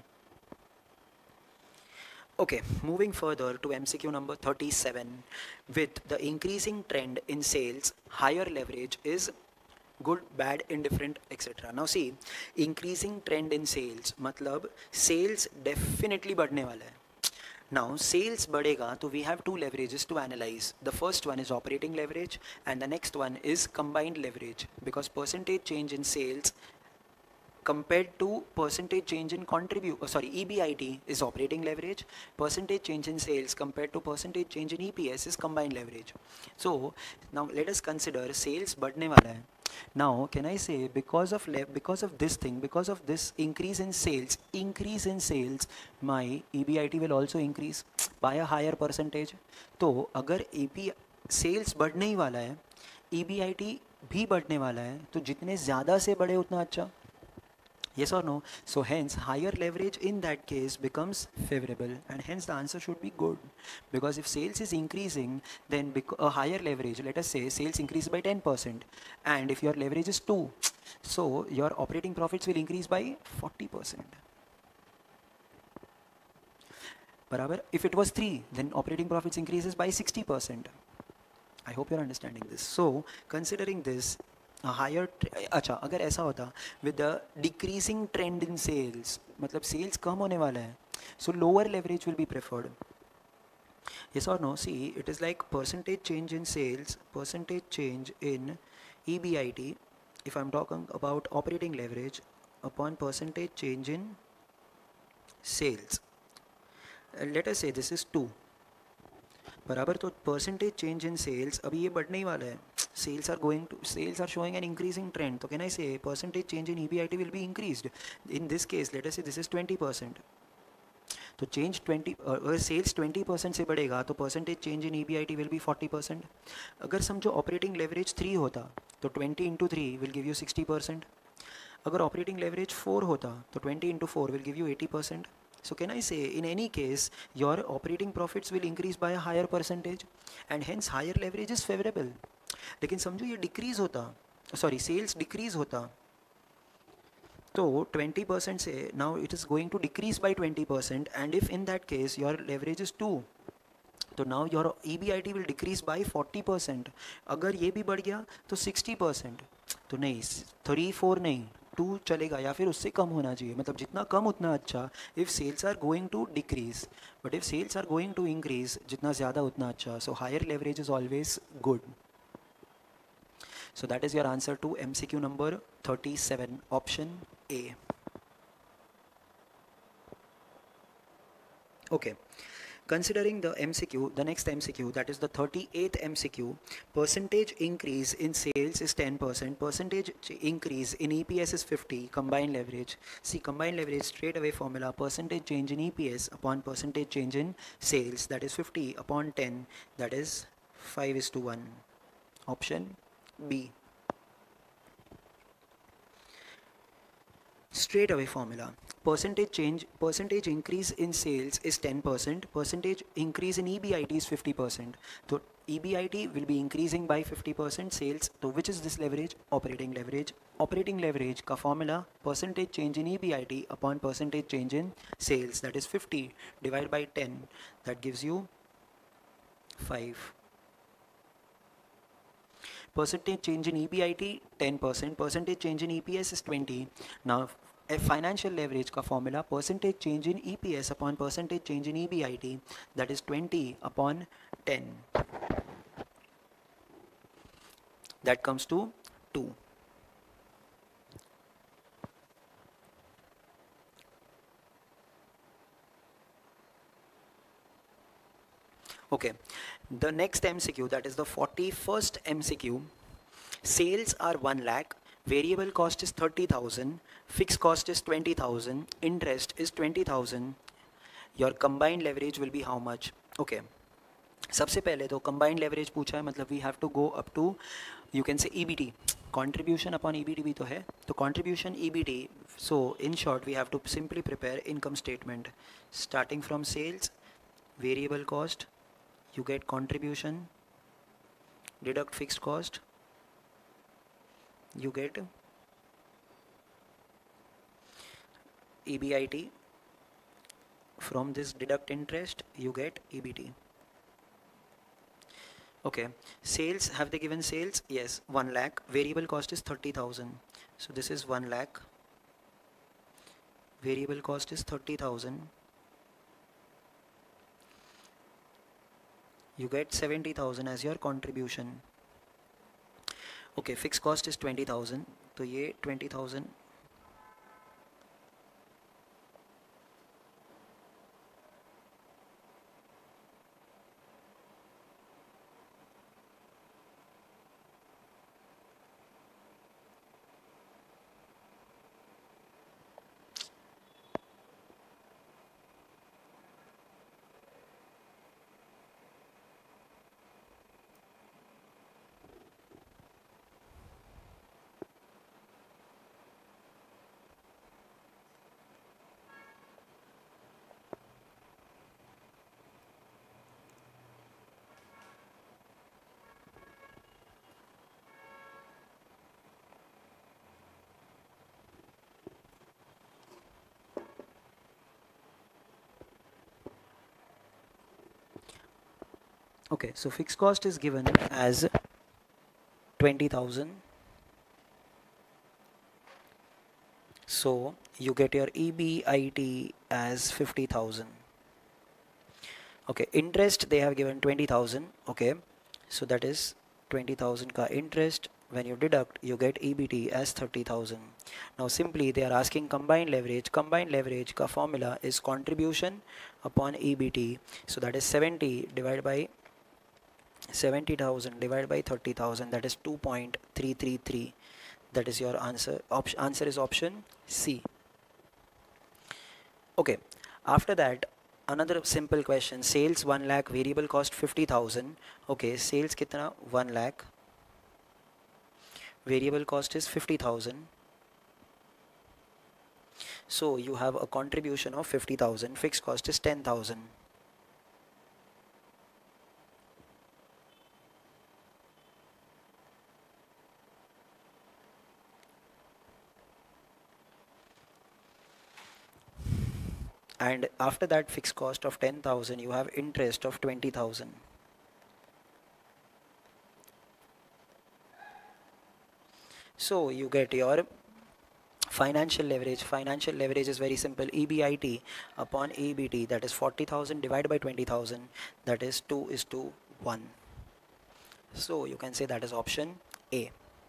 Okay, moving further to M C Q number thirty-seven. With the increasing trend in sales, higher leverage is good, bad, indifferent, et cetera. Now see, increasing trend in sales, matlab sales definitely बढ़ने वाला है. Now sales बढ़ेगा, so we have two leverages to analyze. The first one is operating leverage, and the next one is combined leverage, because percentage change in sales compared to percentage change in contribute, oh, sorry, E B I T is operating leverage, percentage change in sales compared to percentage change in E P S is combined leverage. So now let us consider sales बढ़ने वाला है. Now can I say because of because of this thing, because of this increase in sales, increase in sales, my E B I T will also increase by a higher percentage. तो अगर E P sales बढ़ने ही वाला है, ई B I T भी बढ़ने वाला है, तो जितने ज़्यादा से बढ़े उतना अच्छा. Yes or no? So hence higher leverage in that case becomes favorable, and hence the answer should be good, because if sales is increasing, then bec- a higher leverage, let us say sales increase by ten percent, and if your leverage is two, so your operating profits will increase by forty percent. Barabar? If it was three, then operating profits increases by sixty percent. I hope you're understanding this. So considering this, a higher tr- अच्छा अगर ऐसा होता with the decreasing trend in sales, मतलब sales कम होने वाला है, so lower leverage will be preferred. Yes or no? See, it is like percentage change in sales, percentage change in E B I T. If I'm talking about operating leverage upon percentage change in sales, uh, let us say this is two. बराबर, तो percentage change इन sales अभी ये बढ़ने ही वाला है. Sales are going to sales are showing an increasing trend, तो can I say percentage change in E B I T will be increased. In this case let us say this is twenty percent, तो change twenty, अगर sales twenty percent से बढ़ेगा तो percentage change in E B I T will be forty percent. अगर समझो operating leverage three होता तो twenty into three will give you sixty percent. अगर ऑपरेटिंग लेवरेज फोर होता तो twenty into four will give you eighty percent. So can I say in any case your operating profits will increase by a higher percentage, and hence higher leverage is favorable. लेकिन समझो ये decrease होता, sorry sales decrease होता, तो twenty percent से now it is going to decrease by twenty percent, and if in that case your leverage is two, तो now your E B I T will decrease by forty percent. अगर ये भी बढ़ गया तो sixty percent. तो नहीं, three four नहीं, टू चलेगा या फिर उससे कम होना चाहिए, मतलब जितना कम उतना अच्छा. If sales are going to decrease, but if sales are going to increase, जितना ज़्यादा उतना अच्छा. So higher leverage is always good. So that is your answer to M C Q number thirty-seven, option A. Okay. Considering the M C Q, the next M C Q, that is the thirty-eighth M C Q, percentage increase in sales is ten percent, percentage increase in E P S is fifty, combined leverage. See, combined leverage straight away formula, percentage change in E P S upon percentage change in sales, that is fifty upon ten, that is five is to one. Option B. Straight away formula, percentage change, percentage increase in sales is ten percent, percentage increase in E B I T is fifty percent. So E B I T will be increasing by fifty percent, sales, so which is this leverage? Operating leverage. Operating leverage का formula, percentage change in E B I T upon percentage change in sales, that is fifty divided by ten, that gives you five. Percentage change in E B I T ten percent, percentage change in E P S is twenty. Now a financial leverage का formula, percentage change in E P S upon percentage change in E B I T, that is twenty upon ten, that comes to two. Okay, the next M C Q, that is the forty-first M C Q, sales are one lakh, variable cost is thirty thousand, fixed cost is twenty thousand, interest is twenty thousand, your combined leverage will be how much? Okay, सबसे पहले तो combined leverage पूछा है, मतलब we have to go up to, you can say E B T, contribution upon E B T भी तो है, तो contribution E B T. So in short we have to simply prepare income statement, starting from sales, variable cost, you get contribution, deduct fixed cost, you get E B I T, from this deduct interest, you get E B T. Okay, sales, have they given sales? Yes, one lakh, variable cost is thirty thousand, so this is one lakh, variable cost is thirty thousand, you get seventy thousand as your contribution. Okay, fixed cost is twenty thousand, तो ये twenty thousand, Okay, so fixed cost is given as twenty thousand. So you get your E B I T as fifty thousand. Okay, interest they have given twenty thousand. Okay, so that is twenty thousand ka interest. When you deduct, you get E B T as thirty thousand. Now simply they are asking combined leverage. Combined leverage ka formula is contribution upon E B T. So that is seventy divided by seventy thousand divided by thirty thousand, that is two point three three three. That is your answer. Op answer is option C. Okay, after that another simple question. Sales one lakh, variable cost fifty thousand. Okay, sales kitna? one lakh, variable cost is fifty thousand. So you have a contribution of fifty thousand, fixed cost is ten thousand. And after that fixed cost of ten thousand, you have interest of twenty thousand. So you get your financial leverage. Financial leverage is very simple. E B I T upon E B T, that is forty thousand divided by twenty thousand, that is two is to one. So you can say that is option A.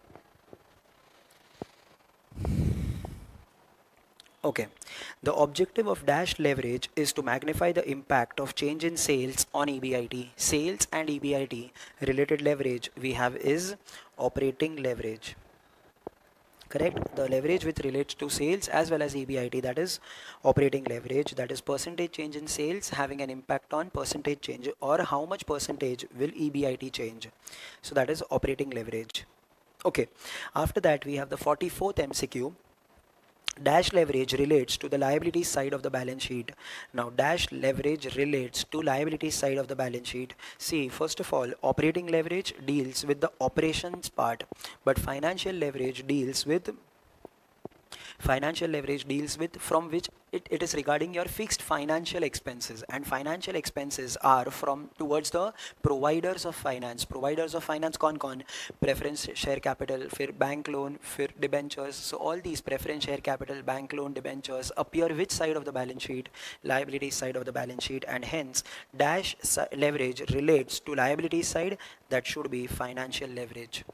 Okay, the objective of dash leverage is to magnify the impact of change in sales on E B I T. Sales and E B I T related leverage we have is operating leverage. Correct? The leverage which relates to sales as well as E B I T, that is operating leverage, that is percentage change in sales having an impact on percentage change, or how much percentage will E B I T change. So that is operating leverage. Okay, after that we have the forty-fourth M C Q. Dash leverage relates to the liability side of the balance sheet. Now dash leverage relates to liability side of the balance sheet. See, first of all, operating leverage deals with the operations part, but financial leverage deals with financial leverage deals with from which it, it is regarding your fixed financial expenses, and financial expenses are from towards the providers of finance. Providers of finance कौन कौन? Preference share capital, फिर bank loan, फिर debentures. So all these preference share capital, bank loan, debentures appear which side of the balance sheet? Liability side of the balance sheet, and hence dash leverage relates to liability side, that should be financial leverage.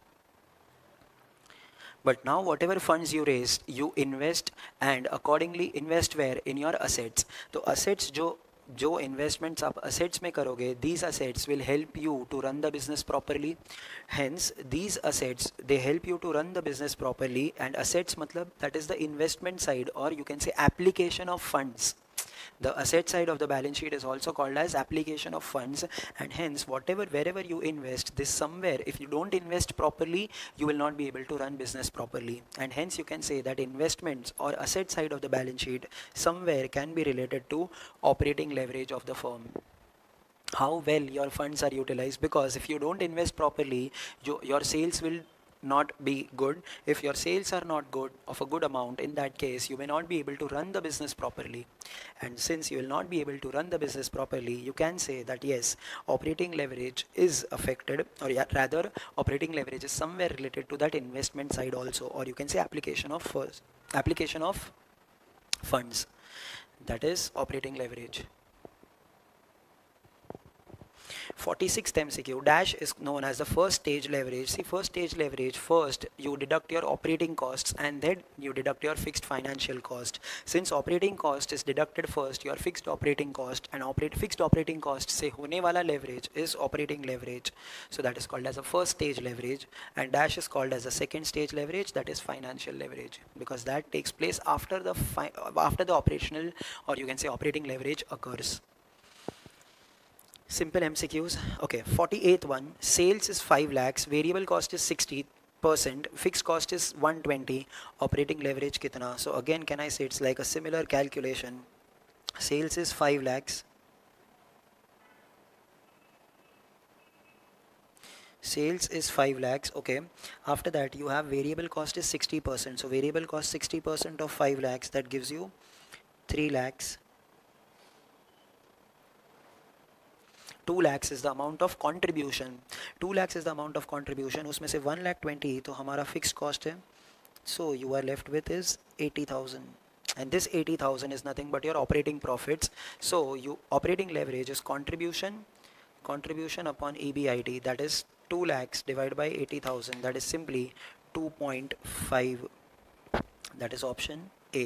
But now whatever funds you raised, you invest, and accordingly invest where? In your assets. So assets जो जो investments आप assets में करोगे, these assets will help you to run the business properly. Hence these assets, they help you to run the business properly. And assets matlab, that is the investment side, or you can say application of funds. The asset side of the balance sheet is also called as application of funds, and hence whatever wherever you invest, this somewhere, if you don't invest properly, you will not be able to run business properly. And hence you can say that investments or asset side of the balance sheet somewhere can be related to operating leverage of the firm. How well your funds are utilized, because if you don't invest properly, you, your sales will not be good. If your sales are not good of a good amount, in that case you may not be able to run the business properly. And since you will not be able to run the business properly, you can say that yes, operating leverage is affected, or yeah, rather operating leverage is somewhere related to that investment side also, or you can say application of first application of funds, that is operating leverage. forty-sixth M C Q, dash is known as the first stage leverage. See, first stage leverage, first you deduct your operating costs and then you deduct your fixed financial cost. Since operating cost is deducted first, your fixed operating cost, and operate fixed operating cost se hone wala leverage is operating leverage. So that is called as a first stage leverage, and dash is called as a second stage leverage, that is financial leverage, because that takes place after the fi after the operational, or you can say operating leverage occurs. Simple M C Qs. Okay, forty-eighth one, sales is five lakhs, variable cost is sixty percent, fixed cost is one hundred twenty, operating leverage kitna? So again, can I say it's like a similar calculation. Sales is five lakhs, sales is five lakhs. Okay, after that you have variable cost is sixty percent, so variable cost sixty percent of five lakhs, that gives you three lakhs. Two lakhs is the amount of contribution. Two lakhs is the amount of contribution. उसमें से one lakh twenty तो हमारा fixed cost है. So you are left with is eighty thousand. And this eighty thousand is nothing but your operating profits. So you operating leverage is contribution, contribution upon E B I T, that is two lakhs divided by eighty thousand, that is simply two point five. That is option A.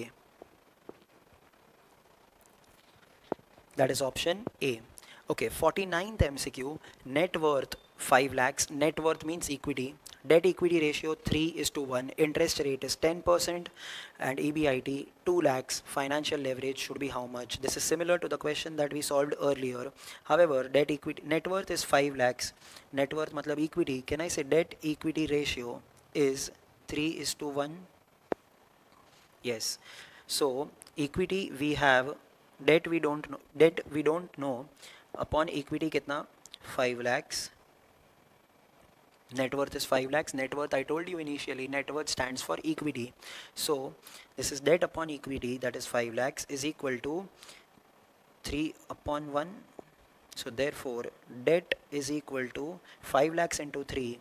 That is option A. Okay, forty-ninth M C Q, net worth five lakhs. Net worth means equity. Debt equity ratio three is to one. Interest rate is ten percent and E B I T two lakhs. Financial leverage should be how much? This is similar to the question that we solved earlier. However, debt equity, net worth is five lakhs. Net worth matlab equity. Can I say debt equity ratio is three is to one? Yes. So equity we have, debt we don't know, debt we don't know. Upon equity kitna? five lakhs. Net worth is five lakhs. Net worth, I told you initially, net worth stands for equity. So this is debt upon equity, that is five lakhs, is equal to three upon one. So therefore debt is equal to five lakhs into three,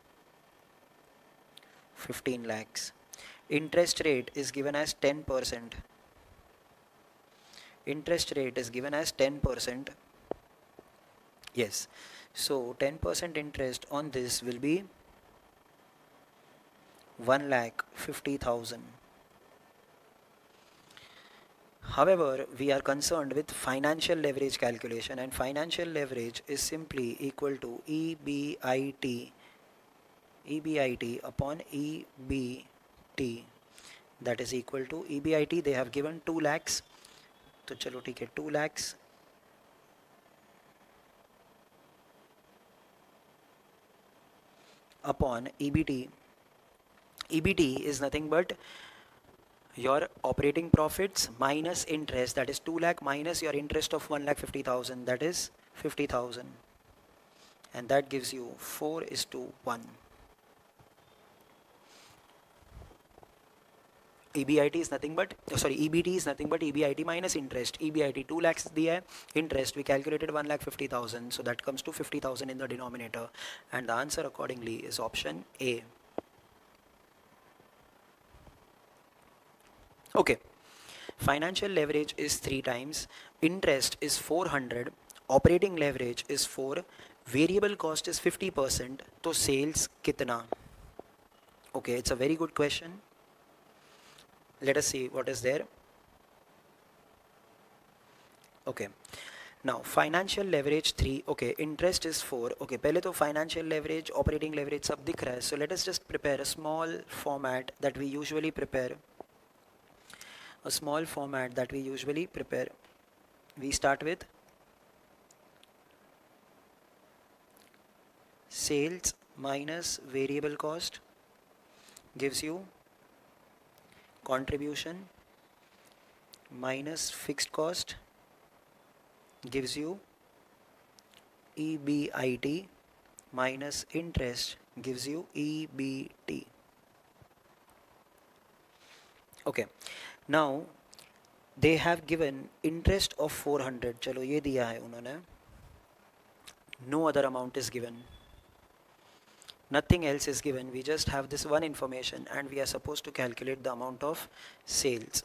fifteen lakhs. Interest rate is given as ten percent. Interest rate is given as ten percent. Yes. So ten percent interest on this will be one lakh fifty thousand. However, we are concerned with financial leverage calculation, and financial leverage is simply equal to E B I T, E B I T upon E B T, that is equal to E B I T. They have given two lakhs. So chalo theek hai, two lakhs upon E B T. E B T is nothing but your operating profits minus interest, that is two lakh minus your interest of one lakh fifty thousand, that is fifty thousand, and that gives you four is to one. E B I T is nothing but, oh, sorry, E B T is nothing but E B I T minus interest. E B I T two lakhs diya hai, interest we calculated one lakh fifty thousand, so that comes to fifty thousand in the denominator, and the answer accordingly is option A. Okay, financial leverage is three times, interest is four hundred, operating leverage is four, variable cost is fifty percent, so sales kitna? Okay, it's a very good question. Let us see what is there. Okay, now financial leverage three. Okay, interest is four. Okay, pehle to financial leverage, operating leverage sab dikh raha hai. So let us just prepare a small format that we usually prepare. A small format that we usually prepare. We start with sales minus variable cost gives you contribution minus fixed cost gives you E B I T minus interest gives you E B T. Okay, now they have given interest of four hundred. चलो ये दिया है उन्होंने. No other amount is given. Nothing else is given. We just have this one information, and we are supposed to calculate the amount of sales.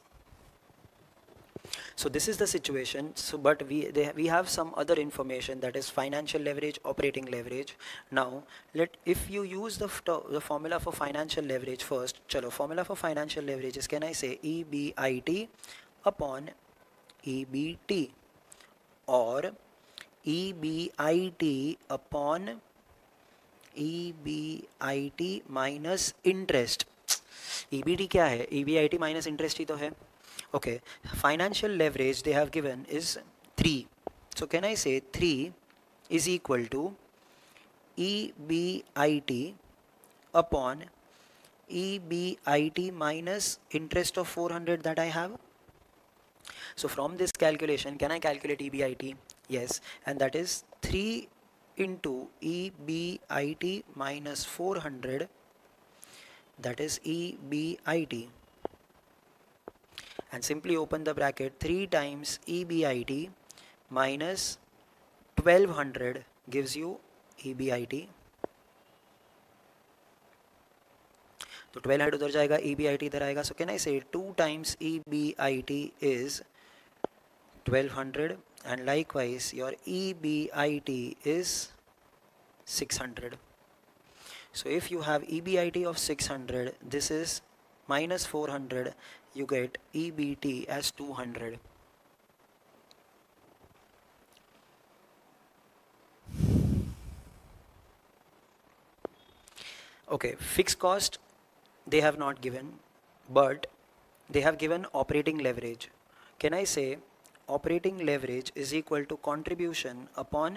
So this is the situation. So, but we they, we have some other information, that is financial leverage, operating leverage. Now, let if you use the the formula for financial leverage first. Chalo, formula for financial leverage is, can I say E B I T upon E B T, or E B I T upon E B I T minus interest. E B T क्या है? E B I T minus interest ही तो है. Okay, financial leverage they have given is three. So can I say three is equal to E B I T upon E B I T minus interest of four hundred that I have? So from this calculation, can I calculate E B I T? Yes, and that is three into E B I T minus four hundred, that is E B I T, and simply open the bracket, three times E B I T minus twelve hundred gives you E B I T. तो twelve hundred उधर जाएगा, E B I T इधर आएगा. So can I say two times E B I T is twelve hundred, and likewise your E B I T is six hundred. So if you have E B I T of six hundred, this is minus four hundred, you get E B T as two hundred. Okay, fixed cost they have not given, but they have given operating leverage. Can I say operating leverage is equal to contribution upon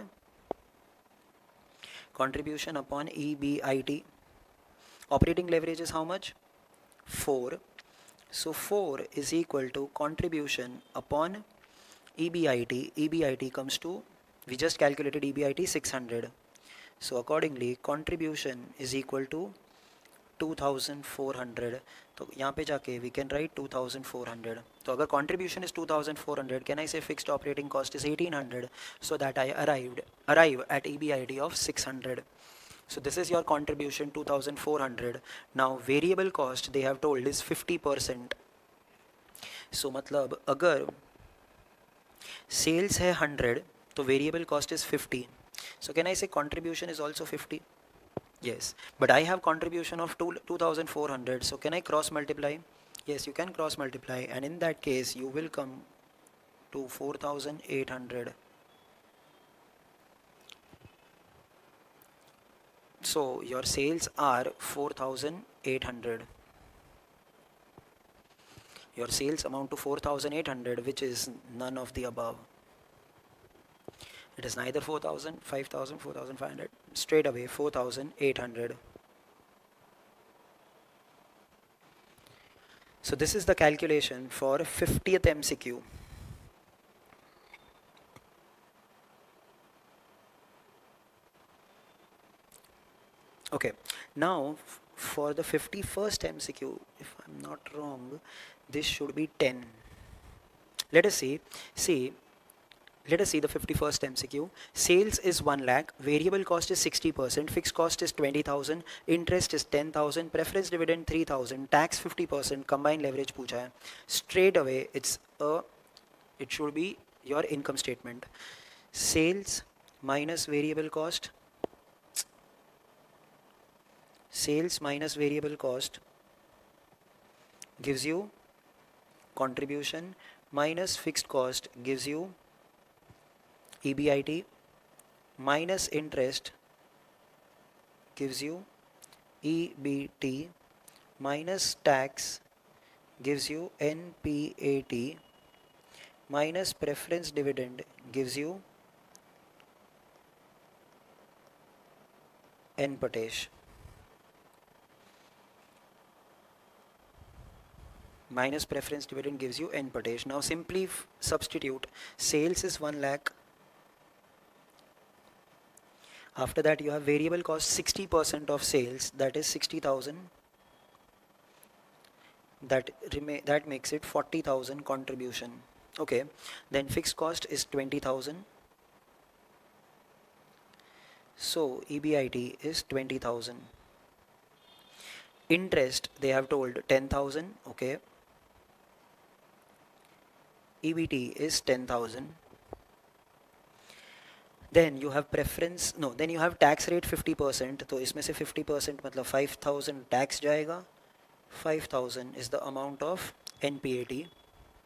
contribution upon E B I T? Operating leverage is how much? four. So four is equal to contribution upon E B I T. E B I T comes to, we just calculated E B I T six hundred. So accordingly contribution is equal to two thousand four hundred. तो यहाँ पे जाके we can write two thousand four hundred. तो अगर contribution is two thousand four hundred, can I say fixed operating cost is eighteen hundred, so that I arrived arrive at E B I T of six hundred. So this is your contribution two thousand four hundred. Now variable cost they have told is fifty percent. So मतलब अगर sales है one hundred, तो variable cost is fifty. So can I say contribution is also fifty? Yes, but I have contribution of two thousand four hundred, so can I cross multiply? Yes, you can cross multiply, and in that case you will come to four thousand eight hundred. So your sales are four thousand eight hundred. Your sales amount to four thousand eight hundred, which is none of the above. It is neither four thousand, five thousand, four thousand five hundred, straight away four thousand eight hundred. So this is the calculation for fiftieth M C Q. Okay, now for the fifty-first M C Q, if I'm not wrong, this should be ten. Let us see, see, let us see the fifty-first M C Q. Sales is one lakh, variable cost is sixty percent, fixed cost is twenty thousand, interest is ten thousand, preference dividend three thousand, tax fifty percent, combined leverage पूछा है. Straight away it's a, it should be your income statement. Sales minus variable cost, sales minus variable cost gives you contribution, minus fixed cost gives you E B I T, minus interest gives you E B T, minus tax gives you N P A T, minus preference dividend gives you N Patesh. Minus preference dividend gives you N Patesh. Now simply substitute. Sales is one lakh. After that you have variable cost sixty percent of sales, that is sixty thousand. That remain, that makes it forty thousand contribution. Okay, then fixed cost is twenty thousand. So E B I T is twenty thousand. Interest they have told ten thousand. Okay, E B T is ten thousand. Then you have preference, no, then you have tax rate fifty percent. तो इसमें से fifty percent मतलब five thousand tax जाएगा. five thousand is the amount of N P A T.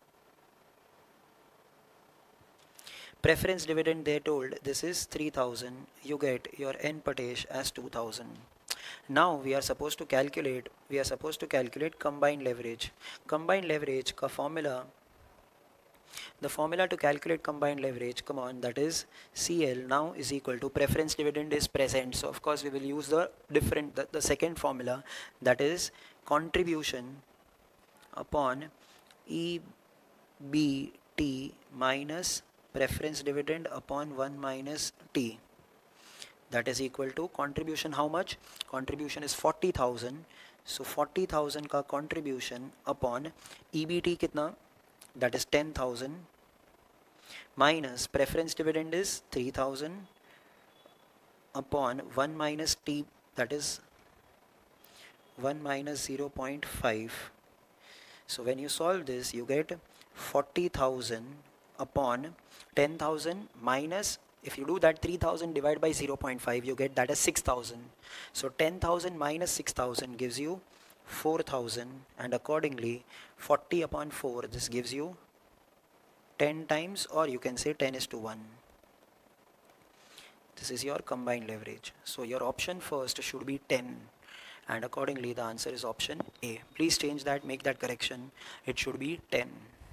Preference dividend they told this is three thousand. You get your N Patesh as two thousand. Now we are supposed to calculate, we are supposed to calculate combined leverage. Combined leverage का formula, the formula to calculate combined leverage, come on, that is C L now is equal to preference dividend is present. So of course we will use the different, the, the second formula, that is contribution upon E B T minus preference dividend upon one minus T. That is equal to contribution how much? Contribution is forty thousand. So forty thousand का contribution upon E B T कितना? That is ten thousand minus preference dividend is three thousand upon one minus T, that is one minus zero point five. So when you solve this, you get forty thousand upon ten thousand minus, if you do that three thousand divided by zero point five, you get that as six thousand. So ten thousand minus six thousand gives you four thousand, and accordingly forty upon four, this gives you ten times, or you can say ten is to one. This is your combined leverage. So your option first should be ten, and accordingly the answer is option A. Please change that, make that correction. It should be ten.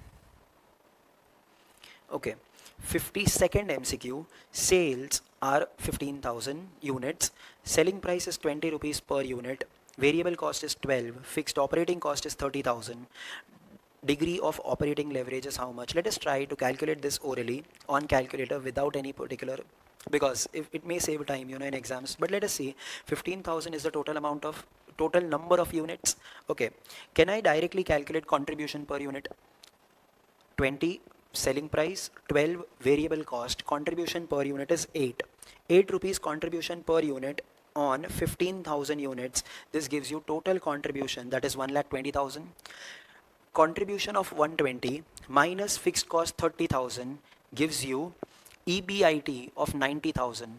Okay, fifty-second M C Q. Sales are fifteen thousand units. Selling price is twenty rupees per unit. Variable cost is twelve. Fixed operating cost is thirty thousand. Degree of operating leverage is how much? Let us try to calculate this orally on calculator without any particular, because if it may save time, you know, in exams. But let us see, fifteen thousand is the total amount of, total number of units. Okay, can I directly calculate contribution per unit? twenty selling price, twelve variable cost, contribution per unit is eight. eight rupees contribution per unit on fifteen thousand units. This gives you total contribution, that is one lakh twenty thousand. Contribution of one hundred twenty minus fixed cost thirty thousand gives you E B I T of ninety thousand.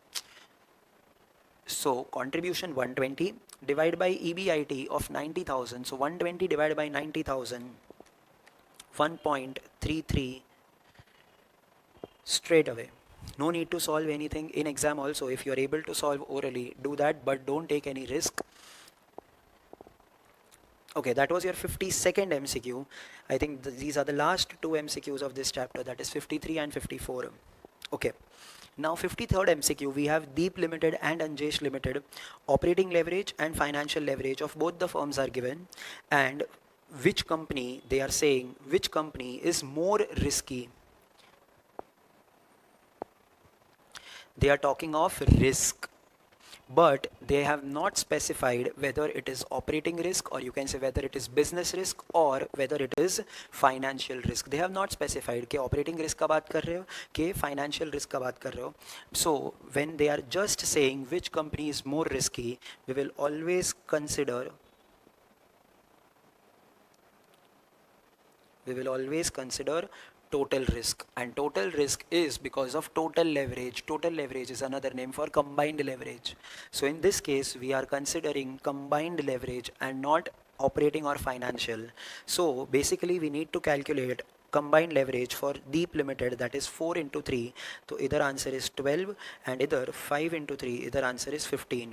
So contribution one hundred twenty divided by E B I T of ninety thousand. So one hundred twenty divided by ninety thousand, one point three three straight away. No need to solve anything in exam also. If you are able to solve orally, do that, but don't take any risk. Okay, that was your fifty-second M C Q. I think th these are the last two M C Qs of this chapter, that is fifty-three and fifty-four. Okay, now fifty-third M C Q, we have Deep Limited and Anjesh Limited. Operating leverage and financial leverage of both the firms are given, and which company, they are saying which company is more risky. They are talking of risk, but they have not specified whether it is operating risk, or you can say whether it is business risk, or whether it is financial risk. They have not specified कि operating risk का बात कर रहे हो कि financial risk का बात कर रहे हो. So when they are just saying which company is more risky, we will always consider we will always consider total risk, and total risk is because of total leverage. Total leverage is another name for combined leverage. So in this case, we are considering combined leverage and not operating or financial. So basically we need to calculate combined leverage for Deep Limited, that is four into three. So either answer is twelve, and either five into three, either answer is fifteen.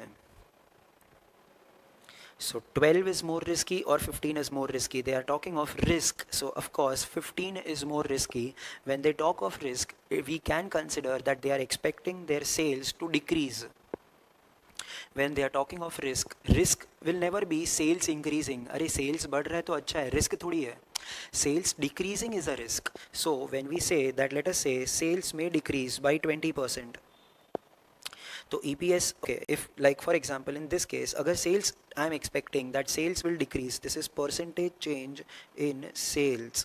So twelve is more risky or fifteen is more risky? They are talking of risk. So of course fifteen is more risky. When they talk of risk, we can consider that they are expecting their sales to decrease. When they are talking of risk, risk will never be sales increasing. अरे sales बढ़ रहा है तो अच्छा है, risk थोड़ी है. Sales decreasing is a risk. So when we say that, let us say sales may decrease by twenty percent. So E P S, okay, if like for example in this case, agar sales, I am expecting that sales will decrease. This is percentage change in sales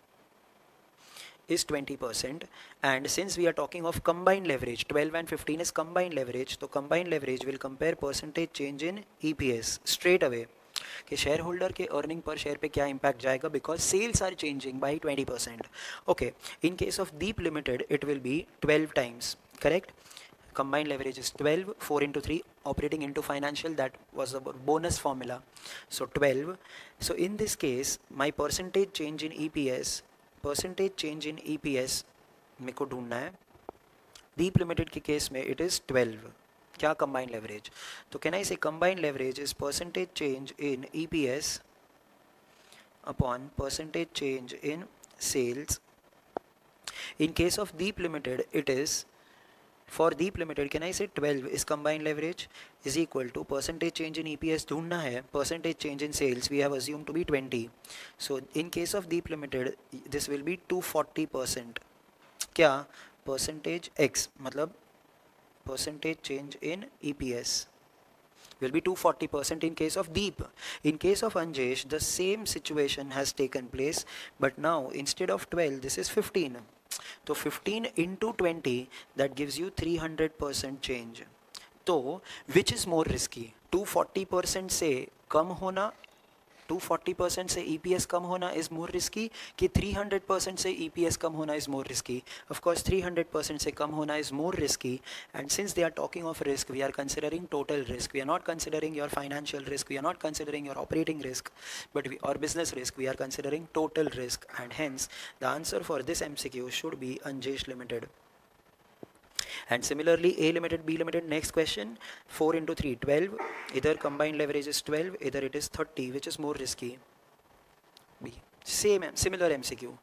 is twenty percent, and since we are talking of combined leverage, twelve and fifteen is combined leverage, so combined leverage will compare percentage change in E P S straight away कि share holder के earning per share पे क्या impact जाएगा, because sales are changing by twenty percent. Okay, in case of Deep limited it will be twelve times, correct? Combined leverage is twelve, four into three, operating into financial, that was the bonus formula. So twelve. So in this case, my percentage change in E P S, percentage change in E P S मेरे को ढूंढना है. Deep Limited के केस में it is twelve. क्या combined leverage? तो can I say combined leverage is percentage change in E P S upon percentage change in sales. In case of Deep Limited, it is, for Deep Limited, can I say twelve is combined leverage is equal to percentage change in E P S ढूंढना है, percentage change in sales we have assumed to be twenty. So in case of Deep Limited, this will be two hundred forty percent. क्या percentage X मतलब percentage change in E P S will be two hundred forty percent in case of Deep. In case of Anjesh, the same situation has taken place, but now instead of twelve, this is fifteen. So fifteen into twenty, that gives you three hundred percent change. So which is more risky? two hundred forty percent से कम होना, two hundred forty percent से E P S कम होना is more risky कि three hundred percent से E P S कम होना is more risky? Of course three hundred percent से कम होना is more risky, and since they are talking of risk, we are considering total risk. We are not considering your financial risk, we are not considering your operating risk, but we, or business risk, we are considering total risk, and hence the answer for this M C Q should be Anjesh Limited. And similarly, A limited, B limited, next question, four into three, twelve. Either combined leverage is twelve, either it is thirty. Which is more risky? B. Same, similar M C Q.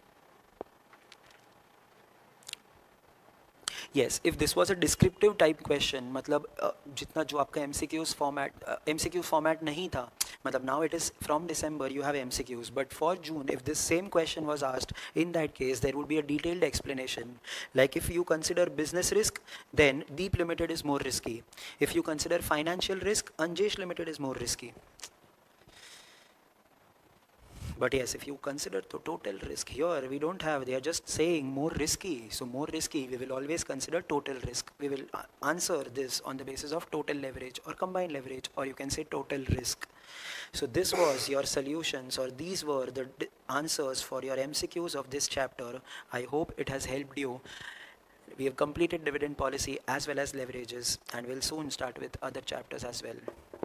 Yes, if this was a descriptive type question, मतलब uh, जितना जो आपका M C Qs format, uh, M C Q format नहीं था, मतलब now it is from December you have M C Qs, but for June, if this same question was asked, in that case there would be a detailed explanation. Like if you consider business risk, then Deep Limited is more risky. If you consider financial risk, Anjesh Limited is more risky. But yes, if you consider the total risk, here we don't have, they are just saying more risky. So more risky, we will always consider total risk. We will answer this on the basis of total leverage or combined leverage, or you can say total risk. So this was your solutions, or these were the answers for your M C Qs of this chapter. I hope it has helped you. We have completed dividend policy as well as leverages, and we'll soon start with other chapters as well.